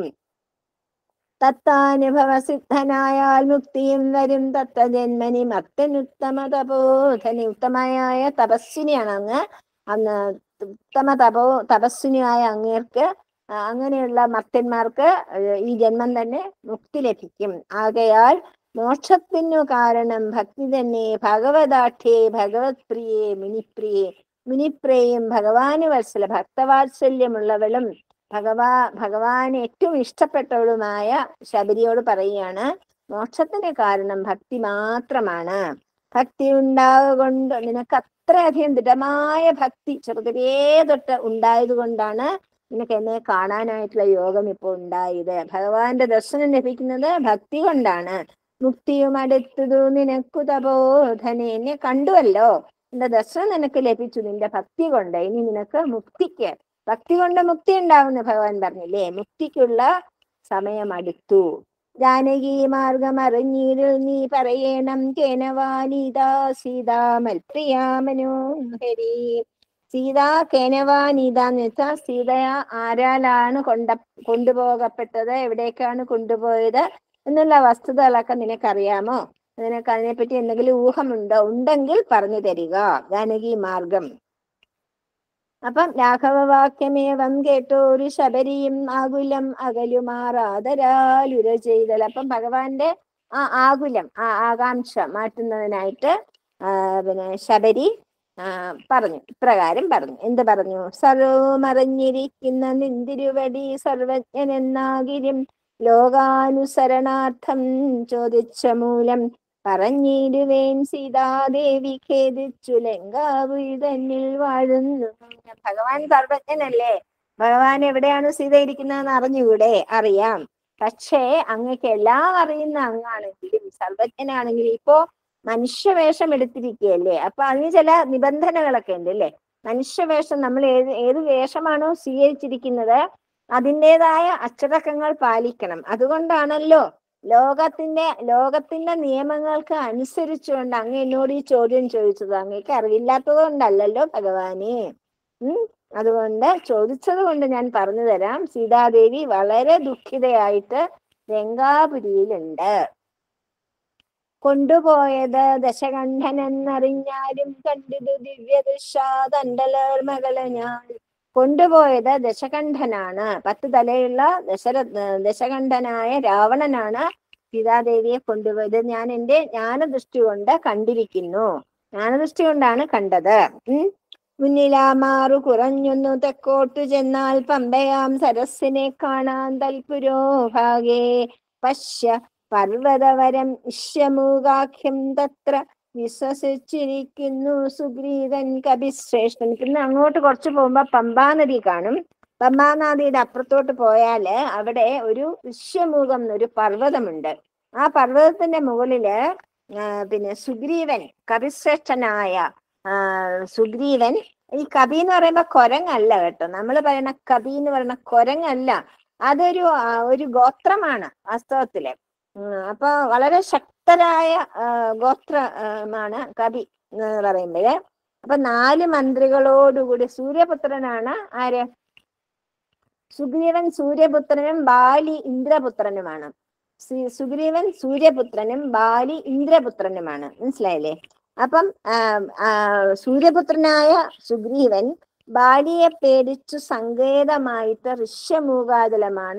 Speaker 1: തത്താനുഭവ സിദ്ധനായാൽ മുക്തിയും വരും തത്വജന്മനി മക്തനുത്തമ തപോധനി. ഉത്തമയായ തപസ്വിനിയാണ് അങ്ങ്. അന്ന് ഉത്തമ തപോ തപസ്വിനിയായ അങ്ങേർക്ക് അങ്ങനെയുള്ള മർത്യന്മാർക്ക് ഈ ജന്മം തന്നെ മുക്തി ലഭിക്കും. ആകയാൽ മോക്ഷത്തിനു കാരണം ഭക്തി തന്നെ. ഭഗവതാഠ്യേ ഭഗവത് പ്രിയേ മുനിപ്രിയേ. മുനിപ്രിയയും ഭഗവാന് വത്സല ഭക്തവാത്സല്യമുള്ളവളും ഭഗവാ ഭഗവാന് ഏറ്റവും ഇഷ്ടപ്പെട്ടവളുമായ ശബരിയോട് പറയുകയാണ്, മോക്ഷത്തിന് കാരണം ഭക്തി മാത്രമാണ്. ഭക്തി ഉണ്ടാകൊണ്ട് നിനക്ക് അത്രയധികം ദൃഢമായ ഭക്തി ചെറുതേ തൊട്ട് ഉണ്ടായത് കൊണ്ടാണ് നിനക്ക് എന്നെ കാണാനായിട്ടുള്ള യോഗം ഇപ്പോൾ ഉണ്ടായത്. ഭഗവാന്റെ ദർശനം ലഭിക്കുന്നത് ഭക്തി കൊണ്ടാണ്. മുക്തിയും അടുത്തതു നിനക്കു തപോധനെ. എന്നെ കണ്ടുവല്ലോ, എന്റെ ദർശനം നിനക്ക് ലഭിച്ചു നിന്റെ ഭക്തി കൊണ്ട്. ഇനി നിനക്ക് മുക്തിക്ക് ഭക്തി കൊണ്ട് മുക്തി ഉണ്ടാവുന്ന ഭഗവാൻ പറഞ്ഞില്ലേ, മുക്തിക്കുള്ള സമയം അടുത്തു. ജാനകി മാർഗം അറിഞ്ഞീരിൽ നീ പറയണം കേനവാനീതാ സീതാമൽപ്രിയാ മനോഹരി. സീത കേനവാനീത എന്ന് വെച്ചാൽ സീതയ ആരാലാണ് കൊണ്ട കൊണ്ടുപോകപ്പെട്ടത്, എവിടേക്കാണ് കൊണ്ടുപോയത് എന്നുള്ള വസ്തുതകളൊക്കെ നിനക്കറിയാമോ? നിനക്ക് അതിനെപ്പറ്റി എന്തെങ്കിലും ഊഹമുണ്ടോ? ഉണ്ടെങ്കിൽ പറഞ്ഞു തരിക. ജാനകി മാർഗം. അപ്പം രാഘവവാക്യമേവം കേട്ടോരു ശബരിയും ആകുലം അകലുമാറാതരാലുര ചെയ്തൽ. അപ്പം ഭഗവാന്റെ ആ ആകുലം ആ ആകാംക്ഷ മാറ്റുന്നതിനായിട്ട് ആ പിന്നെ ശബരി ആ പറഞ്ഞു, ഇപ്രകാരം പറഞ്ഞു. എന്ത് പറഞ്ഞു? സർവമറിഞ്ഞിരിക്കുന്ന നിന്തിരുവടി സർവജ്ഞനെന്നാകിലും ലോകാനുസരണാർത്ഥം ചോദിച്ച മൂലം പറഞ്ഞിടുവേൻ സീതാദേവി ഖേദിച്ചു ലങ്കാപുരി തന്നിൽ വാഴുന്നു. ഭഗവാൻ സർവജ്ഞനല്ലേ, ഭഗവാൻ എവിടെയാണ് സീത ഇരിക്കുന്നതെന്ന് അറിഞ്ഞുകൂടെ? അറിയാം. പക്ഷേ അങ്ങക്ക് എല്ലാം അറിയുന്ന അങ്ങാണെങ്കിലും സർവജ്ഞനാണെങ്കിലും ഇപ്പോ മനുഷ്യവേഷം എടുത്തിരിക്കുകയല്ലേ, അപ്പൊ അതിന് ചില നിബന്ധനകളൊക്കെ ഉണ്ട് അല്ലേ? മനുഷ്യവേഷം നമ്മൾ ഏത് ഏത് വേഷമാണോ സ്വീകരിച്ചിരിക്കുന്നത് അതിൻ്റെതായ അച്ചടക്കങ്ങൾ പാലിക്കണം. അതുകൊണ്ടാണല്ലോ ലോകത്തിന്റെ ലോകത്തിന്റെ നിയമങ്ങൾക്ക് അനുസരിച്ചുകൊണ്ട് അങ്ങ് എന്നോട് ഈ ചോദ്യം ചോദിച്ചത്. അങ്ങേക്ക് അറിവില്ലാത്തത് കൊണ്ടല്ലല്ലോ ഭഗവാനെ. ഉം അതുകൊണ്ട് ചോദിച്ചത് കൊണ്ട് ഞാൻ പറഞ്ഞു തരാം. സീതാദേവി വളരെ ദുഃഖിതയായിട്ട് ലങ്കാപുരിയിലുണ്ട്. കൊണ്ടുപോയത് ദശകണ്ഠനെന്നറിഞ്ഞാലും കണ്ടിതു ദിവ്യദുഷാതണ്ടലർ മകളെ ഞാൻ. കൊണ്ടുപോയത് ദശകണ്ഠനാണ്, പത്ത് തലയുള്ള ദശര ദശകണ്ഠനായ രാവണനാണ് സീതാദേവിയെ കൊണ്ടുപോയത്. ഞാൻ എൻ്റെ ജ്ഞാനദൃഷ്ടി കൊണ്ട് കണ്ടിരിക്കുന്നു. ജ്ഞാനദൃഷ്ടി കൊണ്ടാണ് കണ്ടത്. ഉം മുന്നിലാമാറു കുറഞ്ഞൊന്നു തെക്കോട്ടു ചെന്നാൽ പമ്പയാം സരസ്സിനെ കാണാൻ തൽപുരോ ഭാഗേ പശ്യ പർവ്വതവരം ഇഷ്യമൂകാഖ്യം തത്ര വിശ്വസിച്ചിരിക്കുന്നു സുഗ്രീവൻ കപിശ്രേഷ്ഠൻ. പിന്നെ അങ്ങോട്ട് കുറച്ച് പോകുമ്പോ പമ്പാ നദി കാണും. പമ്പാ നദിയുടെ അപ്പുറത്തോട്ട് പോയാല് അവിടെ ഒരു ഋഷ്യമുഖം എന്നൊരു പർവ്വതമുണ്ട്. ആ പർവ്വതത്തിന്റെ മുകളില് പിന്നെ സുഗ്രീവൻ കപിശ്രേഷ്ഠനായ ആ സുഗ്രീവൻ, ഈ കപി എന്ന് പറയുമ്പോ കൊരങ്ങല്ല കേട്ടോ, നമ്മൾ പറയുന്ന കപി എന്ന് പറയുന്ന കൊരങ്ങല്ല, അതൊരു ഒരു ഗോത്രമാണ് വാസ്തവത്തില്. അപ്പൊ വളരെ ശക്തരായ ഗോത്രമാണ് കപി എന്ന് പറയുമ്പോഴേ. അപ്പൊ നാല് മന്ത്രികളോടുകൂടി സൂര്യപുത്രനാണ് ആര്? സുഗ്രീവൻ സൂര്യപുത്രനും ബാലി ഇന്ദ്രപുത്രനുമാണ്. സുഗ്രീവൻ സൂര്യപുത്രനും ബാലി ഇന്ദ്രപുത്രനുമാണ്. മനസ്സിലായില്ലേ? അപ്പം സൂര്യപുത്രനായ സുഗ്രീവൻ ബാലിയെ പേടിച്ചു സങ്കേതമായിട്ട് ഋഷ്യമൂകാതലമാണ്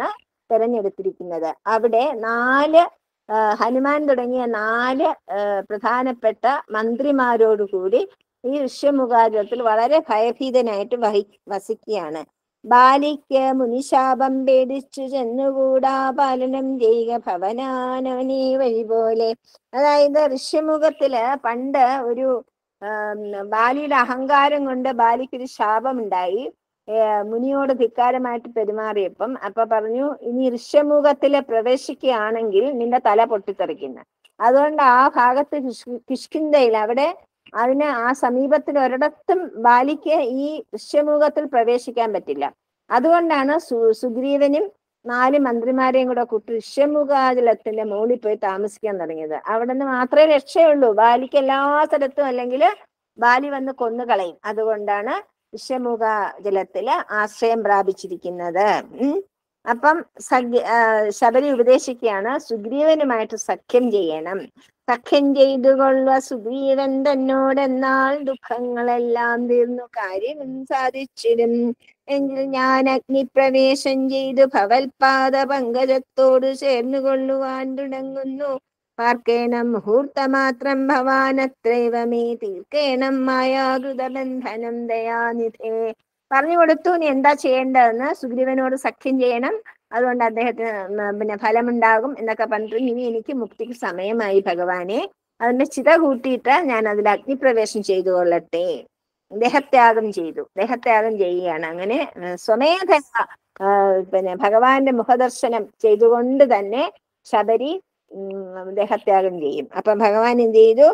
Speaker 1: തെരഞ്ഞെടുത്തിരിക്കുന്നത്. അവിടെ നാല് ഹനുമാൻ തുടങ്ങിയ നാല് പ്രധാനപ്പെട്ട മന്ത്രിമാരോടുകൂടി ഈ ഋഷ്യമുഖാചലത്തിൽ വളരെ ഭയഭീതനായിട്ട് വഹി വസിക്കുകയാണ്. ബാലിക്ക് മുനിശാപം പേടിച്ചു ചെന്നുകൂടാ പാലനം ചെയ്യുക ഭവനാനവനീ വഴി പോലെ. അതായത് ഋഷ്യമുഖത്തില് പണ്ട് ഒരു ബാലിയുടെ അഹങ്കാരം കൊണ്ട് ബാലിക്കൊരു ശാപമുണ്ടായി. മുനിയോട് ധിക്കാരമായിട്ട് പെരുമാറിയപ്പം അപ്പൊ പറഞ്ഞു, ഇനി ഋഷ്യമുഖത്തില് പ്രവേശിക്കുകയാണെങ്കിൽ നിന്റെ തല പൊട്ടിത്തെറിക്കുന്നു. അതുകൊണ്ട് ആ ഭാഗത്ത് കിഷ്കിന്ധയിൽ അവിടെ അതിന് ആ സമീപത്തിൽ ഒരിടത്തും ബാലിക്ക് ഈ ഋഷ്യമുഖത്തിൽ പ്രവേശിക്കാൻ പറ്റില്ല. അതുകൊണ്ടാണ് സു സുഗ്രീവനും നാല് മന്ത്രിമാരെയും കൂടെ കൂട്ടി ഋഷ്യമുഖാചലത്തിന്റെ മുകളിൽ പോയി താമസിക്കാൻ തുടങ്ങിയത്. അവിടെ നിന്ന് മാത്രമേ രക്ഷയുള്ളൂ. ബാലിക്ക് എല്ലാ സ്ഥലത്തും അല്ലെങ്കിൽ ബാലി വന്ന് കൊന്നുകളയും. അതുകൊണ്ടാണ് ഋഷ്യമുഖാചലത്തില് ആശ്രയം പ്രാപിച്ചിരിക്കുന്നത്. ഉം അപ്പം സഖ്യ ശബരി ഉപദേശിക്കുകയാണ്, സുഗ്രീവനുമായിട്ട് സഖ്യം ചെയ്യണം. സഖ്യം ചെയ്തു കൊള്ളുക സുഗ്രീവൻ തന്നോടെന്നാൽ ദുഃഖങ്ങളെല്ലാം തീർന്നു കാര്യം സാധിച്ചിടും. എങ്കിൽ ഞാൻ അഗ്നിപ്രവേശം ചെയ്തു ഭവൽപാദ പങ്കജത്തോട് ചേർന്നു കൊള്ളുവാൻ തുടങ്ങുന്നു. പാർക്കേണം മുഹൂർത്തമാത്രം ഭവാനത്രൈവമേ തീർക്കേണം മായാകൃതബന്ധനം ദയാനിധേ. പറഞ്ഞു കൊടുത്തു നീ എന്താ ചെയ്യേണ്ടതെന്ന്. സുഗ്രീവനോട് സഖ്യം ചെയ്യണം, അതുകൊണ്ട് അദ്ദേഹത്തിന് പിന്നെ ഫലമുണ്ടാകും എന്നൊക്കെ പറഞ്ഞിട്ട്, ഇനി എനിക്ക് മുക്തിക്ക് സമയമായി ഭഗവാനെ, അതിന്റെ ചിത കൂട്ടിയിട്ട് ഞാൻ അതിൽ അഗ്നിപ്രവേശം ചെയ്തു കൊള്ളട്ടെ. ദേഹത്യാഗം ചെയ്തു, ദേഹത്യാഗം ചെയ്യുകയാണ്. അങ്ങനെ സ്വമേധ പിന്നെ ഭഗവാന്റെ മുഖദർശനം ചെയ്തുകൊണ്ട് തന്നെ ശബരി ദേഹത്യാഗം ചെയ്യും. അപ്പൊ ഭഗവാൻ എന്ത് ചെയ്തു?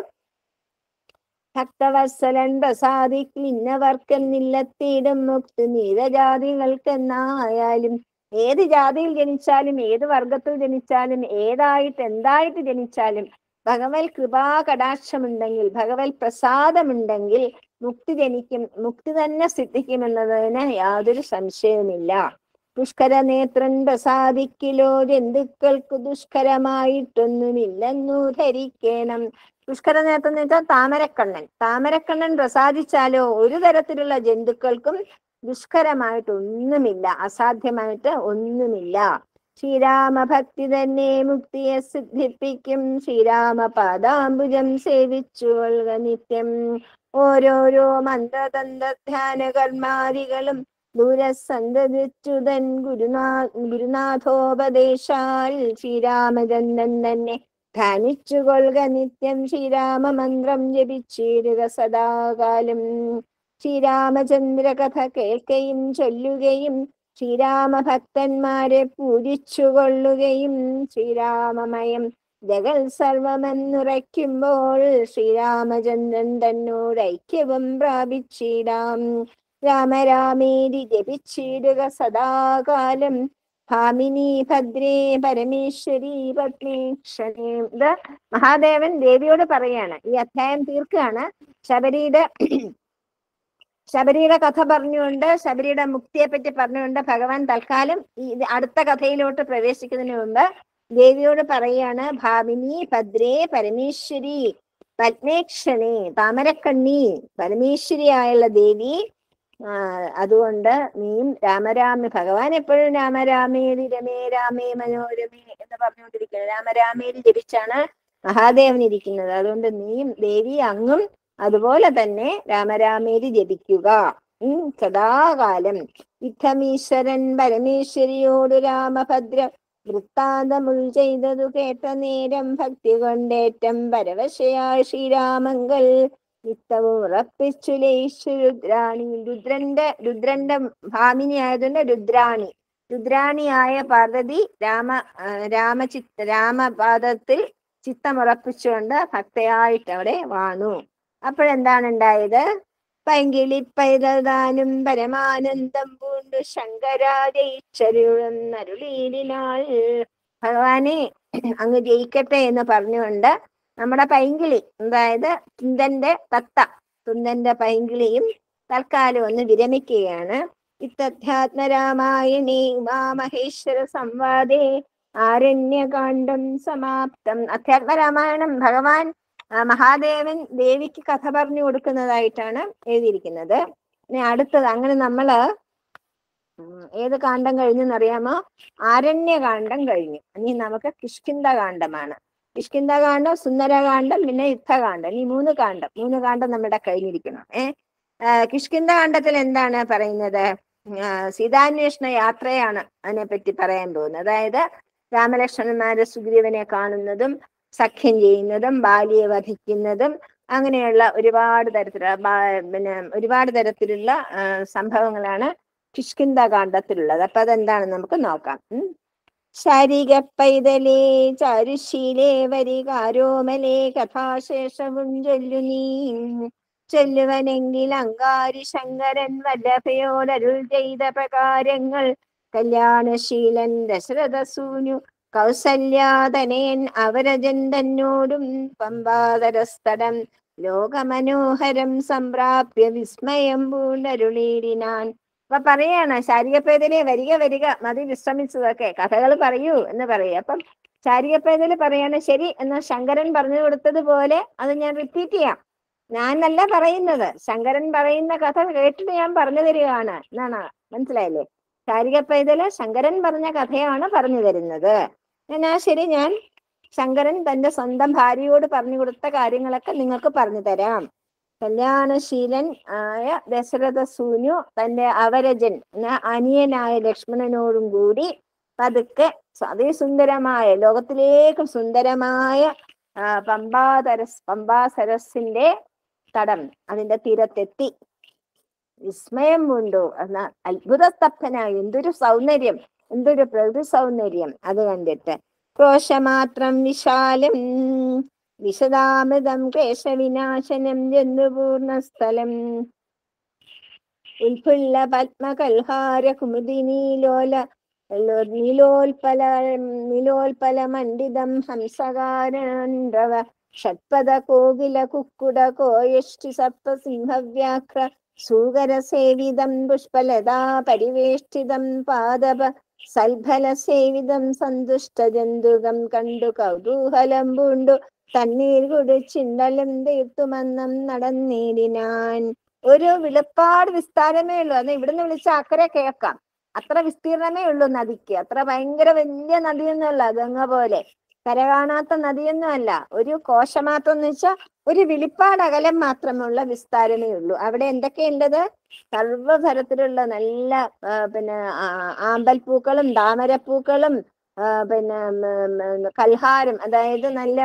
Speaker 1: ഭക്തവത്സലൻ പ്രസാദിക്കിൽ ഇന്നവർക്കെന്നില്ലത്തിടും മുക്തി നീരജാതികൾക്കെന്നായാലും. ഏത് ജാതിയിൽ ജനിച്ചാലും ഏത് വർഗത്തിൽ ജനിച്ചാലും ഏതായിട്ട് എന്തായിട്ട് ജനിച്ചാലും ഭഗവത് കൃപാ കടാക്ഷമുണ്ടെങ്കിൽ ഭഗവത് പ്രസാദമുണ്ടെങ്കിൽ മുക്തി ജനിക്കും, മുക്തി തന്നെ സിദ്ധിക്കുമെന്നതിന് യാതൊരു സംശയവുമില്ല. പുഷ്കര നേത്രൻ പ്രസാദിക്കിലോ ജന്തുക്കൾക്ക് ദുഷ്കരമായിട്ടൊന്നുമില്ലെന്നു ധരിക്കണം. പുഷ്കര നേത്രം എന്ന് വെച്ചാൽ താമരക്കണ്ണൻ. താമരക്കണ്ണൻ പ്രസാദിച്ചാലോ ഒരു തരത്തിലുള്ള ജന്തുക്കൾക്കും ദുഷ്കരമായിട്ടൊന്നുമില്ല, അസാധ്യമായിട്ട് ഒന്നുമില്ല. ശ്രീരാമഭക്തി തന്നെ മുക്തിയെ സിദ്ധിപ്പിക്കും. ശ്രീരാമ പാദാംബുജം സേവിച്ചു കൊള്ളുക നിത്യം. ഓരോരോ മന്ത്രതന്ത്ര ധ്യാന കർമാദികളും ദൂരസന്തതിച്ചുതൻ ഗുരുനാ ഗുരുനാഥോപദേശാൽ ശ്രീരാമചന്ദ്രൻ തന്നെ ധ്യാനിച്ചു കൊള്ളുക നിത്യം. ശ്രീരാമ മന്ത്രം ജപിച്ചിടുക സദാകാലം. ശ്രീരാമചന്ദ്ര കഥ കേൾക്കുകയും ചൊല്ലുകയും ശ്രീരാമഭക്തന്മാരെ പൂജിച്ചു കൊള്ളുകയും ശ്രീരാമമയം ജഗൽ സർവമെന്നുറയ്ക്കുമ്പോൾ ശ്രീരാമചന്ദ്രൻ തന്നോട് ഐക്യവും പ്രാപിച്ചിടാം. രാമരാമേരി ജപിച്ചിടുക സദാകാലം. ഭാമിനി ഭദ്രേ പരമേശ്വരി പത്മേക്ഷണേ. ഇത് മഹാദേവൻ ദേവിയോട് പറയാണ്. ഈ അധ്യായം തീർക്കുകയാണ്. ശബരിയുടെ ശബരിയുടെ കഥ പറഞ്ഞുകൊണ്ട്, ശബരിയുടെ മുക്തിയെ പറ്റി പറഞ്ഞുകൊണ്ട് ഭഗവാൻ തൽക്കാലം ഈ അടുത്ത കഥയിലോട്ട് പ്രവേശിക്കുന്നതിന് മുമ്പ് ദേവിയോട് പറയാണ്, ഭാമിനി ഭദ്രേ പരമേശ്വരി പത്മേക്ഷണേ, താമരക്കണ്ണി പരമേശ്വരിയായുള്ള ദേവി, ആ അതുകൊണ്ട് നീയും രാമരാമ, ഭഗവാൻ എപ്പോഴും രാമരാമേരി രമേ രാമേ മനോരമേ എന്ന് പറഞ്ഞുകൊണ്ടിരിക്കുന്നത്. രാമരാമേരി ജപിച്ചാണ് മഹാദേവൻ ഇരിക്കുന്നത്. അതുകൊണ്ട് നീയും ദേവി അങ്ങും അതുപോലെ തന്നെ രാമരാമേരി ജപിക്കുക ഉം സദാകാലം. യുദ്ധമീശ്വരൻ പരമേശ്വരിയോട് രാമഭദ്ര വൃത്താന്തമുൾ ചെയ്തതു കേട്ട നേരം ഭക്തി കൊണ്ടേറ്റം പരവശയായ ശ്രീരാമങ്കൽ നിത്തവും ഉറപ്പിച്ചു ലയിച്ചു രുദ്രാണി. രുദ്രന്റെ രുദ്രന്റെ ഭാമിനി ആയതുകൊണ്ട് രുദ്രാണി. രുദ്രാണിയായ പാർവതി രാമ രാമചിത്ത രാമപാദത്തിൽ ചിത്തമുറപ്പിച്ചുകൊണ്ട് ഭക്തയായിട്ട് അവിടെ വാണു. അപ്പോഴെന്താണ് ഉണ്ടായത്? പൈങ്കിളി പൈതൽദാനും പരമാനന്ദം പൂണ്ടു ശങ്കരാജയിച്ചരുളന്നരുളീലിനാൾ. ഭഗവാനെ അങ്ങ് ജയിക്കട്ടെ എന്ന് പറഞ്ഞുകൊണ്ട് നമ്മുടെ പൈങ്കിളി, അതായത് തുന്തന്റെ തത്ത, തുന്തന്റെ പൈങ്കിളിയും തൽക്കാലം ഒന്ന് വിരമിക്കുകയാണ്. ഇത്തധ്യാത്മരാമായണേ ഉമാമഹേശ്വര സംവാദേ ആരണ്യകാണ്ഡം സമാപ്തം. അധ്യാത്മരാമായണം ഭഗവാൻ മഹാദേവൻ ദേവിക്ക് കഥ പറഞ്ഞു കൊടുക്കുന്നതായിട്ടാണ് എഴുതിയിരിക്കുന്നത്. ഇനി അടുത്തത്, അങ്ങനെ നമ്മള് ഉം, ഏത് കാണ്ഡം കഴിഞ്ഞെന്നറിയാമോ? ആരണ്യകാന്ഡം കഴിഞ്ഞു. ഇനി നമുക്ക് കിഷ്കിന്ധകാന്ഡമാണ്. കിഷ്കിന്ധകാന്ഡം, സുന്ദരകാന്ഡം, പിന്നെ യുദ്ധകാന്ഡം. ഈ മൂന്ന് കാണ്ഡം മൂന്ന് കാണ്ഡം നമ്മുടെ കയ്യിലിരിക്കണം. ഏഹ് കിഷ്കിന്ധകാന്ഡത്തിൽ എന്താണ് പറയുന്നത്? സീതാന്വേഷണ യാത്രയാണ് അതിനെപ്പറ്റി പറയാൻ പോകുന്നത്. അതായത് രാമലക്ഷ്മണന്മാര് സുഗ്രീവനെ കാണുന്നതും സഖ്യം ചെയ്യുന്നതും ബാലിയെ വധിക്കുന്നതും അങ്ങനെയുള്ള ഒരുപാട് തരത്തിലുള്ള പിന്നെ ഒരുപാട് തരത്തിലുള്ള സംഭവങ്ങളാണ് കിഷ്കിന്ധകാന്ഡത്തിലുള്ളത്. അപ്പൊ അതെന്താണ് നമുക്ക് നോക്കാം. ഉം ശാരിക പൈതലേ ചാരുശീലേ വരികാരോമലേ കഥാശേഷവും ചൊല്ലു നീ. ചൊല്ലുവനെങ്കിൽ അങ്കാരി ശങ്കരൻ വല്ലഭയോടരുൾ ചെയ്ത പ്രകാരങ്ങൾ. കല്യാണശീലൻ ദശരഥസൂനു കൗസല്യാതനയൻ അവരജൻ തന്നോടും പമ്പാതരസ്ഥടം ലോകമനോഹരം സംപ്രാപ്യ വിസ്മയം പൂണ്ടരുളീടിനാൻ. അപ്പൊ പറയാണ് ശാരികപ്പേതലെ വരിക വരിക, മതി വിശ്രമിച്ചതൊക്കെ, കഥകൾ പറയൂ എന്ന് പറയുക. അപ്പം ശാരികപ്പേതല് പറയാണ് ശരി എന്നാ ശങ്കരൻ പറഞ്ഞു കൊടുത്തതുപോലെ അത് ഞാൻ റിപ്പീറ്റ് ചെയ്യാം. ഞാൻ നല്ല പറയുന്നത്, ശങ്കരൻ പറയുന്ന കഥ കേട്ടിട്ട് ഞാൻ പറഞ്ഞു തരികയാണ് എന്നാണ്. മനസ്സിലായില്ലേ? ശാരികപ്പേതല് ശങ്കരൻ പറഞ്ഞ കഥയാണ് പറഞ്ഞു തരുന്നത്. എന്നാ ശരി, ഞാൻ ശങ്കരൻ തന്റെ സ്വന്തം ഭാര്യയോട് പറഞ്ഞു കൊടുത്ത കാര്യങ്ങളൊക്കെ നിങ്ങൾക്ക് പറഞ്ഞു തരാം. കല്യാണശീലൻ ആയ ദശരഥസൂനു തന്റെ അവരജൻ അനിയനായ ലക്ഷ്മണനോടും കൂടി പതുക്കെ അതിസുന്ദരമായ, ലോകത്തിലേക്കും സുന്ദരമായ പമ്പാതരസ് പമ്പാസരസിന്റെ തടം അതിന്റെ തീരത്തെത്തി. വിസ്മയം പൂണ്ടു, എന്നാ അത്ഭുതസ്തബ്ധനായി. എന്തൊരു സൗന്ദര്യം, എന്തൊരു പ്രകൃതി സൗന്ദര്യം അത് കണ്ടിട്ട്. കോശമാത്രം വിശാലം വിശദാമൃതം കേശവിനാശനം ജന്തുപൂർണസ്ഥലം. ഉൽഫുല്ല പത്മകൽഹാര കുമുദി നീലോല നീലോൽപല നീലോൽപല മണ്ഡിതം ഹംസകാരണ്ഡവ ഷഡ്പദ കോകില കുക്കുട കോയഷ്ടി സപ്ത സിംഹവ്യാഘ്ര സൂകര സേവിതം പുഷ്പലതാ പരിവേഷ്ടിതം പാദപ സൽഫല സേവിതം സന്തുഷ്ട ജന്തുകം കണ്ടു കൗതൂഹലം പൂണ്ടു തണ്ണീർ കുടിച്ചിണ്ടലും തീർത്തുമന്നം നടന്നേടിനാൻ. ഒരു വെളിപ്പാട് വിസ്താരമേ ഉള്ളൂ. അത് ഇവിടുന്ന് വിളിച്ച അക്കരെ കേൾക്കാം. അത്ര വിസ്തീർണമേ ഉള്ളൂ നദിക്ക്. അത്ര ഭയങ്കര വലിയ നദിയൊന്നുമല്ല, ഗംഗ പോലെ കര കാണാത്ത നദിയൊന്നും അല്ല. ഒരു കോശമാത്രം എന്ന് വെച്ചാൽ ഒരു വിളിപ്പാട് അകലം മാത്രമുള്ള വിസ്താരമേ ഉള്ളൂ. അവിടെ എന്തൊക്കെയുള്ളത്? സർവ്വതരത്തിലുള്ള നല്ല പിന്നെ ആമ്പൽപ്പൂക്കളും താമരപ്പൂക്കളും പിന്നെ കൽഹാരം, അതായത് നല്ല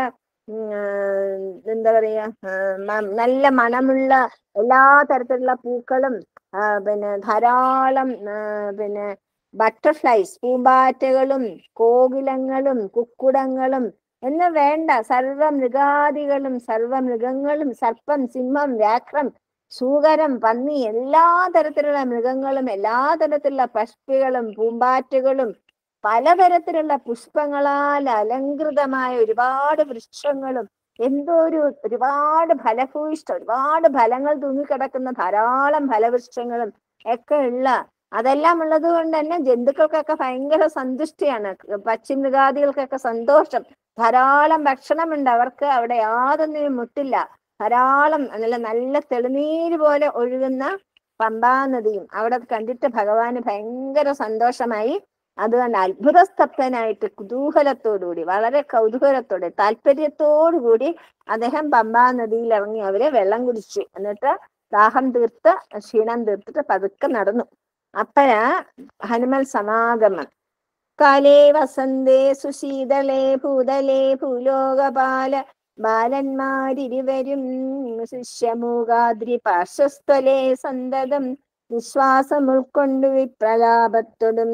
Speaker 1: എന്താ പറയാ നല്ല മണമുള്ള എല്ലാ തരത്തിലുള്ള പൂക്കളും പിന്നെ ധാരാളം പിന്നെ ബട്ടർഫ്ലൈസ് പൂമ്പാറ്റകളും കോകിലങ്ങളും കുക്കുടങ്ങളും എന്ന് വേണ്ട സർവ മൃഗാദികളും സർവ മൃഗങ്ങളും സർപ്പം സിംഹം വ്യാഘ്രം ശൂകരം പന്നി എല്ലാ തരത്തിലുള്ള മൃഗങ്ങളും എല്ലാ തരത്തിലുള്ള പക്ഷികളും പൂമ്പാറ്റകളും പലതരത്തിലുള്ള പുഷ്പങ്ങളാൽ അലങ്കൃതമായ ഒരുപാട് വൃക്ഷങ്ങളും എന്തോ ഒരു ഒരുപാട് ഫലഭൂയിഷ്ട ഒരുപാട് ഫലങ്ങൾ തൂങ്ങിക്കിടക്കുന്ന ധാരാളം ഫലവൃക്ഷങ്ങളും ഒക്കെ ഉള്ള, അതെല്ലാം ഉള്ളത് കൊണ്ട് തന്നെ ജന്തുക്കൾക്കൊക്കെ ഭയങ്കര സന്തുഷ്ടിയാണ്. പക്ഷിമൃഗാദികൾക്കൊക്കെ സന്തോഷം. ധാരാളം ഭക്ഷണമുണ്ട് അവർക്ക്. അവിടെ യാതൊന്നിനും മുട്ടില്ല. ധാരാളം നല്ല നല്ല തെളിനീര് പോലെ ഒഴുകുന്ന പമ്പാ നദിയും അവിടെ കണ്ടിട്ട് ഭഗവാന് ഭയങ്കര സന്തോഷമായി. അതുകൊണ്ട് അത്ഭുതസ്തബ്ധനായിട്ട് കുതൂഹലത്തോടുകൂടി, വളരെ കൗതൂഹലത്തോടെ താല്പര്യത്തോടു കൂടി അദ്ദേഹം പമ്പാ നദിയിൽ ഇറങ്ങി അവരെ വെള്ളം കുടിച്ചു. എന്നിട്ട് ദാഹം തീർത്ത് ക്ഷീണം തീർത്തിട്ട് പതുക്കെ നടന്നു. അപ്പഴാ ഹനുമൽ സമാഗമം. കാലേ വസന്തേ സുശീതളേ ഭൂതലേ ഭൂലോകപാല ബാലന്മാരിരുവരും ശിഷ്യമൂകാദ്രി പാർശ്വസ്ഥലേ സന്തതം വിശ്വാസം ഉൾക്കൊണ്ടു വിപ്രലാപത്തോടും.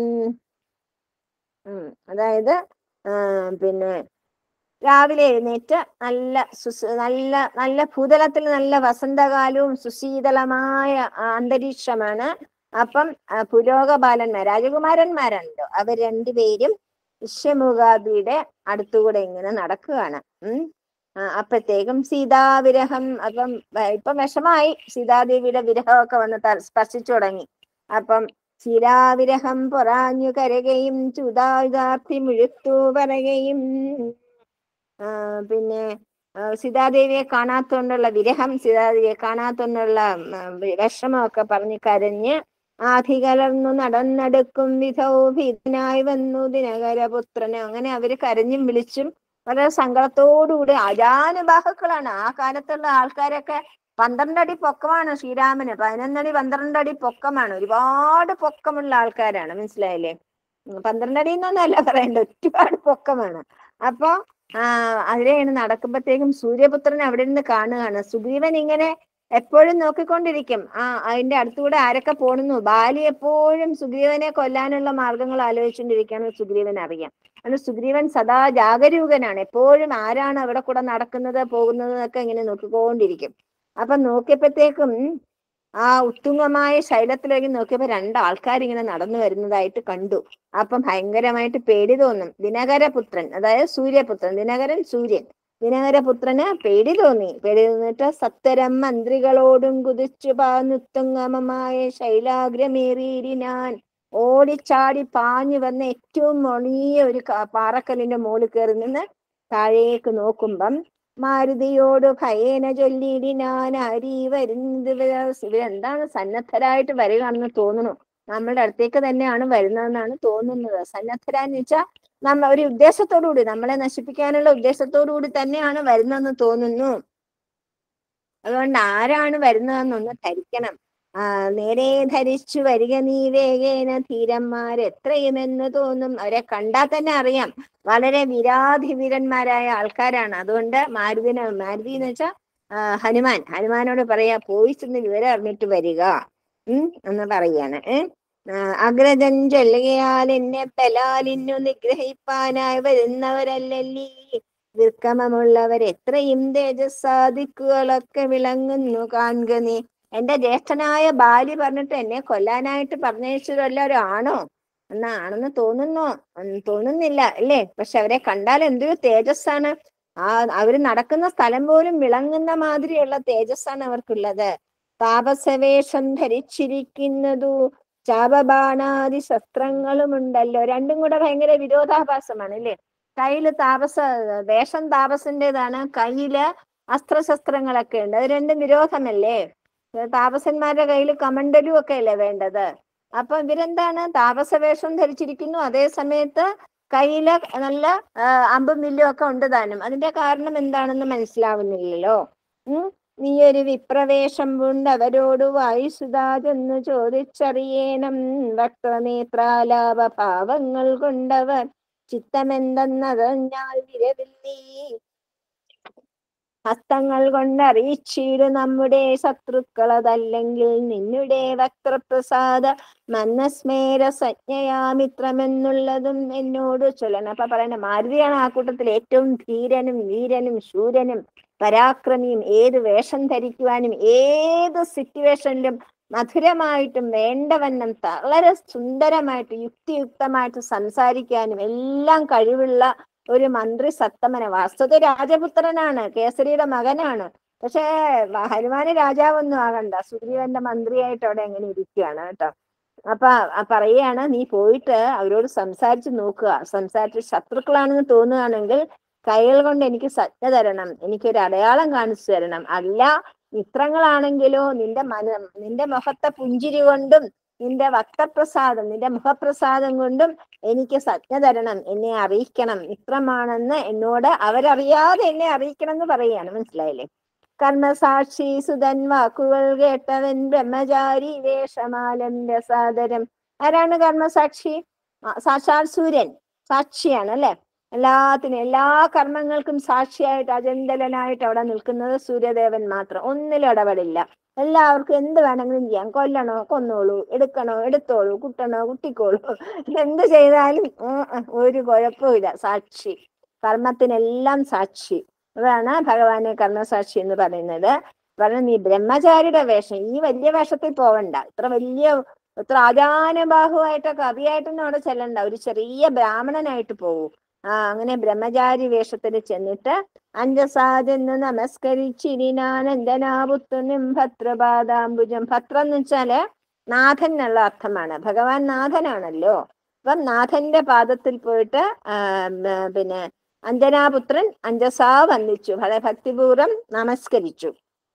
Speaker 1: ഉം അതായത് പിന്നെ രാവിലെ എഴുന്നേറ്റ് നല്ല സുസ് നല്ല നല്ല ഭൂതലത്തിൽ നല്ല വസന്തകാലവും സുശീതളമായ അന്തരീക്ഷമാണ്. അപ്പം പുലോകബാലന്മാർ രാജകുമാരന്മാരുണ്ടോ അവർ രണ്ടുപേരും വിശ്വമുഖാദിയുടെ അടുത്തുകൂടെ ഇങ്ങനെ നടക്കുകയാണ്. ഉം അപ്പോഴത്തേക്കും സീതാവിരഹം, അപ്പം ഇപ്പം വിഷമായി, സീതാദേവിയുടെ വിരഹമൊക്കെ വന്ന് സ്പർശിച്ചു തുടങ്ങി. അപ്പം സീതാവിരഹം പൊറാഞ്ഞു കരകയും ചുതായുധാർത്ഥി മുഴുത്തു പറയുകയും പിന്നെ സീതാദേവിയെ കാണാത്തോണ്ടുള്ള വിരഹം, സീതാദേവിയെ കാണാത്തോണ്ടുള്ള വിഷമമൊക്കെ പറഞ്ഞ് കരഞ്ഞ് ആധികലർന്നു നടന്നെടുക്കും വിധൗ ഭീതനായി വന്നു ദിനകരപുത്രന്. അങ്ങനെ അവര് കരഞ്ഞും വിളിച്ചും വളരെ സങ്കടത്തോടുകൂടി അജാനുബാഹുക്കളാണ്. ആ കാലത്തുള്ള ആൾക്കാരൊക്കെ പന്ത്രണ്ടടി പൊക്കമാണ് ശ്രീരാമന്, പതിനൊന്നടി പന്ത്രണ്ടടി പൊക്കമാണ്, ഒരുപാട് പൊക്കമുള്ള ആൾക്കാരാണ്. മനസ്സിലായില്ലേ? പന്ത്രണ്ടടി എന്നൊന്നല്ല പറയണ്ട, ഒരുപാട് പൊക്കമാണ്. അപ്പൊ ആ അതിലെയാണ് നടക്കുമ്പോഴത്തേക്കും സൂര്യപുത്രൻ അവിടെ നിന്ന് കാണുകയാണ്. സുഗ്രീവൻ ഇങ്ങനെ എപ്പോഴും നോക്കിക്കൊണ്ടിരിക്കും. ആ അതിന്റെ അടുത്തുകൂടെ ആരൊക്കെ പോണുന്നു. ബാലി എപ്പോഴും സുഗ്രീവനെ കൊല്ലാനുള്ള മാർഗങ്ങൾ ആലോചിച്ചുകൊണ്ടിരിക്കുകയാണ്. സുഗ്രീവൻ അറിയാം. അത് സുഗ്രീവൻ സദാ ജാഗരൂകനാണ്. എപ്പോഴും ആരാണ് അവിടെ കൂടെ നടക്കുന്നത് പോകുന്നത് എന്നൊക്കെ ഇങ്ങനെ നോക്കിക്കൊണ്ടിരിക്കും. അപ്പൊ നോക്കിയപ്പോഴത്തേക്കും ആ ഉത്തുംഗമായ ശൈലത്തിലേക്ക് നോക്കിയപ്പോ രണ്ടാൾക്കാരിങ്ങനെ നടന്നു വരുന്നതായിട്ട് കണ്ടു. അപ്പം ഭയങ്കരമായിട്ട് പേടി തോന്നും. ദിനകരപുത്രൻ, അതായത് സൂര്യപുത്രൻ, ദിനകരൻ സൂര്യൻ, ദിനകരപുത്രന് പേടി തോന്നി. പേടി തോന്നിട്ട് സത്വരം മന്ത്രികളോടും കുതിച്ചു പാന്നുത്തുംഗമമായ ശൈലാഗ്രമേറിയിരിനാൻ. ഓടിച്ചാടി പാഞ്ഞു വന്ന് ഏറ്റവും വലിയ ഒരു പാറക്കല്ലിന്റെ മുകളിൽ കയറി നിന്ന് താഴേക്ക് നോക്കുമ്പം മാരുതിയോട് ഭയേന ചൊല്ലിയിടിനാൻ ആരീ വരുന്നത്. ഇവരെന്താണ് സന്നദ്ധരായിട്ട് വരികയാണെന്ന് തോന്നുന്നു. നമ്മളുടെ അടുത്തേക്ക് തന്നെയാണ് വരുന്നതെന്നാണ് തോന്നുന്നത്. സന്നദ്ധരാന്ന് വെച്ചാൽ നമ്മ ഒരു ഉദ്ദേശത്തോടു കൂടി, നമ്മളെ നശിപ്പിക്കാനുള്ള ഉദ്ദേശത്തോടു കൂടി തന്നെയാണ് വരുന്നതെന്ന് തോന്നുന്നു. അതുകൊണ്ട് ആരാണ് വരുന്നതെന്നൊന്ന് ധരിക്കണം. ആ നേരെ ധരിച്ചു വരിക നീ വേഗേന ധീരന്മാർ എത്രയുമെന്ന് തോന്നും. അവരെ കണ്ടാൽ തന്നെ അറിയാം വളരെ വീരാധിവീരന്മാരായ ആൾക്കാരാണ്. അതുകൊണ്ട് മാരുതിനെ, മാരുതി എന്ന് വെച്ചാൽ ഹനുമാൻ, ഹനുമാനോട് പറയാ പോയി ചെന്ന് വിവരം അറിഞ്ഞിട്ട് വരിക ഉം എന്ന് പറയാണ്. ഏഹ് അഗ്രജൻ ചൊല്ലുകയാൽ എന്നെ ബലാലിന്നു നിഗ്രഹിപ്പാനായി വരുന്നവരല്ലല്ലീ വിക്രമമുള്ളവർ എത്രയും തേജസ്സാദിക്കുകളൊക്കെ വിളങ്ങുന്നു കാൺക നീ. എന്റെ ജ്യേഷ്ഠനായ ബാലി പറഞ്ഞിട്ട് എന്നെ കൊല്ലാനായിട്ട് പറഞ്ഞയച്ചതല്ലാരും ആണോ? എന്നാ ആണെന്ന് തോന്നുന്നു തോന്നുന്നില്ല അല്ലേ? പക്ഷെ അവരെ കണ്ടാൽ എന്തൊരു തേജസ്സാണ്. ആ അവര് നടക്കുന്ന സ്ഥലം പോലും വിളങ്ങുന്ന മാതിരിയുള്ള തേജസ്സാണ് അവർക്കുള്ളത്. താപസവേഷം ധരിച്ചിരിക്കുന്നതു ചാപബാണാദി ശസ്ത്രങ്ങളും ഉണ്ടല്ലോ. രണ്ടും കൂടെ ഭയങ്കര വിരോധാഭാസമാണ് അല്ലേ? കയ്യില് താപസ വേഷം താപസന്റേതാണ്, കയ്യില് അസ്ത്രശസ്ത്രങ്ങളൊക്കെ ഉണ്ട്. അത് രണ്ടും വിരോധമല്ലേ? താപസന്മാരുടെ കയ്യിൽ കമണ്ടലും ഒക്കെ അല്ലേ വേണ്ടത്? അപ്പൊ ഇവരെന്താണ് താപസവേഷം ധരിച്ചിരിക്കുന്നു, അതേ സമയത്ത് കയ്യില് നല്ല അമ്പും വില്ലും ഒക്കെ ഉണ്ട് താനും. അതിന്റെ കാരണം എന്താണെന്ന് മനസ്സിലാവുന്നില്ലല്ലോ. ഉം നീ ഒരു വിപ്രവേശം കൊണ്ട് അവരോട് വായുസുതാതെന്ന് ചോദിച്ചറിയേണം. വക്രനേത്രാലാപ ഭാവങ്ങൾ കൊണ്ടവർ ചിത്തമെന്തെന്നതഞ്ഞാൽ വിരവില്ലീ ഹസ്തങ്ങൾ കൊണ്ടറിയിച്ചീട് നമ്മുടെ ശത്രുക്കളതല്ലെങ്കിൽ നിന്നുടെ വക്രപ്രസാദ മന്നസ്മേര സജ്ഞയാമിത്രമെന്നുള്ളതും എന്നോട് ചൊല്ലണം. അപ്പൊ പറയണ മാരുതിയാണ് ആ കൂട്ടത്തിൽ ഏറ്റവും ധീരനും വീരനും ശൂരനും പരാക്രമിയും. ഏത് വേഷം ധരിക്കുവാനും ഏത് സിറ്റുവേഷനിലും മധുരമായിട്ടും വേണ്ടവണ്ണം വളരെ സുന്ദരമായിട്ട് യുക്തിയുക്തമായിട്ട് സംസാരിക്കാനും എല്ലാം കഴിവുള്ള ഒരു മന്ത്രി സത്തമന. വാസ്തുത രാജപുത്രനാണ്, കേസരിയുടെ മകനാണ്. പക്ഷേ ഹനുമാന് രാജാവൊന്നും ആകണ്ട, സുഗ്രീവന്റെ മന്ത്രിയായിട്ട് അവിടെ എങ്ങനെ ഇരിക്കുകയാണ് കേട്ടോ. അപ്പൊ പറയുകയാണ് നീ പോയിട്ട് അവരോട് സംസാരിച്ച് നോക്കുക. സംസാരിച്ച് ശത്രുക്കളാണെന്ന് തോന്നുകയാണെങ്കിൽ കൈകൾ കൊണ്ട് എനിക്ക് സജ്ഞ തരണം, എനിക്കൊരു അടയാളം കാണിച്ചു തരണം. അല്ല മിത്രങ്ങളാണെങ്കിലോ നിന്റെ മന നിന്റെ മുഖത്തെ പുഞ്ചിരി കൊണ്ടും നിന്റെ വക്രപ്രസാദം നിന്റെ മുഖപ്രസാദം കൊണ്ടും എനിക്ക് സജ്ഞ തരണം, എന്നെ അറിയിക്കണം. മിത്രമാണെന്ന് എന്നോട് അവരറിയാതെ എന്നെ അറിയിക്കണം എന്ന് പറയുകയാണ്. മനസ്സിലായില്ലേ? കർമ്മസാക്ഷി സുതൻ വാക്കുകൾ കേട്ടവൻ ബ്രഹ്മചാരി വേഷമാലന്റെ സാദരം. ആരാണ് കർമ്മസാക്ഷി? സാക്ഷാൽ സൂര്യൻ സാക്ഷിയാണ് അല്ലെ? എല്ലാത്തിനും എല്ലാ കർമ്മങ്ങൾക്കും സാക്ഷിയായിട്ട് അചഞ്ചലനായിട്ട് അവിടെ നിൽക്കുന്നത് സൂര്യദേവൻ മാത്രം. ഒന്നിലും ഇടപെടില്ല. എല്ലാവർക്കും എന്ത് വേണമെങ്കിലും ചെയ്യാം. കൊല്ലണോ കൊന്നോളൂ, എടുക്കണോ എടുത്തോളൂ, കുട്ടണോ കുട്ടിക്കോളൂ, എന്ത് ചെയ്താലും ഒരു കുഴപ്പമില്ല. സാക്ഷി, കർമ്മത്തിനെല്ലാം സാക്ഷി. അതാണ് ഭഗവാനെ കർമ്മസാക്ഷി എന്ന് പറയുന്നത്. പറഞ്ഞ നീ ബ്രഹ്മചാരിയുടെ വേഷം, ഈ വലിയ വേഷത്തിൽ പോവണ്ട, ഇത്ര വലിയ ഇത്ര ആജാനുബാഹുവായിട്ടോ കവിയായിട്ടൊന്നും അവിടെ ചെല്ലണ്ട, ഒരു ചെറിയ ബ്രാഹ്മണനായിട്ട് പോകൂ. ആ അങ്ങനെ ബ്രഹ്മചാരി വേഷത്തിൽ ചെന്നിട്ട് അഞ്ജസാദെന്ന് നമസ്കരിച്ചിരിനാനന്ദനാപുത്രനും ഭദ്രപാദാംബുജം. ഭദ്രം എന്ന് വെച്ചാല് നാഥൻ എന്നുള്ള അർത്ഥമാണ്. ഭഗവാൻ നാഥനാണല്ലോ. അപ്പം നാഥന്റെ പാദത്തിൽ പോയിട്ട് ആ പിന്നെ അഞ്ജനാപുത്രൻ അഞ്ജസാ വന്ദിച്ചു, വളരെ ഭക്തിപൂർവ്വം നമസ്കരിച്ചു.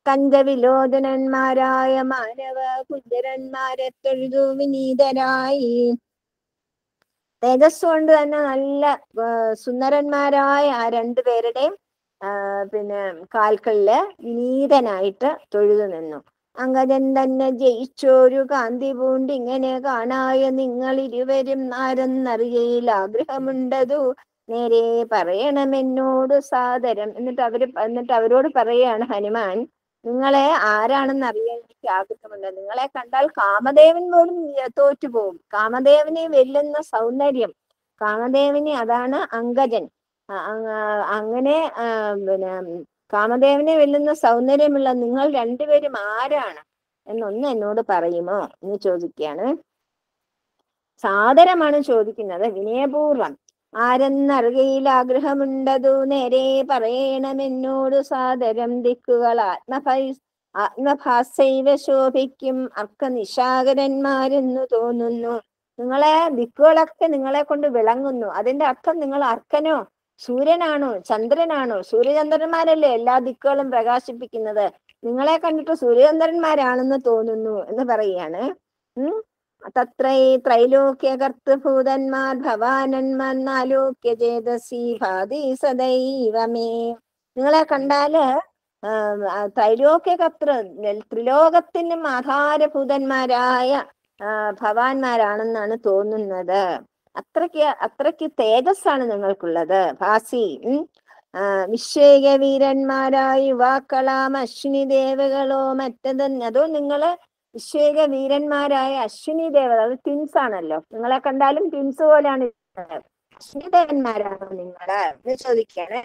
Speaker 1: കഞ്ചവിലോചനന്മാരായ മാനവ കുജരന്മാരെ തൊഴുതു വിനീതരായി. തേജസ് കൊണ്ട് തന്നെ നല്ല സുന്ദരന്മാരായ ആ രണ്ടുപേരുടെയും ആ പിന്നെ കാൽക്കളില് വിനീതനായിട്ട് തൊഴുതു നിന്നു. അങ്കജൻ തന്നെ ജയിച്ചോരു കാന്തി പൂണ്ട് ഇങ്ങനെ കാണായ നിങ്ങൾ ഇരുവരും ആരെന്നറിയയിൽ ആഗ്രഹമുണ്ടതു നേരെ പറയണമെന്നോട് സാദരം. എന്നിട്ട് അവര് എന്നിട്ട് അവരോട് പറയാണ് ഹനുമാൻ, നിങ്ങളെ ആരാണെന്ന് അറിയാൻ എനിക്ക് ആഗ്രഹമുണ്ട്. നിങ്ങളെ കണ്ടാൽ കാമദേവൻ പോലും തോറ്റുപോകും. കാമദേവനെ വെല്ലുന്ന സൗന്ദര്യം, കാമദേവനെ, അതാണ് അങ്കജൻ. അങ്ങനെ പിന്നെ കാമദേവനെ വെല്ലുന്ന സൗന്ദര്യമുള്ള നിങ്ങൾ രണ്ടുപേരും ആരാണ് എന്നൊന്ന് എന്നോട് പറയുമോ എന്ന് ചോദിക്കുകയാണ്. സാദരമാണ് ചോദിക്കുന്നത്, വിനയപൂർവം. ആരെന്നറിയയിൽ ആഗ്രഹമുണ്ടതു നേരെ പറയണമെന്നോട് സാദരം. ദിക്കുകൾ ആത്മഭൈ ആത്മഭാസൈവ ശോഭിക്കും അർക്കനിശാകരന്മാരെന്നു തോന്നുന്നു. നിങ്ങളെ ദിക്കുകളൊക്കെ നിങ്ങളെ കൊണ്ട് വിളങ്ങുന്നു. അതിന്റെ അർത്ഥം നിങ്ങൾ അർക്കനോ സൂര്യനാണോ ചന്ദ്രനാണോ? സൂര്യചന്ദ്രന്മാരല്ലേ എല്ലാ ദിക്കുകളും പ്രകാശിപ്പിക്കുന്നത്. നിങ്ങളെ കണ്ടിട്ട് സൂര്യചന്ദ്രന്മാരാണെന്ന് തോന്നുന്നു എന്ന് പറയുകയാണ്. ഉം തത്രൈ ത്രൈലോക്യ കർത്തഭൂതന്മാർ ഭവാനന്മാർ നാലോക്യ ചേതസി ഭാതി സദൈവമേ. നിങ്ങളെ കണ്ടാല് ത്രൈലോക്യ കർത്തൃ ത്രിലോകത്തിനും ആധാരഭൂതന്മാരായ ഭവാന്മാരാണെന്നാണ് തോന്നുന്നത്. അത്രയ്ക്ക് അത്രയ്ക്ക് തേജസ്സാണ് നിങ്ങൾക്കുള്ളത്. ഭാസി ഉം വിശ്വേക വീരന്മാരായ യുവാക്കളാം അശ്വിനി ദേവകളോ മറ്റത്. അതോ നിങ്ങള് വിശ്വേക വീരന്മാരായ അശ്വിനി ദേവത, അത് ട്വിൻസ് ആണല്ലോ. നിങ്ങളെ കണ്ടാലും ട്വിൻസ് പോലെയാണ്. അശ്വിനി ദേവന്മാരാണോ നിങ്ങള് എന്ന് ചോദിക്കാണ്.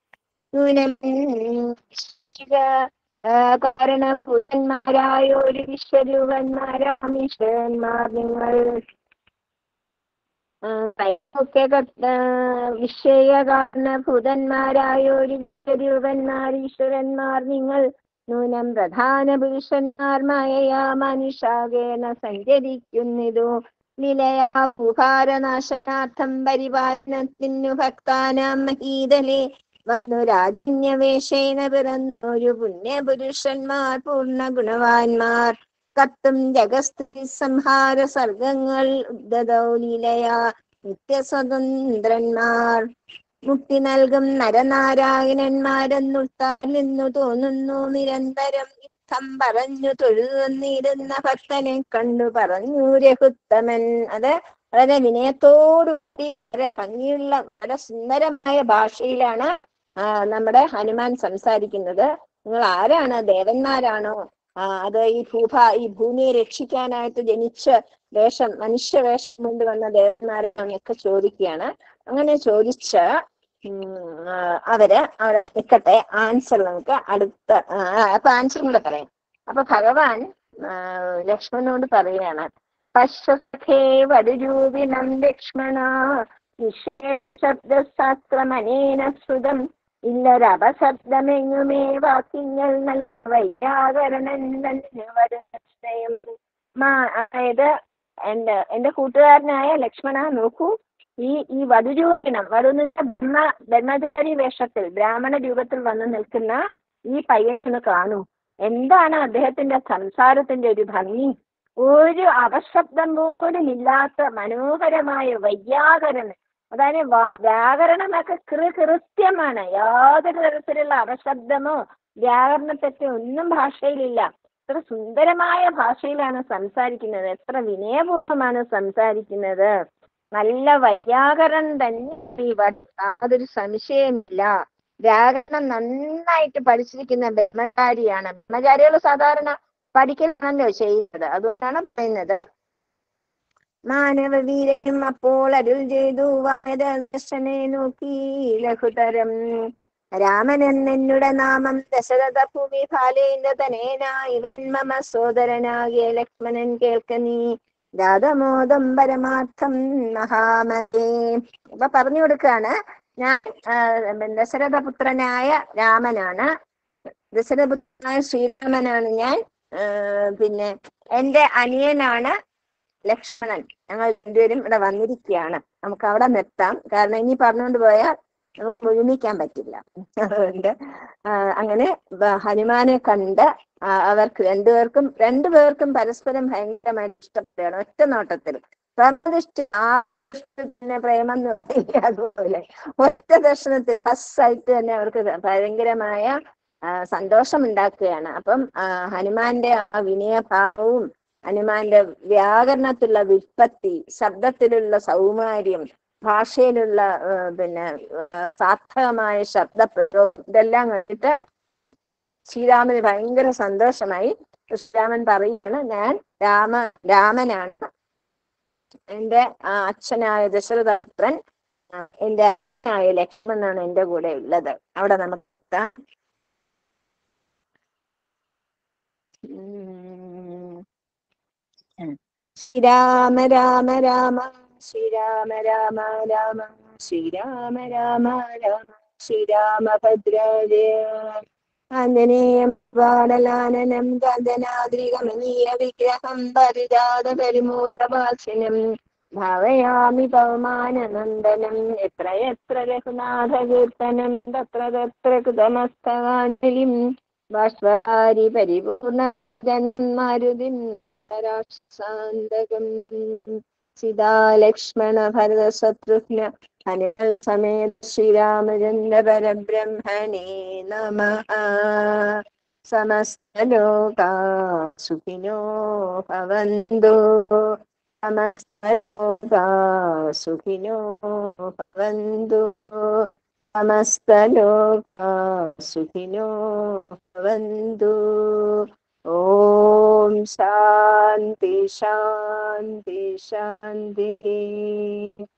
Speaker 1: കാരണഭൂതന്മാരായ ഒരു വിശ്വരൂപന്മാരാം ഈശ്വരന്മാർ നിങ്ങൾ. വിഷയകാരണഭൂതന്മാരായ ഒരു വിശ്വരൂപന്മാർ ഈശ്വരന്മാർ നിങ്ങൾ. നൂനം പ്രധാന പുരുഷന്മാർ മായയാ മനുഷാകേന സഞ്ചരിക്കുന്നിതു. നിലയാ ഭൂഭാരനാശനാർത്ഥം പരിപാലനത്തിനു ഭക്താനാം മഹീതലേ വന്നു രാജന്യവേഷേന പിറന്നൊരു പുണ്യപുരുഷന്മാർ പൂർണ്ണ ഗുണവാന്മാർ. കത്തും ജഗസ്ഥിതി സംഹാര സർഗങ്ങൾ ഉദ്ദതൗലീലയാ നിത്യസ്വതന്ത്രന്മാർ. മുക്തി നൽകും നരനാരായണന്മാരെന്നുൾത്താലെന്നു തോന്നുന്നു. നിരന്തരം യുദ്ധം പറഞ്ഞു തൊഴുതുന്നിരുന്ന ഭക്തനെ കണ്ടു പറഞ്ഞു രഘുത്തമൻ. അത് വളരെ വിനയത്തോടുകൂടി വളരെ ഭംഗിയുള്ള വളരെ സുന്ദരമായ ഭാഷയിലാണ് ആ നമ്മുടെ ഹനുമാൻ സംസാരിക്കുന്നത്. നിങ്ങൾ ആരാണ്? ദേവന്മാരാണോ? ആ അത് ഈ ഭൂഭ ഈ ഭൂമിയെ രക്ഷിക്കാനായിട്ട് ജനിച്ച വേഷം മനുഷ്യ വേഷം കൊണ്ടുവന്ന ദേവന്മാരാണെന്നൊക്കെ ചോദിക്കുകയാണ്. അങ്ങനെ ചോദിച്ച അവര് അവിടെ നിൽക്കട്ടെ, ആൻസർ നമുക്ക് അടുത്ത അപ്പൊ ആൻസർ കൂടെ പറയാം. അപ്പൊ ഭഗവാൻ ലക്ഷ്മണനോട് പറയുകയാണ്, പശ്വസഖേ വടുരൂപിണം ലക്ഷ്മണ ശബ്ദശാസ്ത്രമനേന ശ്രുതം ഇല്ലൊരപശബ്ദമെങ്ങുമേ വാക്യങ്ങൾ നല്ല വൈയാകരണൻ വരുന്നയം. അതായത് എന്റെ എന്റെ കൂട്ടുകാരനായ ലക്ഷ്മണ, നോക്കൂ, ഈ ഈ വധുരൂപിണം, വധു ബ്രഹ്മ ബ്രഹ്മചാരി വേഷത്തിൽ ബ്രാഹ്മണ രൂപത്തിൽ വന്നു നിൽക്കുന്ന ഈ പയ്യന് കാണൂ. എന്താണ് അദ്ദേഹത്തിന്റെ സംസാരത്തിന്റെ ഒരു ഭംഗി! ഒരു അപശബ്ദം പോലും ഇല്ലാത്ത മനോഹരമായ വൈയാകരണം. അതായത് വ്യാകരണമൊക്കെ കൃ കൃത്യമാണ്. യാതൊരു തരത്തിലുള്ള അപശബ്ദമോ വ്യാകരണത്തെറ്റോ ഒന്നും ഭാഷയിലില്ല. എത്ര സുന്ദരമായ ഭാഷയിലാണ് സംസാരിക്കുന്നത്, എത്ര വിനയപൂർവ്വമാണ് സംസാരിക്കുന്നത്. നല്ല വൈയാകരണം തന്നെ, യാതൊരു സംശയമില്ല. വ്യാകരണം നന്നായിട്ട് പഠിച്ചിരിക്കുന്ന ബ്രഹ്മചാരിയാണ്. ബ്രഹ്മചാരികൾ സാധാരണ പഠിക്കലാണല്ലോ ചെയ്യുന്നത്, അതുകൊണ്ടാണ് പറയുന്നത്. മാനവവീരനും അപ്പോൾ അരുൾ ചെയ്തു വാനരനെ നോക്കി ലഘുതരം. രാമൻ എന്നുടെ നാമം ദശരഥ ഭൂമി ഫാലേന്ദ്ര തനേനായി മമ സോദരനാകിയ ലക്ഷ്മണൻ കേൾക്ക നീ രാധമോദം പരമാർത്ഥം മഹാമതേ. അപ്പൊ പറഞ്ഞു കൊടുക്കാണ്, ഞാൻ ദശരഥപുത്രനായ രാമനാണ്, ദശരഥപുത്രനായ ശ്രീരാമനാണ് ഞാൻ. പിന്നെ എന്റെ അനിയനാണ് ലക്ഷ്മണൻ. ഞങ്ങൾ രണ്ടുപേരും ഇവിടെ വന്നിരിക്കുകയാണ്. നമുക്ക് അവിടെ നിർത്താം, കാരണം ഇനി പറഞ്ഞുകൊണ്ട് പോയാൽ നമുക്ക് മുഴുമിക്കാൻ പറ്റില്ല. അതുകൊണ്ട് അങ്ങനെ ഹനുമാനെ കണ്ട് അവർക്ക് രണ്ടുപേർക്കും രണ്ടുപേർക്കും പരസ്പരം ഭയങ്കരമായിട്ട് ഇഷ്ടപ്പെടുകയാണ് ഒറ്റ നോട്ടത്തിൽ. സർവദൃഷ്ടി ആ പിന്നെ പ്രേമം എന്ന് പറയില്ല, അതുപോലെ ഒറ്റ ദർശനത്തിൽ ഫസ്റ്റായിട്ട് തന്നെ അവർക്ക് ഭയങ്കരമായ സന്തോഷം ഉണ്ടാക്കുകയാണ്. അപ്പം ഹനുമാന്റെ ആ വിനയഭാവവും ഹനുമാന്റെ വ്യാകരണത്തിലുള്ള വിൽപ്പത്തി, ശബ്ദത്തിലുള്ള സൗമാര്യം, ഭാഷയിലുള്ള പിന്നെ സാർത്ഥകമായ ശബ്ദപ്രയോഗം, ഇതെല്ലാം കണ്ടിട്ട് ശ്രീരാമന് ഭയങ്കര സന്തോഷമായി. ശ്രീരാമൻ പറയുകയാണ്, ഞാൻ രാമ രാമനാണ്, എന്റെ അച്ഛനായ ദശരഥപുത്രൻ, എന്റെ അച്ഛനായ ലക്ഷ്മണനാണ് എന്റെ കൂടെ ഉള്ളത്. അവിടെ നമുക്ക് ശ്രീരാമ രാമ രാമ ശ്രീരാമ രാമ രാമ ശ്രീരാമ രാമ രാമ ശ്രീരാമഭദ്രജയ ആഞ്ജനേയം വാനലാനനം ഗന്ധനാദ്രികമനീയ വിഗ്രഹം പരിജാത പരിമൂർത്തഭാഷിനം ഭാവയാമി പവമാനനന്ദനം എത്ര എത്ര രഘുനാഥ കീർത്തനം തത്ര തത്ര കൃതമസ്തകാഞ്ജലിം ബാഷ്പഹാരി പരിപൂർണ ജന്മാരുതിം രാക്ഷസാന്തകം സീതാ ലക്ഷ്മണ ഭരത ശത്രുഘ്ന ഹനുമൽ സമേത ശ്രീരാമചന്ദ്ര പരബ്രഹ്മണേ നമഃ. സമസ്തലോകാ സുഖിനോ ഭവന്തു, സമസ്തലോകാ സുഖിനോ ഭവന്തു, സമസ്തലോകാ സുഖിനോ ഭവന്തു. ഓം ശാന്തി ശാന്തി ശാന്തി.